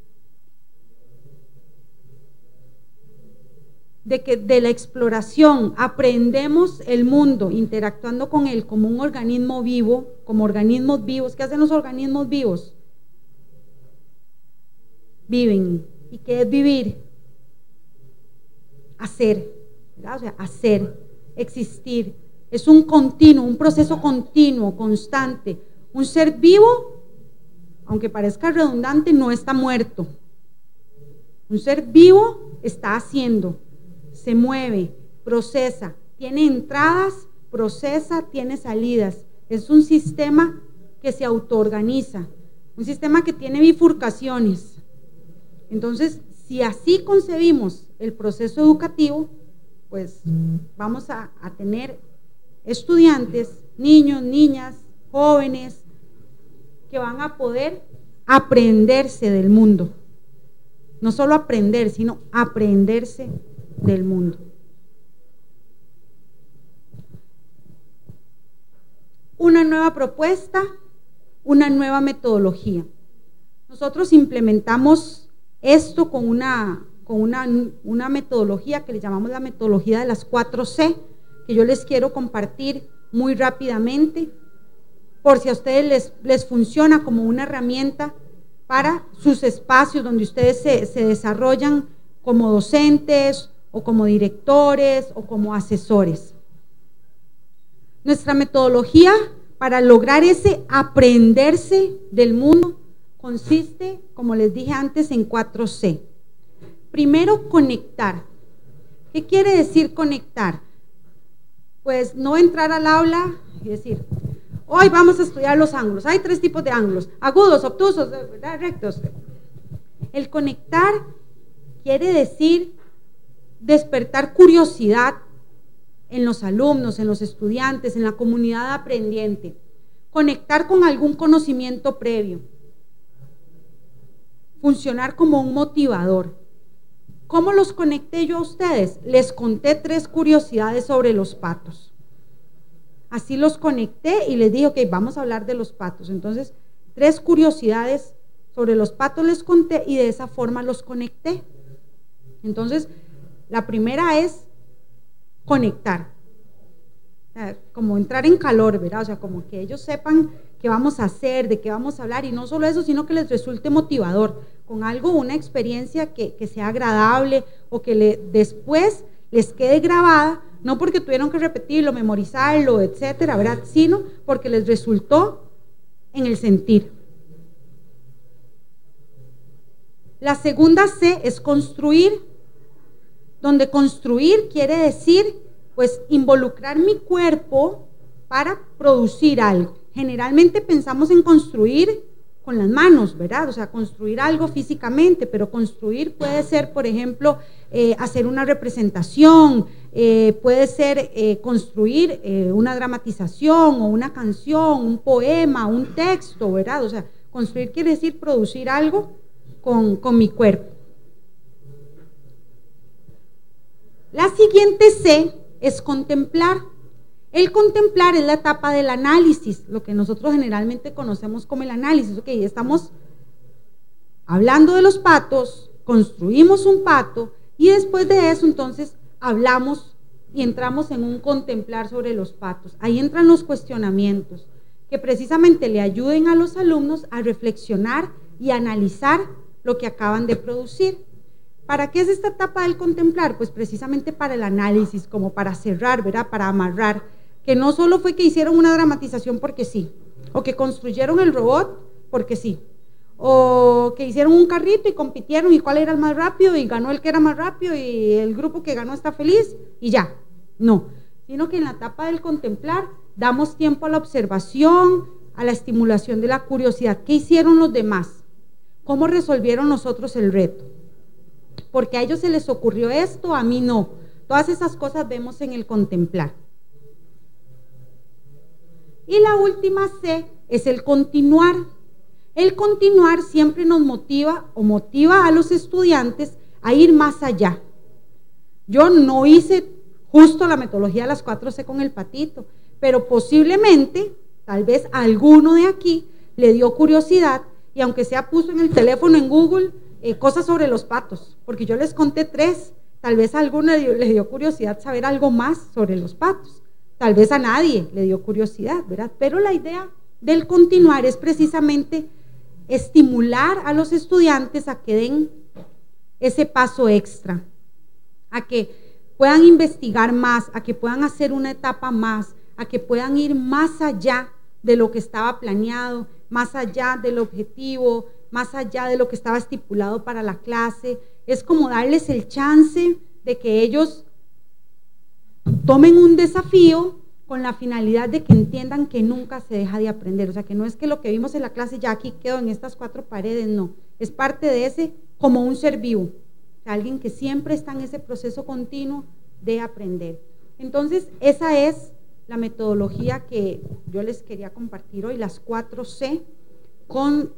de que de la exploración aprendemos el mundo interactuando con él como un organismo vivo, como organismos vivos. ¿Qué hacen los organismos vivos? Viven. ¿Y qué es vivir? Hacer. O sea, hacer, existir, es un continuo, un proceso continuo, constante. Un ser vivo, aunque parezca redundante, no está muerto. Un ser vivo está haciendo, se mueve, procesa, tiene entradas, procesa, tiene salidas. Es un sistema que se autoorganiza, un sistema que tiene bifurcaciones. Entonces, si así concebimos el proceso educativo, pues vamos a tener estudiantes, niños, niñas, jóvenes, que van a poder aprenderse del mundo. No solo aprender, sino aprenderse del mundo. Una nueva propuesta, una nueva metodología. Nosotros implementamos esto con una metodología que le llamamos la metodología de las 4C, que yo les quiero compartir muy rápidamente, por si a ustedes les funciona como una herramienta para sus espacios donde ustedes se desarrollan como docentes o como directores o como asesores. Nuestra metodología para lograr ese aprenderse del mundo consiste, como les dije antes, en 4C. Primero, conectar. ¿Qué quiere decir conectar? Pues no entrar al aula y decir, hoy vamos a estudiar los ángulos. Hay 3 tipos de ángulos, agudos, obtusos, rectos. El conectar quiere decir despertar curiosidad en los alumnos, en los estudiantes, en la comunidad aprendiente. Conectar con algún conocimiento previo. Funcionar como un motivador. ¿Cómo los conecté yo a ustedes? Les conté 3 curiosidades sobre los patos. Así los conecté y les dije, ok, vamos a hablar de los patos. Entonces, 3 curiosidades sobre los patos les conté y de esa forma los conecté. Entonces, la primera es conectar. O sea, como entrar en calor, ¿verdad? O sea, como que ellos sepan qué vamos a hacer, de qué vamos a hablar, y no solo eso, sino que les resulte motivador, con algo, una experiencia que sea agradable o que después les quede grabada, no porque tuvieron que repetirlo, memorizarlo, etcétera, ¿verdad? Sino porque les resultó en el sentir. La segunda C es construir, donde construir quiere decir, pues, involucrar mi cuerpo para producir algo. Generalmente pensamos en construir con las manos, ¿verdad? O sea, construir algo físicamente, pero construir puede ser, por ejemplo, hacer una representación, puede ser construir una dramatización o una canción, un poema, un texto, ¿verdad? O sea, construir quiere decir producir algo con mi cuerpo. La siguiente C es contemplar. El contemplar es la etapa del análisis, lo que nosotros generalmente conocemos como el análisis. Ok, estamos hablando de los patos, construimos un pato y después de eso entonces hablamos y entramos en un contemplar sobre los patos. Ahí entran los cuestionamientos que precisamente le ayuden a los alumnos a reflexionar y analizar lo que acaban de producir. ¿Para qué es esta etapa del contemplar? Pues precisamente para el análisis, como para cerrar, ¿verdad? Para amarrar, que no solo fue que hicieron una dramatización porque sí, o que construyeron el robot porque sí, o que hicieron un carrito y compitieron y cuál era el más rápido y ganó el que era más rápido y el grupo que ganó está feliz y ya. No, sino que en la etapa del contemplar damos tiempo a la observación, a la estimulación de la curiosidad. ¿Qué hicieron los demás? ¿Cómo resolvieron nosotros el reto? Porque a ellos se les ocurrió esto, a mí no. Todas esas cosas vemos en el contemplar. Y la última C es el continuar. El continuar siempre nos motiva o motiva a los estudiantes a ir más allá. Yo no hice justo la metodología de las 4C con el patito, pero posiblemente, tal vez a alguno de aquí le dio curiosidad y aunque sea puso en el teléfono en Google cosas sobre los patos, porque yo les conté 3, tal vez a alguno le dio curiosidad saber algo más sobre los patos. Tal vez a nadie le dio curiosidad, ¿verdad? Pero la idea del continuar es precisamente estimular a los estudiantes a que den ese paso extra, a que puedan investigar más, a que puedan hacer una etapa más, a que puedan ir más allá de lo que estaba planeado, más allá del objetivo, más allá de lo que estaba estipulado para la clase. Es como darles el chance de que ellos tomen un desafío con la finalidad de que entiendan que nunca se deja de aprender. O sea, que no es que lo que vimos en la clase ya aquí quedó en estas 4 paredes, no. Es parte de ese como un ser vivo. O sea, alguien que siempre está en ese proceso continuo de aprender. Entonces, esa es la metodología que yo les quería compartir hoy, las 4C, con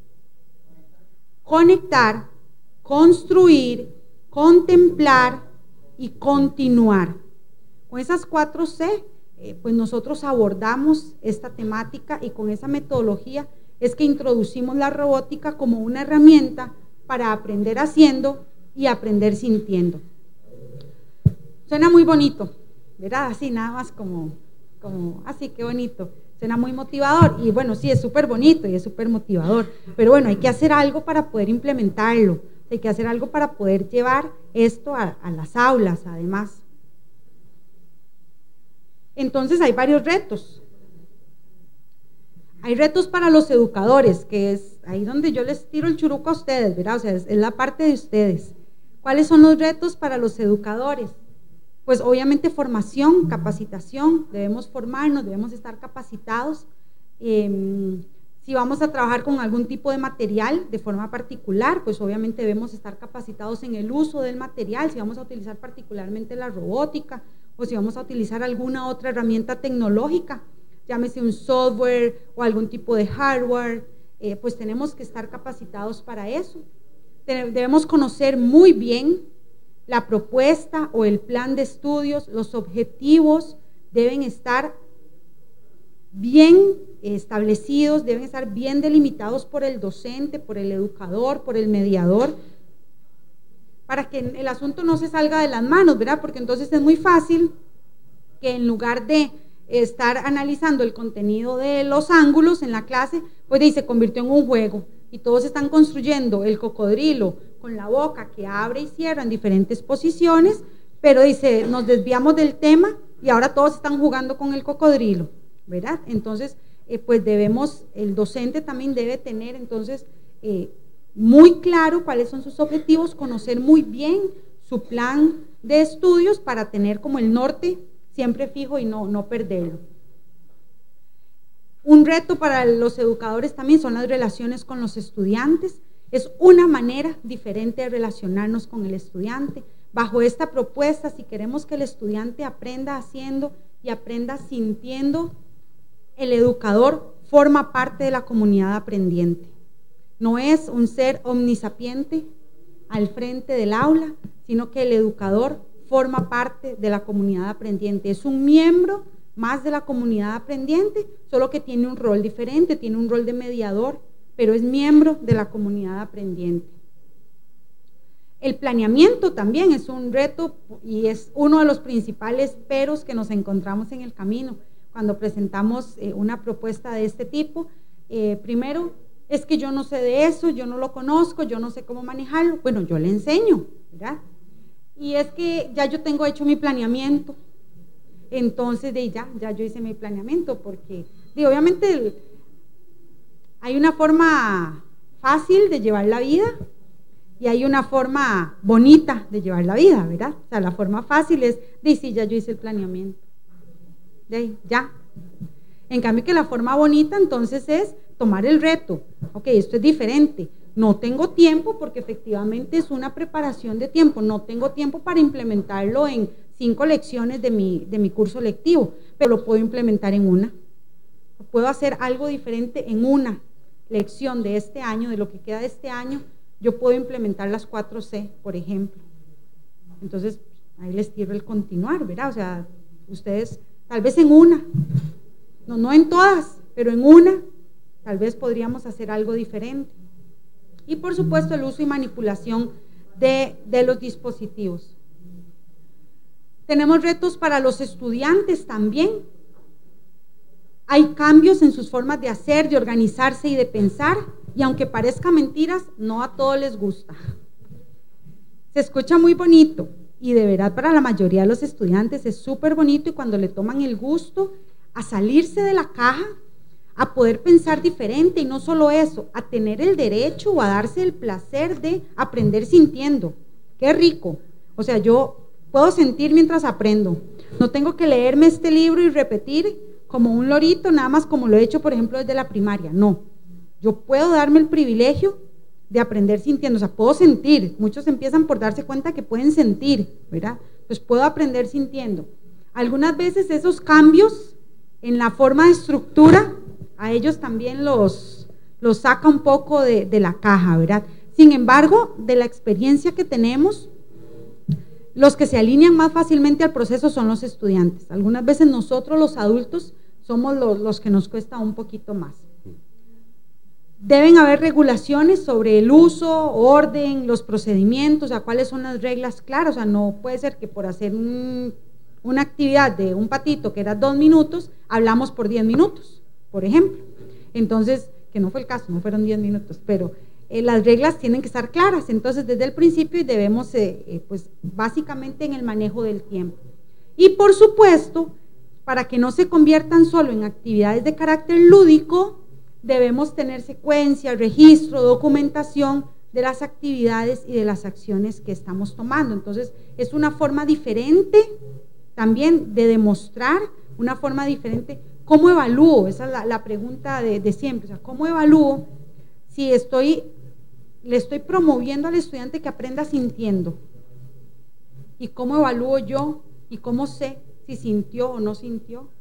conectar, construir, contemplar y continuar. Con esas 4C, pues nosotros abordamos esta temática y con esa metodología es que introducimos la robótica como una herramienta para aprender haciendo y aprender sintiendo. Suena muy bonito, ¿verdad? Así, nada más como así, qué bonito. Suena muy motivador y bueno, sí, es súper bonito y es súper motivador, pero bueno, hay que hacer algo para poder implementarlo, hay que hacer algo para poder llevar esto a las aulas, además. Entonces hay varios retos. Hay retos para los educadores, que es ahí donde yo les tiro el churuco a ustedes, ¿verdad? O sea, es la parte de ustedes. ¿Cuáles son los retos para los educadores? Pues obviamente formación, capacitación, debemos formarnos, debemos estar capacitados. Si vamos a trabajar con algún tipo de material de forma particular, pues obviamente debemos estar capacitados en el uso del material, si vamos a utilizar particularmente la robótica o si vamos a utilizar alguna otra herramienta tecnológica, llámese un software o algún tipo de hardware, pues tenemos que estar capacitados para eso. Debemos conocer muy bien la propuesta o el plan de estudios, los objetivos deben estar bien establecidos, deben estar bien delimitados por el docente, por el educador, por el mediador, para que el asunto no se salga de las manos, ¿verdad? Porque entonces es muy fácil que en lugar de estar analizando el contenido de los ángulos en la clase, pues se convirtió en un juego y todos están construyendo el cocodrilo con la boca que abre y cierra en diferentes posiciones, pero dice, nos desviamos del tema y ahora todos están jugando con el cocodrilo, ¿verdad? Entonces, pues el docente también debe tener entonces muy claro cuáles son sus objetivos, conocer muy bien su plan de estudios para tener como el norte siempre fijo y no perderlo. Un reto para los educadores también son las relaciones con los estudiantes. Es una manera diferente de relacionarnos con el estudiante. Bajo esta propuesta, si queremos que el estudiante aprenda haciendo y aprenda sintiendo, el educador forma parte de la comunidad aprendiente. No es un ser omnisapiente al frente del aula, sino que el educador forma parte de la comunidad aprendiente. Es un miembro más de la comunidad aprendiente, solo que tiene un rol diferente, tiene un rol de mediador, pero es miembro de la comunidad aprendiente. El planeamiento también es un reto y es uno de los principales peros que nos encontramos en el camino cuando presentamos una propuesta de este tipo. Primero, es que yo no sé de eso, yo no lo conozco, yo no sé cómo manejarlo. Bueno, yo le enseño, ¿verdad? Y es que ya yo tengo hecho mi planeamiento. Entonces, ya yo hice mi planeamiento, porque obviamente hay una forma fácil de llevar la vida y hay una forma bonita de llevar la vida, ¿verdad? O sea, la forma fácil es sí, ya yo hice el planeamiento. Ya. En cambio que la forma bonita entonces es tomar el reto. Ok, esto es diferente. No tengo tiempo porque efectivamente es una preparación de tiempo. No tengo tiempo para implementarlo en 5 lecciones de mi curso lectivo, pero lo puedo implementar en una. Puedo hacer algo diferente en una lección de este año, de lo que queda de este año. Yo puedo implementar las 4C, por ejemplo. Entonces, ahí les tiro el continuar, ¿verdad? O sea, ustedes, tal vez en una, no en todas, pero en una, tal vez podríamos hacer algo diferente. Y por supuesto, el uso y manipulación de los dispositivos. Tenemos retos para los estudiantes también. Hay cambios en sus formas de hacer, de organizarse y de pensar, y aunque parezca mentiras, no a todos les gusta. Se escucha muy bonito, y de verdad para la mayoría de los estudiantes es súper bonito, y cuando le toman el gusto a salirse de la caja, a poder pensar diferente, y no solo eso, a tener el derecho o a darse el placer de aprender sintiendo. ¡Qué rico! O sea, yo puedo sentir mientras aprendo. No tengo que leerme este libro y repetir como un lorito, nada más como lo he hecho, por ejemplo, desde la primaria. No, yo puedo darme el privilegio de aprender sintiendo. O sea, puedo sentir. Muchos empiezan por darse cuenta que pueden sentir, ¿verdad? Pues puedo aprender sintiendo. Algunas veces esos cambios en la forma de estructura, a ellos también los saca un poco de la caja, ¿verdad? Sin embargo, de la experiencia que tenemos, los que se alinean más fácilmente al proceso son los estudiantes. Algunas veces nosotros los adultos somos los que nos cuesta un poquito más. Deben haber regulaciones sobre el uso, orden, los procedimientos, o sea, cuáles son las reglas claras. O sea, no puede ser que por hacer una actividad de un patito que era 2 minutos, hablamos por 10 minutos, por ejemplo. Entonces, que no fue el caso, no fueron 10 minutos, pero las reglas tienen que estar claras. Entonces, desde el principio debemos, pues, básicamente en el manejo del tiempo. Y por supuesto, para que no se conviertan solo en actividades de carácter lúdico, debemos tener secuencia, registro, documentación de las actividades y de las acciones que estamos tomando. Entonces, es una forma diferente también de demostrar, una forma diferente. ¿Cómo evalúo? Esa es la pregunta de siempre. O sea, ¿cómo evalúo si le estoy promoviendo al estudiante que aprenda sintiendo? ¿Y cómo evalúo yo? ¿Y cómo sé si sintió o no sintió?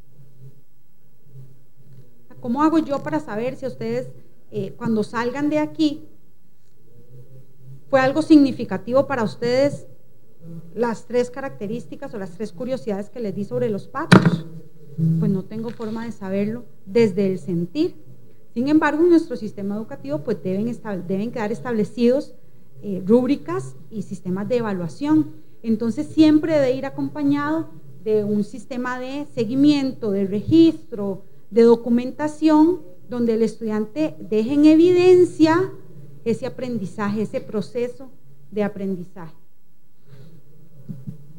¿Cómo hago yo para saber si ustedes, cuando salgan de aquí, fue algo significativo para ustedes las 3 características o las 3 curiosidades que les di sobre los patos? Pues no tengo forma de saberlo desde el sentir. Sin embargo, en nuestro sistema educativo pues deben quedar establecidos rúbricas y sistemas de evaluación. Entonces siempre debe ir acompañado de un sistema de seguimiento, de registro, de documentación, donde el estudiante deje en evidencia ese aprendizaje, ese proceso de aprendizaje.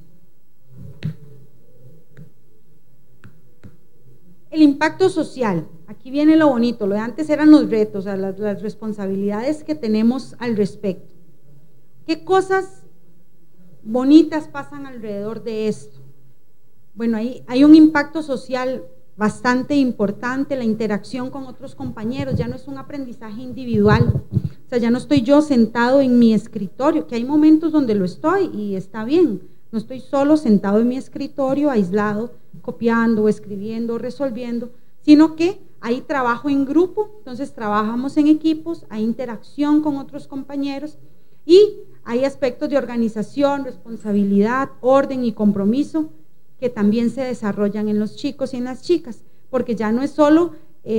El impacto social, aquí viene lo bonito, lo de antes eran los retos, o sea, las responsabilidades que tenemos al respecto. ¿Qué cosas bonitas pasan alrededor de esto? Bueno, hay un impacto social bastante importante, la interacción con otros compañeros, ya no es un aprendizaje individual, o sea, ya no estoy yo sentado en mi escritorio, que hay momentos donde lo estoy y está bien, no estoy solo sentado en mi escritorio, aislado, copiando, escribiendo, resolviendo, sino que hay trabajo en grupo, entonces trabajamos en equipos, hay interacción con otros compañeros y hay aspectos de organización, responsabilidad, orden y compromiso que también se desarrollan en los chicos y en las chicas, porque ya no es solo,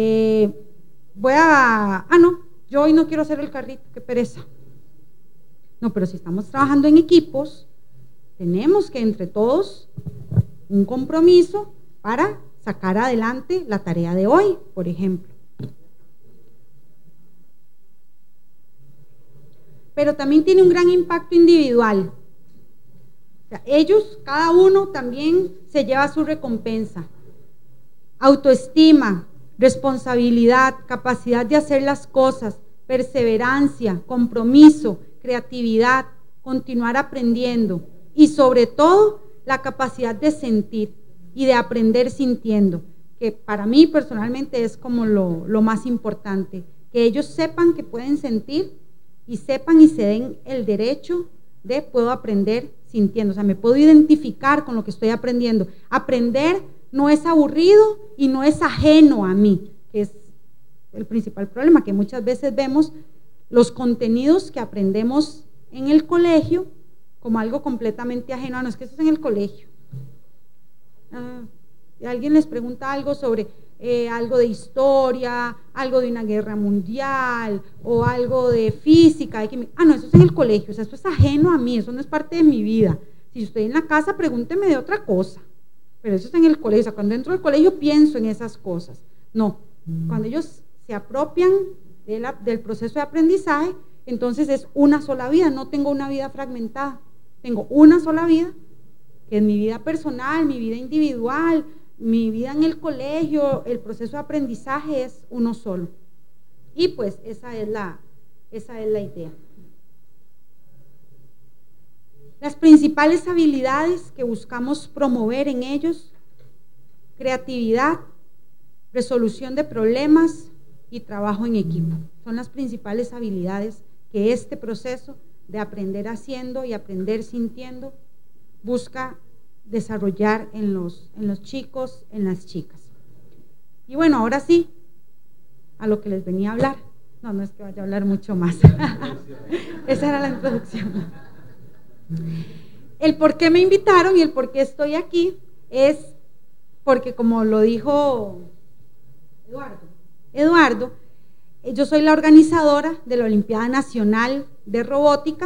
yo hoy no quiero hacer el carrito, qué pereza. No, pero si estamos trabajando en equipos, tenemos que entre todos un compromiso para sacar adelante la tarea de hoy, por ejemplo. Pero también tiene un gran impacto individual. O sea, ellos, cada uno también se lleva su recompensa. Autoestima, responsabilidad, capacidad de hacer las cosas, perseverancia, compromiso, creatividad, continuar aprendiendo y sobre todo la capacidad de sentir y de aprender sintiendo, que para mí personalmente es como lo más importante, que ellos sepan que pueden sentir y sepan y se den el derecho de puedo aprender sintiendo, o sea, me puedo identificar con lo que estoy aprendiendo. Aprender no es aburrido y no es ajeno a mí, que es el principal problema, que muchas veces vemos los contenidos que aprendemos en el colegio como algo completamente ajeno a nosotros, que eso es en el colegio. Alguien les pregunta algo sobre algo de historia, algo de una guerra mundial o algo de física, no, eso es en el colegio, o sea, eso es ajeno a mí, eso no es parte de mi vida. Si estoy en la casa, pregúnteme de otra cosa, pero eso es en el colegio, o sea, cuando entro al colegio pienso en esas cosas. No, cuando ellos se apropian del proceso de aprendizaje, entonces es una sola vida, no tengo una vida fragmentada, tengo una sola vida, que es mi vida personal, mi vida individual, mi vida en el colegio, el proceso de aprendizaje es uno solo. Y pues esa es la idea. Las principales habilidades que buscamos promover en ellos: creatividad, resolución de problemas y trabajo en equipo. Son las principales habilidades que este proceso de aprender haciendo y aprender sintiendo busca desarrollar en los chicos, en las chicas. Y bueno, ahora sí, a lo que les venía a hablar. No es que vaya a hablar mucho más. Esa era la introducción. El por qué me invitaron y el por qué estoy aquí es porque, como lo dijo Eduardo, yo soy la organizadora de la Olimpiada Nacional de Robótica.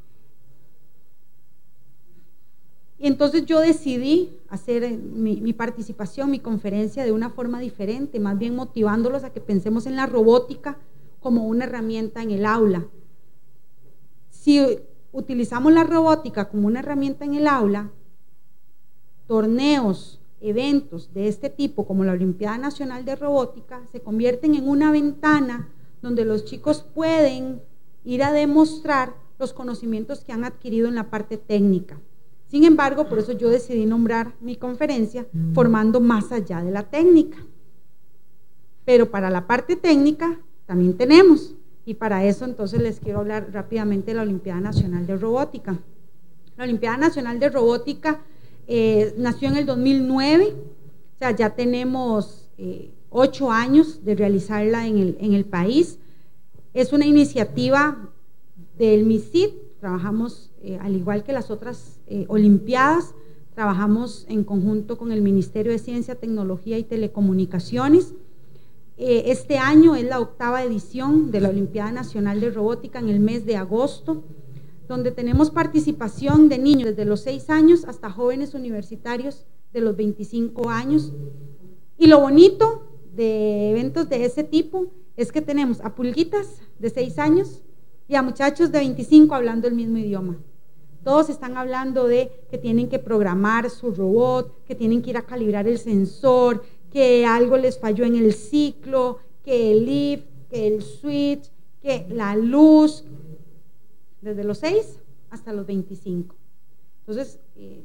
Y entonces yo decidí hacer mi participación, mi conferencia de una forma diferente, más bien motivándolos a que pensemos en la robótica como una herramienta en el aula. Si utilizamos la robótica como una herramienta en el aula, torneos, eventos de este tipo como la Olimpiada Nacional de Robótica se convierten en una ventana donde los chicos pueden ir a demostrar los conocimientos que han adquirido en la parte técnica. Sin embargo, por eso yo decidí nombrar mi conferencia formando más allá de la técnica. Pero para la parte técnica también tenemos, y para eso entonces les quiero hablar rápidamente de la Olimpiada Nacional de Robótica. La Olimpiada Nacional de Robótica nació en el 2009, o sea, ya tenemos 8 años de realizarla en el país. Es una iniciativa del MISID, trabajamos al igual que las otras Olimpiadas, trabajamos en conjunto con el Ministerio de Ciencia, Tecnología y Telecomunicaciones. Este año es la 8ª edición de la Olimpiada Nacional de Robótica en el mes de agosto, donde tenemos participación de niños desde los 6 años hasta jóvenes universitarios de los 25 años. Y lo bonito de eventos de ese tipo es que tenemos a pulguitas de 6 años y a muchachos de 25 hablando el mismo idioma. Todos están hablando de que tienen que programar su robot, que tienen que ir a calibrar el sensor, que algo les falló en el ciclo, que el lift, que el switch, que la luz, desde los 6 hasta los 25. Entonces,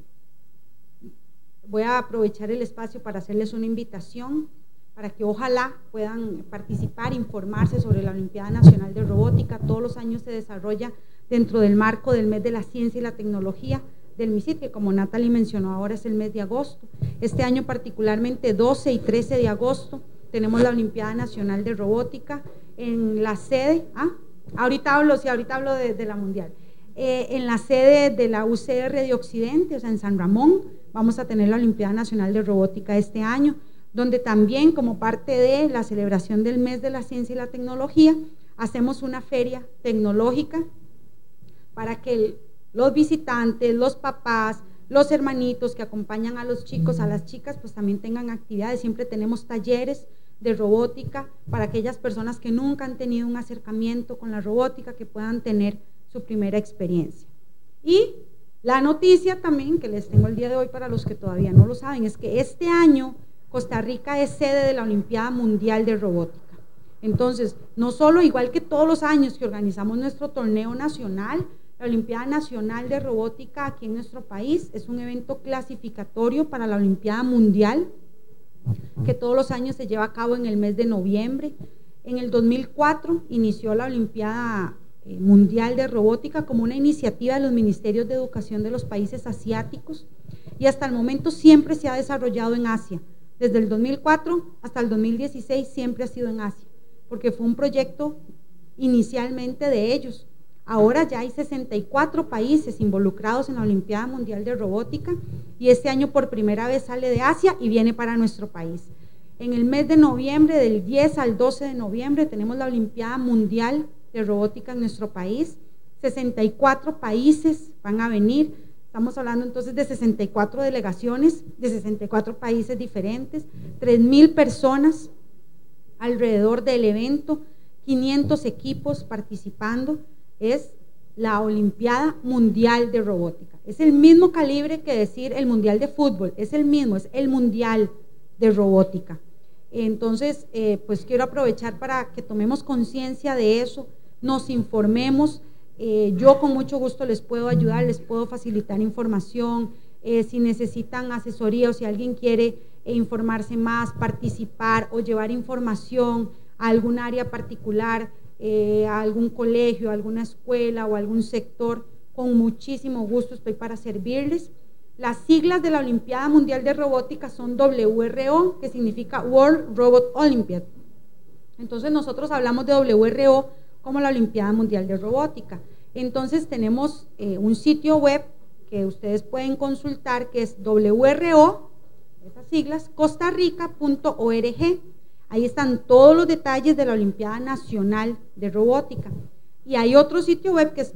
voy a aprovechar el espacio para hacerles una invitación para que ojalá puedan participar, informarse sobre la Olimpiada Nacional de Robótica. Todos los años se desarrolla dentro del marco del mes de la ciencia y la tecnología del MISIT, que como Natalie mencionó ahora es el mes de agosto. Este año particularmente 12 y 13 de agosto tenemos la Olimpiada Nacional de Robótica en la sede, ahorita hablo de la mundial, en la sede de la UCR de Occidente, o sea en San Ramón, vamos a tener la Olimpiada Nacional de Robótica este año, donde también como parte de la celebración del mes de la ciencia y la tecnología, hacemos una feria tecnológica para que los visitantes, los papás, los hermanitos que acompañan a los chicos, a las chicas, pues también tengan actividades. Siempre tenemos talleres de robótica para aquellas personas que nunca han tenido un acercamiento con la robótica, que puedan tener su primera experiencia. Y la noticia también que les tengo el día de hoy para los que todavía no lo saben, es que este año Costa Rica es sede de la Olimpiada Mundial de Robótica. Entonces, no solo, igual que todos los años que organizamos nuestro torneo nacional, la Olimpiada Nacional de Robótica aquí en nuestro país es un evento clasificatorio para la Olimpiada Mundial, que todos los años se lleva a cabo en el mes de noviembre. En el 2004 inició la Olimpiada Mundial de Robótica como una iniciativa de los ministerios de educación de los países asiáticos, y hasta el momento siempre se ha desarrollado en Asia. Desde el 2004 hasta el 2016 siempre ha sido en Asia, porque fue un proyecto inicialmente de ellos. Ahora ya hay 64 países involucrados en la Olimpiada Mundial de Robótica, y este año por primera vez sale de Asia y viene para nuestro país. En el mes de noviembre, del 10 al 12 de noviembre, tenemos la Olimpiada Mundial de Robótica en nuestro país. 64 países van a venir. Estamos hablando entonces de 64 delegaciones de 64 países diferentes, 3,000 personas alrededor del evento, 500 equipos participando. Es la Olimpiada Mundial de Robótica. Es el mismo calibre que decir el Mundial de Fútbol, es el mismo, es el Mundial de Robótica. Entonces, pues quiero aprovechar para que tomemos conciencia de eso, nos informemos. Yo con mucho gusto les puedo ayudar, les puedo facilitar información, si necesitan asesoría o si alguien quiere informarse más, participar o llevar información a algún área particular, a algún colegio, a alguna escuela o a algún sector, con muchísimo gusto estoy para servirles. Las siglas de la Olimpiada Mundial de Robótica son WRO, que significa World Robot Olympiad. Entonces nosotros hablamos de WRO como la Olimpiada Mundial de Robótica. Entonces tenemos un sitio web que ustedes pueden consultar, que es WRO, esas siglas, costarrica.org. Ahí están todos los detalles de la Olimpiada Nacional de Robótica. Y hay otro sitio web que es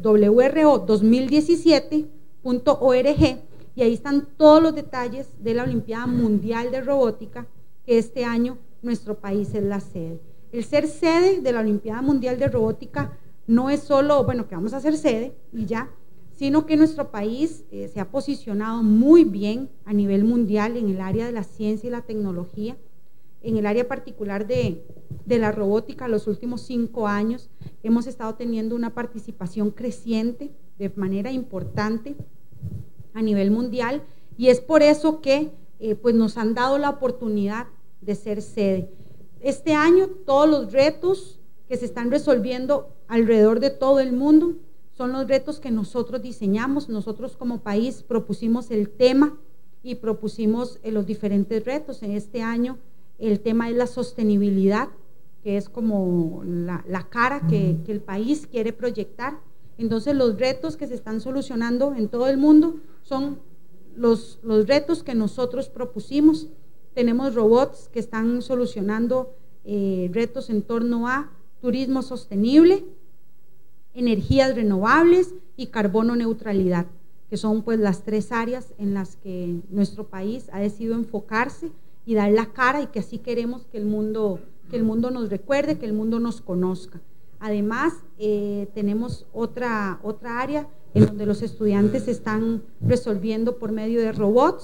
WRO2017.org, y ahí están todos los detalles de la Olimpiada Mundial de Robótica, que este año nuestro país es la sede. El ser sede de la Olimpiada Mundial de Robótica no es solo, bueno, que vamos a ser sede y ya, sino que nuestro país se ha posicionado muy bien a nivel mundial en el área de la ciencia y la tecnología, en el área particular de la robótica. Los últimos 5 años hemos estado teniendo una participación creciente de manera importante a nivel mundial, y es por eso que pues nos han dado la oportunidad de ser sede. Este año todos los retos que se están resolviendo alrededor de todo el mundo son los retos que nosotros diseñamos. Nosotros como país propusimos el tema y propusimos los diferentes retos. En este año el tema es la sostenibilidad, que es como la cara que el país quiere proyectar. Entonces los retos que se están solucionando en todo el mundo son los retos que nosotros propusimos. Tenemos robots que están solucionando retos en torno a turismo sostenible, energías renovables y carbono neutralidad, que son pues las 3 áreas en las que nuestro país ha decidido enfocarse y dar la cara, y que así queremos que el mundo nos recuerde, que el mundo nos conozca. Además, tenemos otra área en donde los estudiantes están resolviendo por medio de robots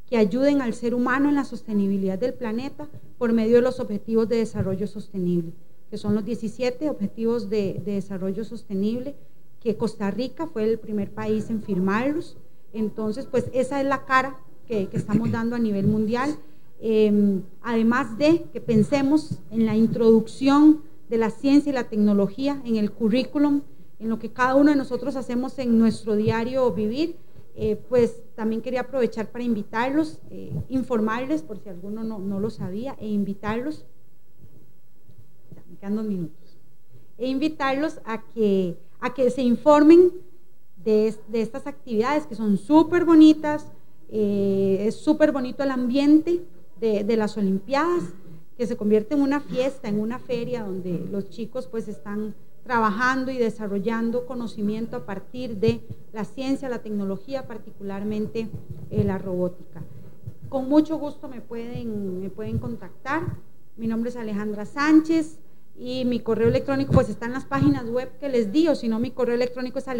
que ayuden al ser humano en la sostenibilidad del planeta por medio de los Objetivos de Desarrollo Sostenible, que son los 17 Objetivos de Desarrollo Sostenible, que Costa Rica fue el primer país en firmarlos. Entonces, pues esa es la cara que estamos dando a nivel mundial. Además de que pensemos en la introducción de la ciencia y la tecnología en el currículum, en lo que cada uno de nosotros hacemos en nuestro diario vivir, pues también quería aprovechar para invitarlos, informarles, por si alguno no lo sabía, e invitarlos, me quedan 2 minutos, e invitarlos a que se informen de estas actividades que son súper bonitas. Es súper bonito el ambiente de las Olimpiadas, que se convierte en una fiesta, en una feria donde los chicos pues están trabajando y desarrollando conocimiento a partir de la ciencia, la tecnología, particularmente la robótica. Con mucho gusto me pueden contactar. Mi nombre es Alejandra Sánchez y mi correo electrónico pues está en las páginas web que les di, o si no, mi correo electrónico es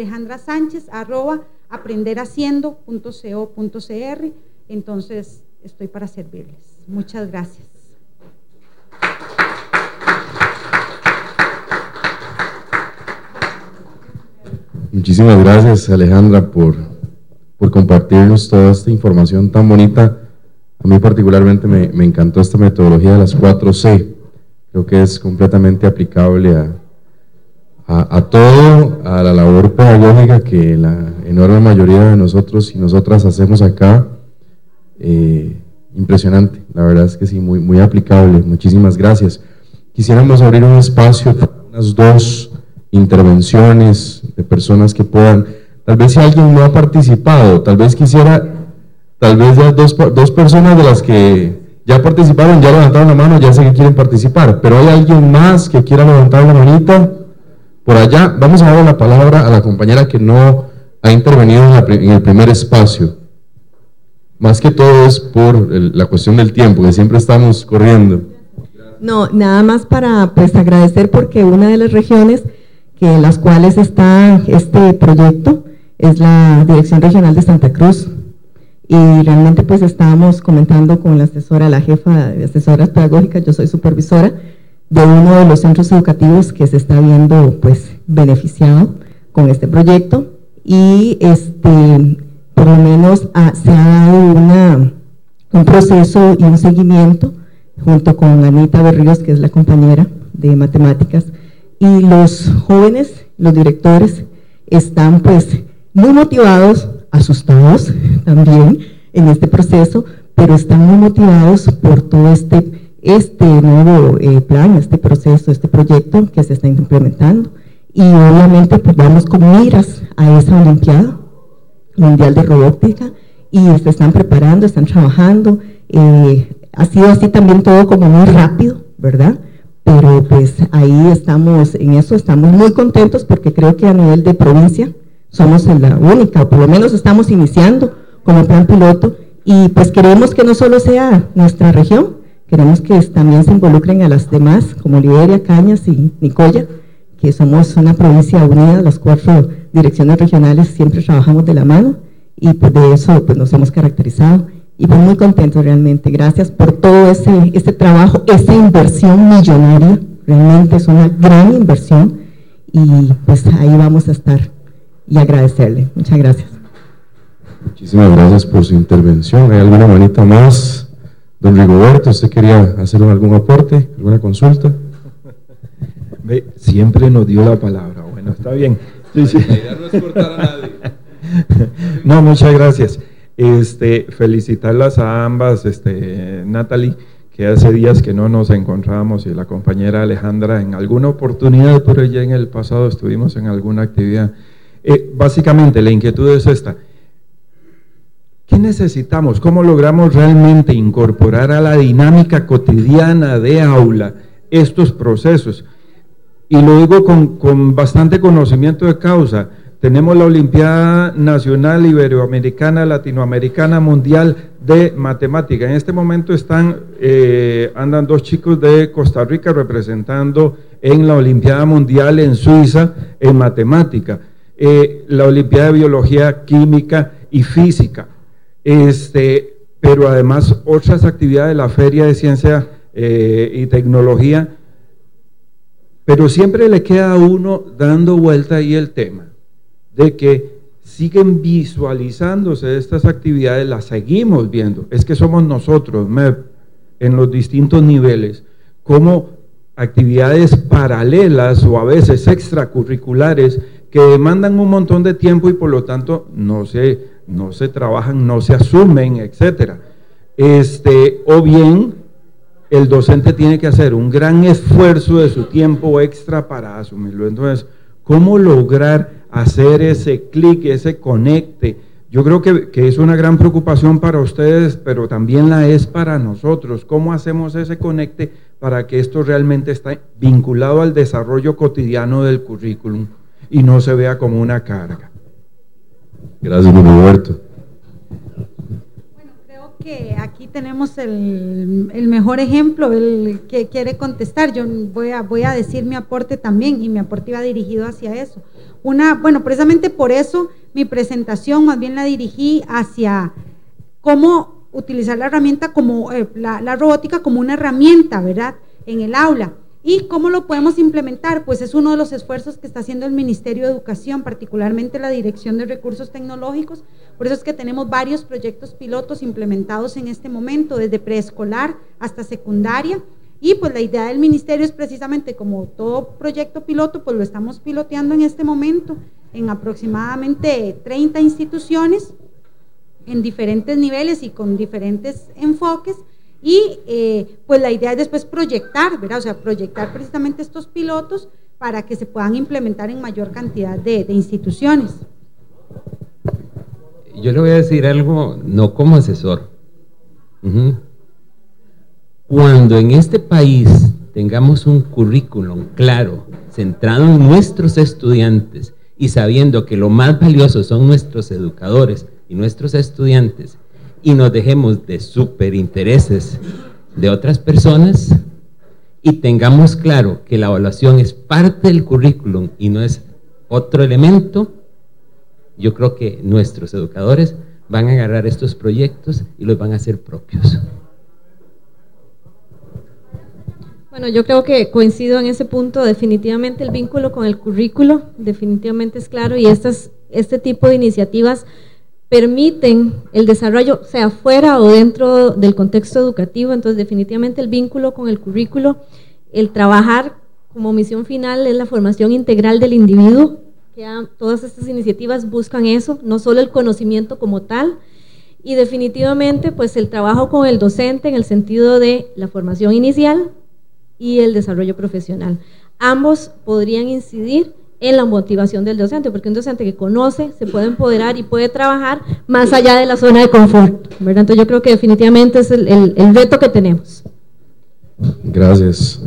alejandrasánchez@aprenderhaciendo.co.cr. Entonces estoy para servirles. Muchas gracias. Muchísimas gracias, Alejandra, por compartirnos toda esta información tan bonita. A mí particularmente me encantó esta metodología de las 4C. Creo que es completamente aplicable a todo, a la labor pedagógica que la enorme mayoría de nosotros y nosotras hacemos acá. Impresionante, la verdad es que sí, muy, muy aplicable. Muchísimas gracias. Quisiéramos abrir un espacio para unas 2 intervenciones de personas que puedan, tal vez si alguien no ha participado, tal vez quisiera, tal vez ya dos personas de las que ya participaron, ya levantaron la mano, ya sé que quieren participar, pero hay alguien más que quiera levantar la manita por allá. Vamos a dar la palabra a la compañera que no ha intervenido en el primer espacio. Más que todo es por la cuestión del tiempo, que siempre estamos corriendo. No, nada más para pues agradecer, porque una de las regiones en las cuales está este proyecto es la Dirección Regional de Santa Cruz, y realmente pues estábamos comentando con la asesora, la jefa de asesoras pedagógicas, yo soy supervisora de uno de los centros educativos que se está viendo pues beneficiado con este proyecto, y por lo menos se ha dado un proceso y un seguimiento junto con Anita Berríos, que es la compañera de matemáticas, y los jóvenes, los directores, están pues muy motivados, asustados también en este proceso, pero están muy motivados por todo este nuevo plan, este proceso, este proyecto que se está implementando, y obviamente pues vamos con miras a esa Olimpiada Mundial de Robótica, y se están preparando, están trabajando. Ha sido así también todo como muy rápido, ¿verdad? Pero pues ahí estamos, en eso estamos muy contentos, porque creo que a nivel de provincia somos la única, o por lo menos estamos iniciando como plan piloto, y pues queremos que no solo sea nuestra región, queremos que también se involucren a las demás, como Liberia, Cañas y Nicoya, que somos una provincia unida. Las 4 direcciones regionales siempre trabajamos de la mano, y pues de eso pues nos hemos caracterizado. Y pues muy contentos realmente. Gracias por todo ese trabajo, esa inversión millonaria. Realmente es una gran inversión, y pues ahí vamos a estar y agradecerle. Muchas gracias. Muchísimas gracias por su intervención. ¿Hay alguna manita más? Don Rigoberto, ¿usted quería hacer algún aporte, alguna consulta? Siempre nos dio la palabra. Bueno, está bien. Sí, sí. La idea no es cortar a nadie. No, muchas gracias. Felicitarlas a ambas, Natalie, que hace días que no nos encontrábamos, y la compañera Alejandra, en alguna oportunidad por allá en el pasado estuvimos en alguna actividad. Básicamente la inquietud es esta: ¿qué necesitamos? ¿Cómo logramos realmente incorporar a la dinámica cotidiana de aula estos procesos? Y lo digo con bastante conocimiento de causa. Tenemos la Olimpiada Nacional, Iberoamericana, Latinoamericana, Mundial de Matemática. En este momento andan 2 chicos de Costa Rica representando en la Olimpiada Mundial en Suiza en Matemática. La Olimpiada de Biología, Química y Física. pero además otras actividades de la Feria de Ciencia y Tecnología, pero siempre le queda a uno dando vuelta ahí el tema de que siguen visualizándose estas actividades, las seguimos viendo, es que somos nosotros, MEP, en los distintos niveles, como actividades paralelas o a veces extracurriculares que demandan un montón de tiempo y por lo tanto no se trabajan, no se asumen, etcétera. O bien el docente tiene que hacer un gran esfuerzo de su tiempo extra para asumirlo. Entonces, ¿cómo lograr hacer ese clic, ese conecte? Yo creo que es una gran preocupación para ustedes, pero también la es para nosotros. ¿Cómo hacemos ese conecte para que esto realmente esté vinculado al desarrollo cotidiano del currículum y no se vea como una carga? Gracias, don Roberto. Bueno, creo que aquí tenemos el mejor ejemplo, el que quiere contestar. Yo voy a decir mi aporte también, y mi aporte iba dirigido hacia eso. Bueno, precisamente por eso mi presentación más bien la dirigí hacia cómo utilizar la herramienta como la robótica como una herramienta, ¿verdad?, en el aula. ¿Y cómo lo podemos implementar? Pues es uno de los esfuerzos que está haciendo el Ministerio de Educación, particularmente la Dirección de Recursos Tecnológicos. Por eso es que tenemos varios proyectos pilotos implementados en este momento, desde preescolar hasta secundaria. Y pues la idea del ministerio es precisamente, como todo proyecto piloto, pues lo estamos piloteando en este momento en aproximadamente 30 instituciones en diferentes niveles y con diferentes enfoques. Y pues la idea es después proyectar, ¿verdad? O sea, proyectar precisamente estos pilotos para que se puedan implementar en mayor cantidad de instituciones. Yo le voy a decir algo, no como asesor. Cuando en este país tengamos un currículum claro, centrado en nuestros estudiantes y sabiendo que lo más valioso son nuestros educadores y nuestros estudiantes, y nos dejemos de superintereses de otras personas y tengamos claro que la evaluación es parte del currículum y no es otro elemento, yo creo que nuestros educadores van a agarrar estos proyectos y los van a hacer propios. Bueno, yo creo que coincido en ese punto. Definitivamente el vínculo con el currículo definitivamente es claro, y este tipo de iniciativas permiten el desarrollo, sea fuera o dentro del contexto educativo. Entonces definitivamente el vínculo con el currículo, el trabajar como misión final es la formación integral del individuo, que todas estas iniciativas buscan eso, no solo el conocimiento como tal. Y definitivamente pues el trabajo con el docente en el sentido de la formación inicial y el desarrollo profesional. Ambos podrían incidir en la motivación del docente, porque un docente que conoce se puede empoderar y puede trabajar más allá de la zona de confort, ¿verdad? Entonces yo creo que definitivamente es el reto que tenemos. Gracias.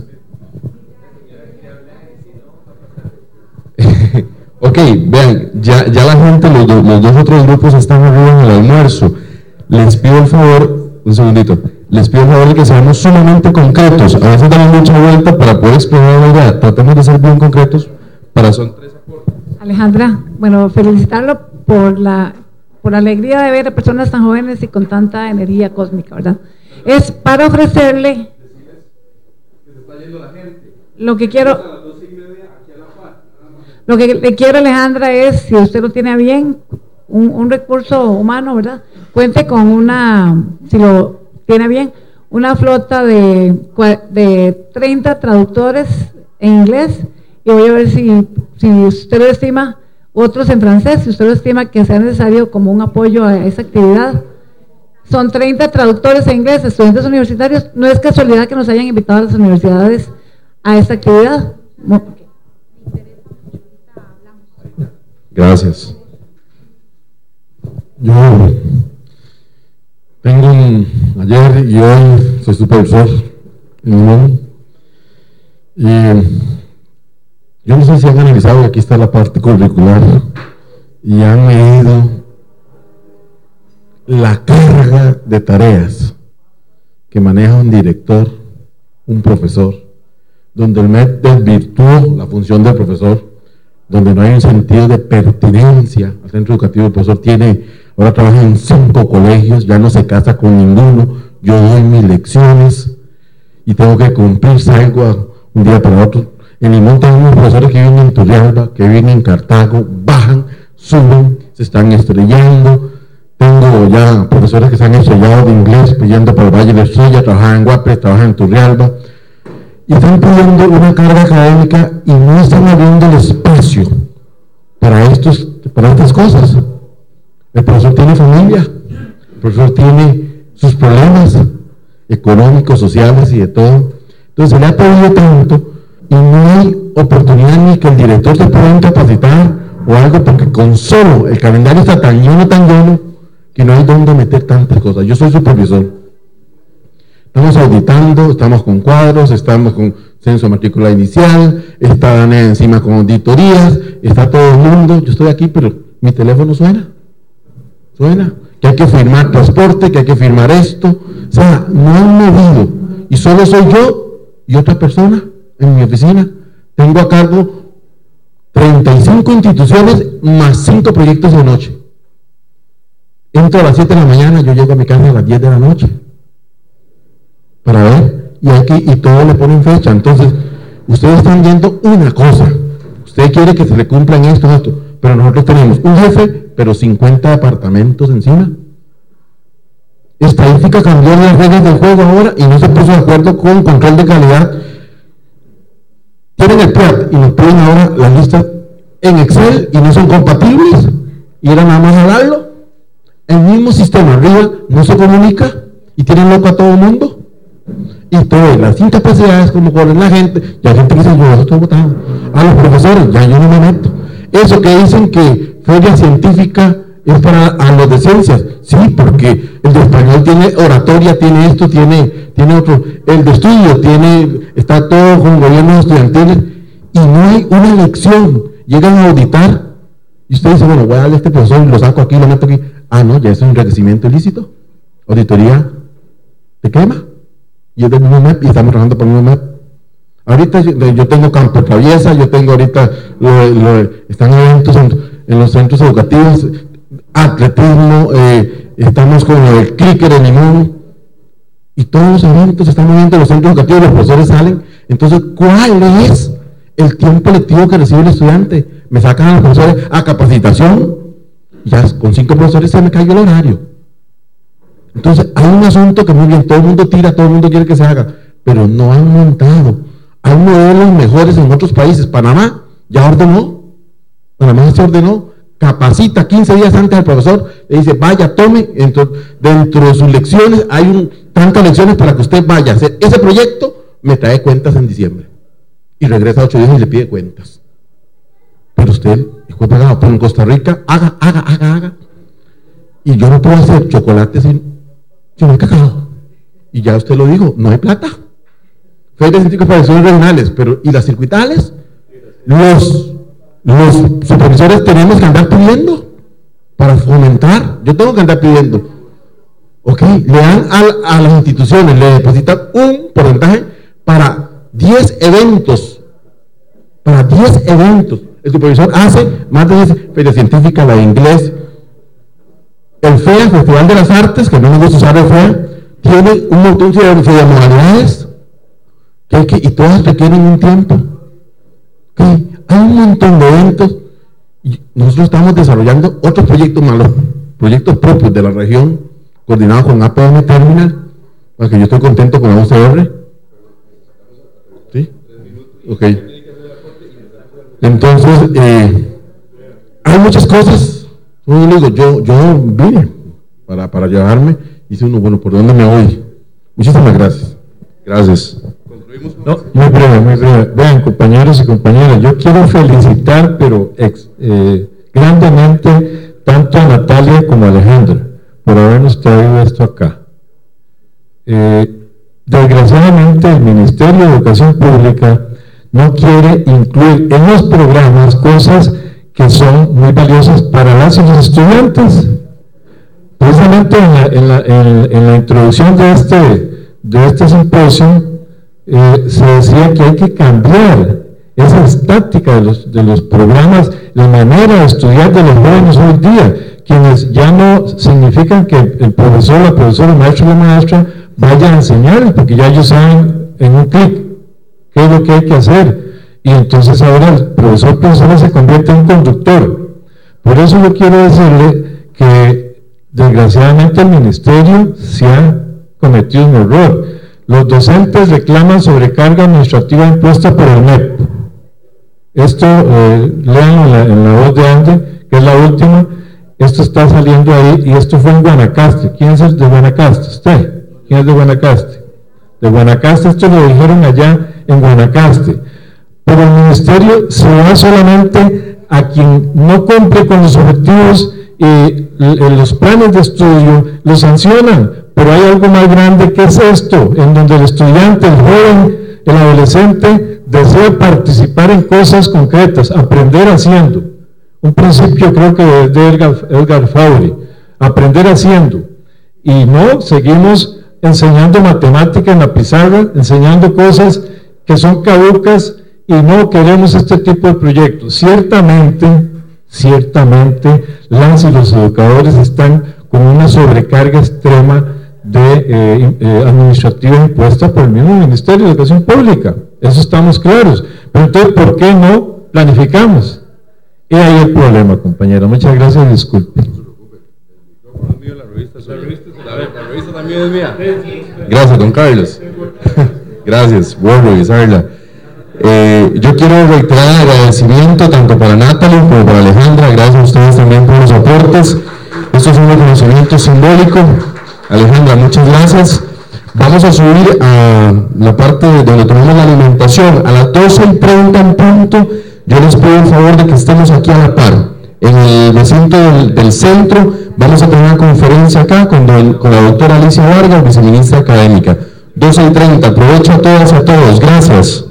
Ok, vean, ya la gente, los dos otros grupos están arriba en el almuerzo. Les pido el favor, un segundito, les pido el favor de que seamos sumamente concretos. A veces damos mucha vuelta para poder explicar la idea. Tratemos de ser bien concretos. Son 3 aportes. Alejandra, bueno, felicitarlo por la alegría de ver a personas tan jóvenes y con tanta energía cósmica, ¿verdad? Es para ofrecerle lo que quiero. Lo que le quiero, Alejandra, es, si usted lo tiene a bien, un recurso humano, ¿verdad? Cuente con si lo tiene bien, una flota de 30 traductores en inglés, y voy a ver si usted lo estima, otros en francés, si usted lo estima que sea necesario como un apoyo a esa actividad. Son 30 traductores en inglés, estudiantes universitarios. No es casualidad que nos hayan invitado a las universidades a esta actividad. Gracias. Yo tengo ayer y hoy soy supervisor en UNAM, y yo no sé si han analizado, aquí está la parte curricular, y han medido la carga de tareas que maneja un director, un profesor, donde el MEP desvirtuó la función del profesor, donde no hay un sentido de pertinencia al centro educativo. El profesor tiene ahora trabaja en 5 colegios, ya no se casa con ninguno, yo doy mis lecciones y tengo que cumplir, salgo un día para otro. En Limón tengo unos profesores que viven en Turrialba, que viven en Cartago, bajan, suben, se están estrellando. Tengo ya profesores que se han estrellado de inglés, yendo por el Valle de la Estrella, trabajan en Guapre, trabajan en Turrialba, y están pidiendo una carga académica y no están abriendo el espacio para estas cosas. El profesor tiene familia, el profesor tiene sus problemas económicos, sociales y de todo. Entonces se le ha pedido tanto y no hay oportunidad ni que el director se pueda incapacitar o algo, porque con solo el calendario está tan lleno, que no hay dónde meter tantas cosas. Yo soy supervisor. Estamos auditando, estamos con cuadros, estamos con censo de matrícula inicial, está Dana encima con auditorías, está todo el mundo. Yo estoy aquí, pero mi teléfono suena, que hay que firmar transporte, que hay que firmar esto. O sea, no han movido. Y solo soy yo y otra persona en mi oficina. Tengo a cargo 35 instituciones más 5 proyectos de noche. Entro a las 7 de la mañana, yo llego a mi casa a las 10 de la noche para ver, y todo le ponen fecha. Entonces, ustedes están viendo una cosa, usted quiere que se le cumplan esto, pero nosotros tenemos un jefe, pero 50 departamentos encima. Estadística cambió las reglas del juego ahora y no se puso de acuerdo con control de calidad. Tienen el PRAT y nos piden ahora las listas en Excel y no son compatibles, y era nada más jalarlo. El mismo sistema arriba no se comunica y tienen loco a todo el mundo. Y todas las incapacidades, como con la gente, y hay gente que dice, yo estoy votado. A los profesores, ya yo no me meto. Eso que dicen que feria científica es para a los de ciencias, sí, porque el de español tiene oratoria, tiene esto, tiene otro, el de estudio está todo con gobiernos estudiantiles, y no hay una lección. Llegan a auditar, y usted dice, bueno, voy a darle a este profesor, lo saco aquí, lo meto aquí. Ah, no, ya es un enriquecimiento ilícito. Auditoría te quema. Y es del mismo MEP y estamos trabajando por el mismo MEP. Ahorita yo tengo campo traviesa, yo tengo ahorita, están eventos en los centros educativos, atletismo, estamos con el clicker en Limón, y todos los eventos se están moviendo en los centros educativos, los profesores salen. Entonces, ¿cuál es el tiempo lectivo que recibe el estudiante? Me sacan a los profesores a capacitación, ya con 5 profesores se me cayó el horario. Entonces hay un asunto que muy bien, todo el mundo tira, todo el mundo quiere que se haga, pero no han montado. Hay modelos mejores en otros países. Panamá ya ordenó, Panamá se ordenó, capacita 15 días antes al profesor, le dice, vaya, tome, dentro de sus lecciones hay tantas lecciones para que usted vaya a hacer ese proyecto, me trae cuentas en diciembre. Y regresa 8 días y le pide cuentas. Pero usted fue pagado, pero en Costa Rica, haga. Y yo no puedo hacer chocolate sin no hay cacao. Y ya usted lo dijo, no hay plata. Ferias científicas para elecciones regionales, pero ¿y las circuitales? Los supervisores tenemos que andar pidiendo para fomentar. Yo tengo que andar pidiendo. Ok, le dan a las instituciones, le depositan un porcentaje para 10 eventos. Para 10 eventos. El supervisor hace más de 10 ferias científicas, la de inglés. El FEA, Festival de las Artes, que no me gusta usar el FEA, tiene un montón de modalidades y todas requieren un tiempo. Hay un montón de eventos y nosotros estamos desarrollando otros proyectos malos, proyectos propios de la región, coordinados con APM Terminal, para que yo estoy contento con la UCR. ¿Sí? Ok. Entonces, hay muchas cosas. Yo vine para llevarme, y dice uno, bueno, ¿por dónde me voy? Muchísimas gracias. Gracias. No, muy breve. Vean, compañeros y compañeras, yo quiero felicitar, pero grandemente, tanto a Natalia como a Alejandra, por habernos traído esto acá. Desgraciadamente, el Ministerio de Educación Pública no quiere incluir en los programas cosas que son muy valiosas para las y los estudiantes. Precisamente en la introducción de este simposio se decía que hay que cambiar esa estática de los programas, la manera de estudiar de los jóvenes hoy día, quienes ya no significan que el profesor, la profesora, el maestro o la maestra vaya a enseñar, porque ya ellos saben en un clic qué es lo que hay que hacer. Y entonces ahora el profesor o profesora se convierte en conductor. Por eso yo quiero decirle que desgraciadamente el ministerio se ha cometido un error. Los docentes reclaman sobrecarga administrativa impuesta por el MEP. Esto, lean en la voz de Ande, que es la última. Esto está saliendo ahí, y esto fue en Guanacaste. ¿Quién es el de Guanacaste? ¿Usted? ¿Quién es de Guanacaste? De Guanacaste, esto lo dijeron allá en Guanacaste. Pero el ministerio se va solamente a quien no cumple con los objetivos y los planes de estudio, los sancionan. Pero hay algo más grande que es esto, en donde el estudiante, el joven, el adolescente desea participar en cosas concretas, aprender haciendo. Un principio creo que de Edgar Faure, aprender haciendo. Y no seguimos enseñando matemática en la pizarra, enseñando cosas que son caducas, y no queremos este tipo de proyectos. Ciertamente, las y los educadores están con una sobrecarga extrema de administrativa impuesta por el mismo Ministerio de Educación Pública. Eso estamos claros. Pero entonces, ¿por qué no planificamos? Y ahí el problema, compañero. Muchas gracias y disculpe. La revista también es mía. Gracias, don Carlos. Gracias, voy a revisarla. Yo quiero reiterar el agradecimiento tanto para Natalie como para Alejandra. Gracias a ustedes también por los aportes. Esto es un reconocimiento simbólico. Alejandra, muchas gracias. Vamos a subir a la parte donde tenemos la alimentación. A las 12:30 en punto, yo les pido el favor de que estemos aquí a la par. En el recinto del centro vamos a tener una conferencia acá con la doctora Alicia Vargas, viceministra académica. 12:30. Aprovecho a todas y a todos. Gracias.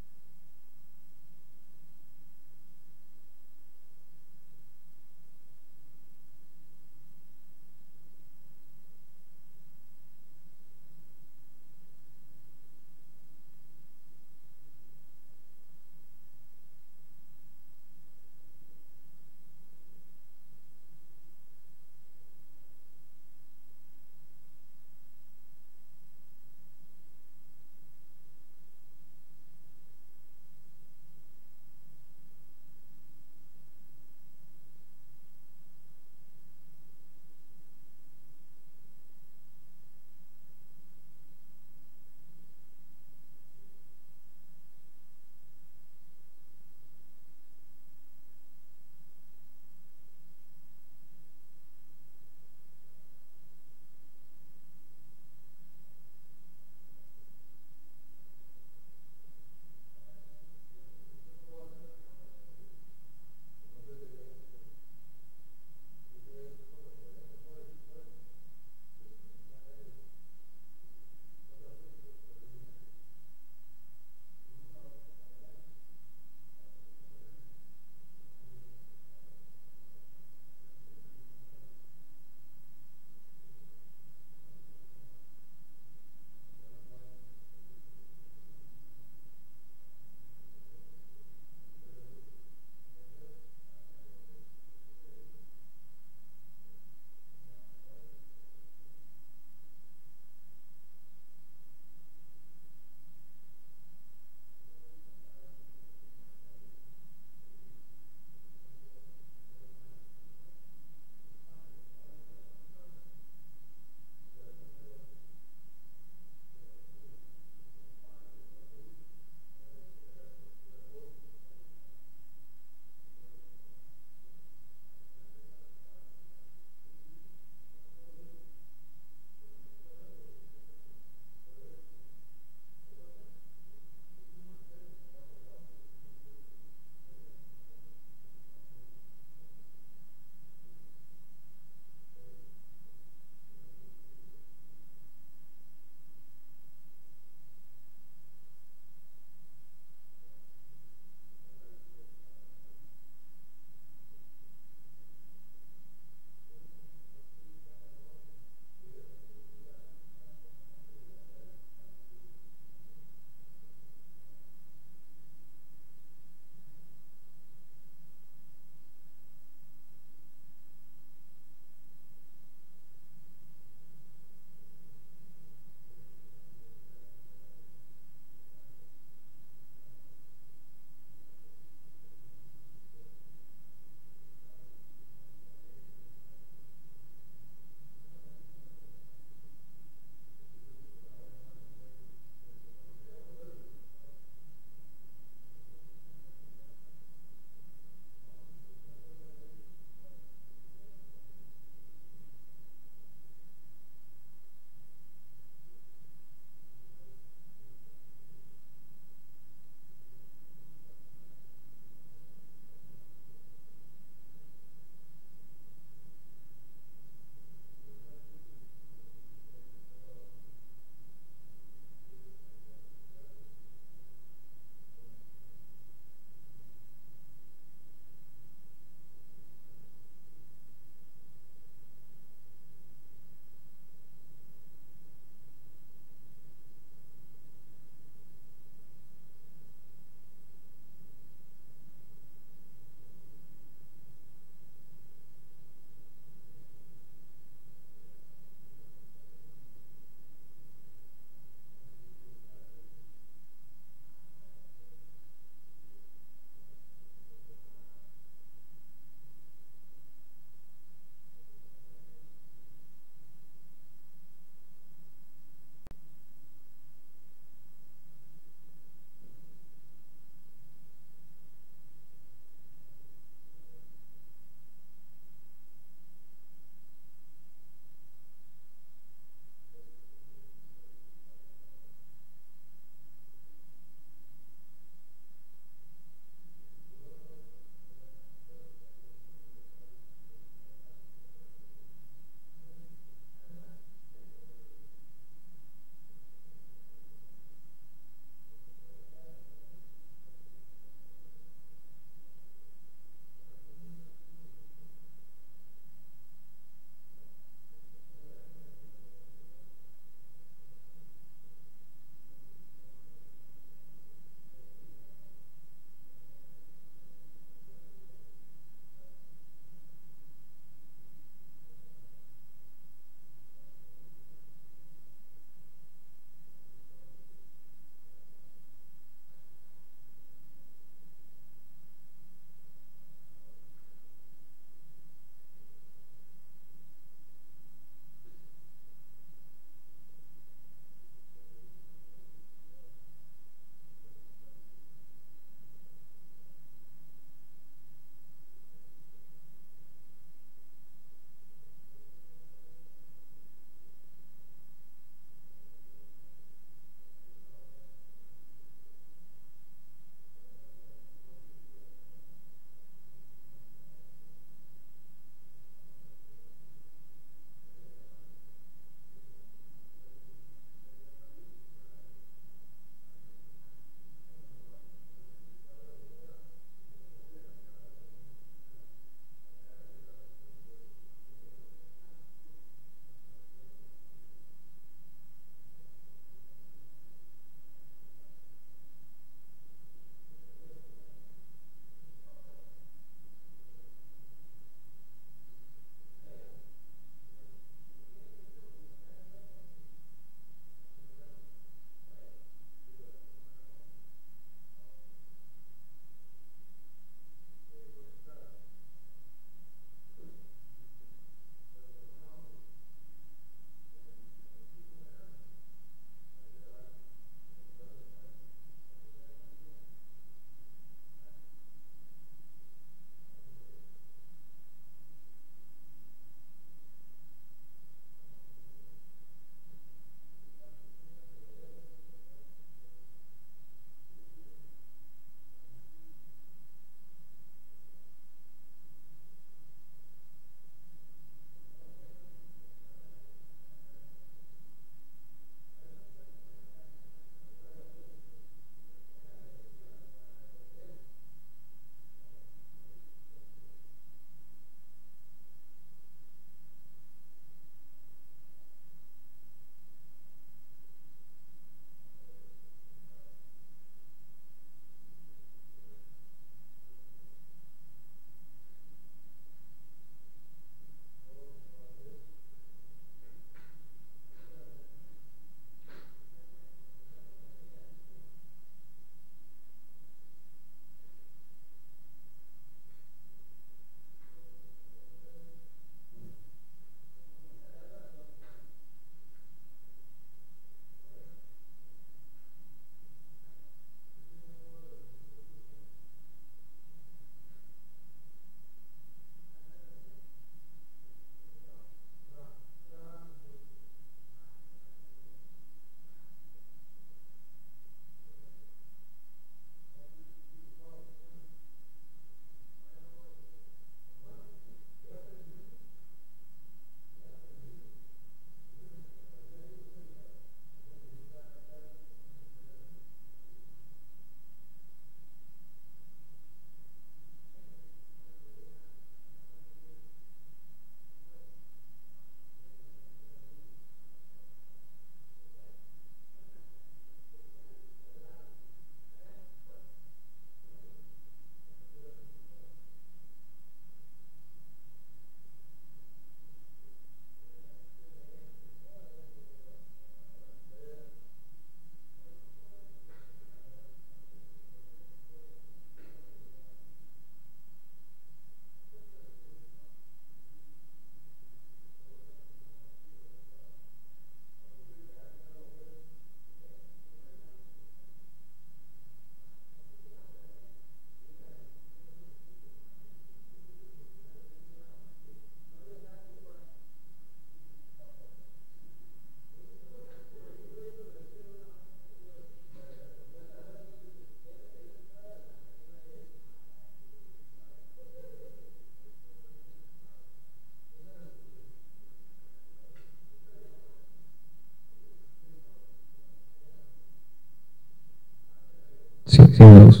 que nos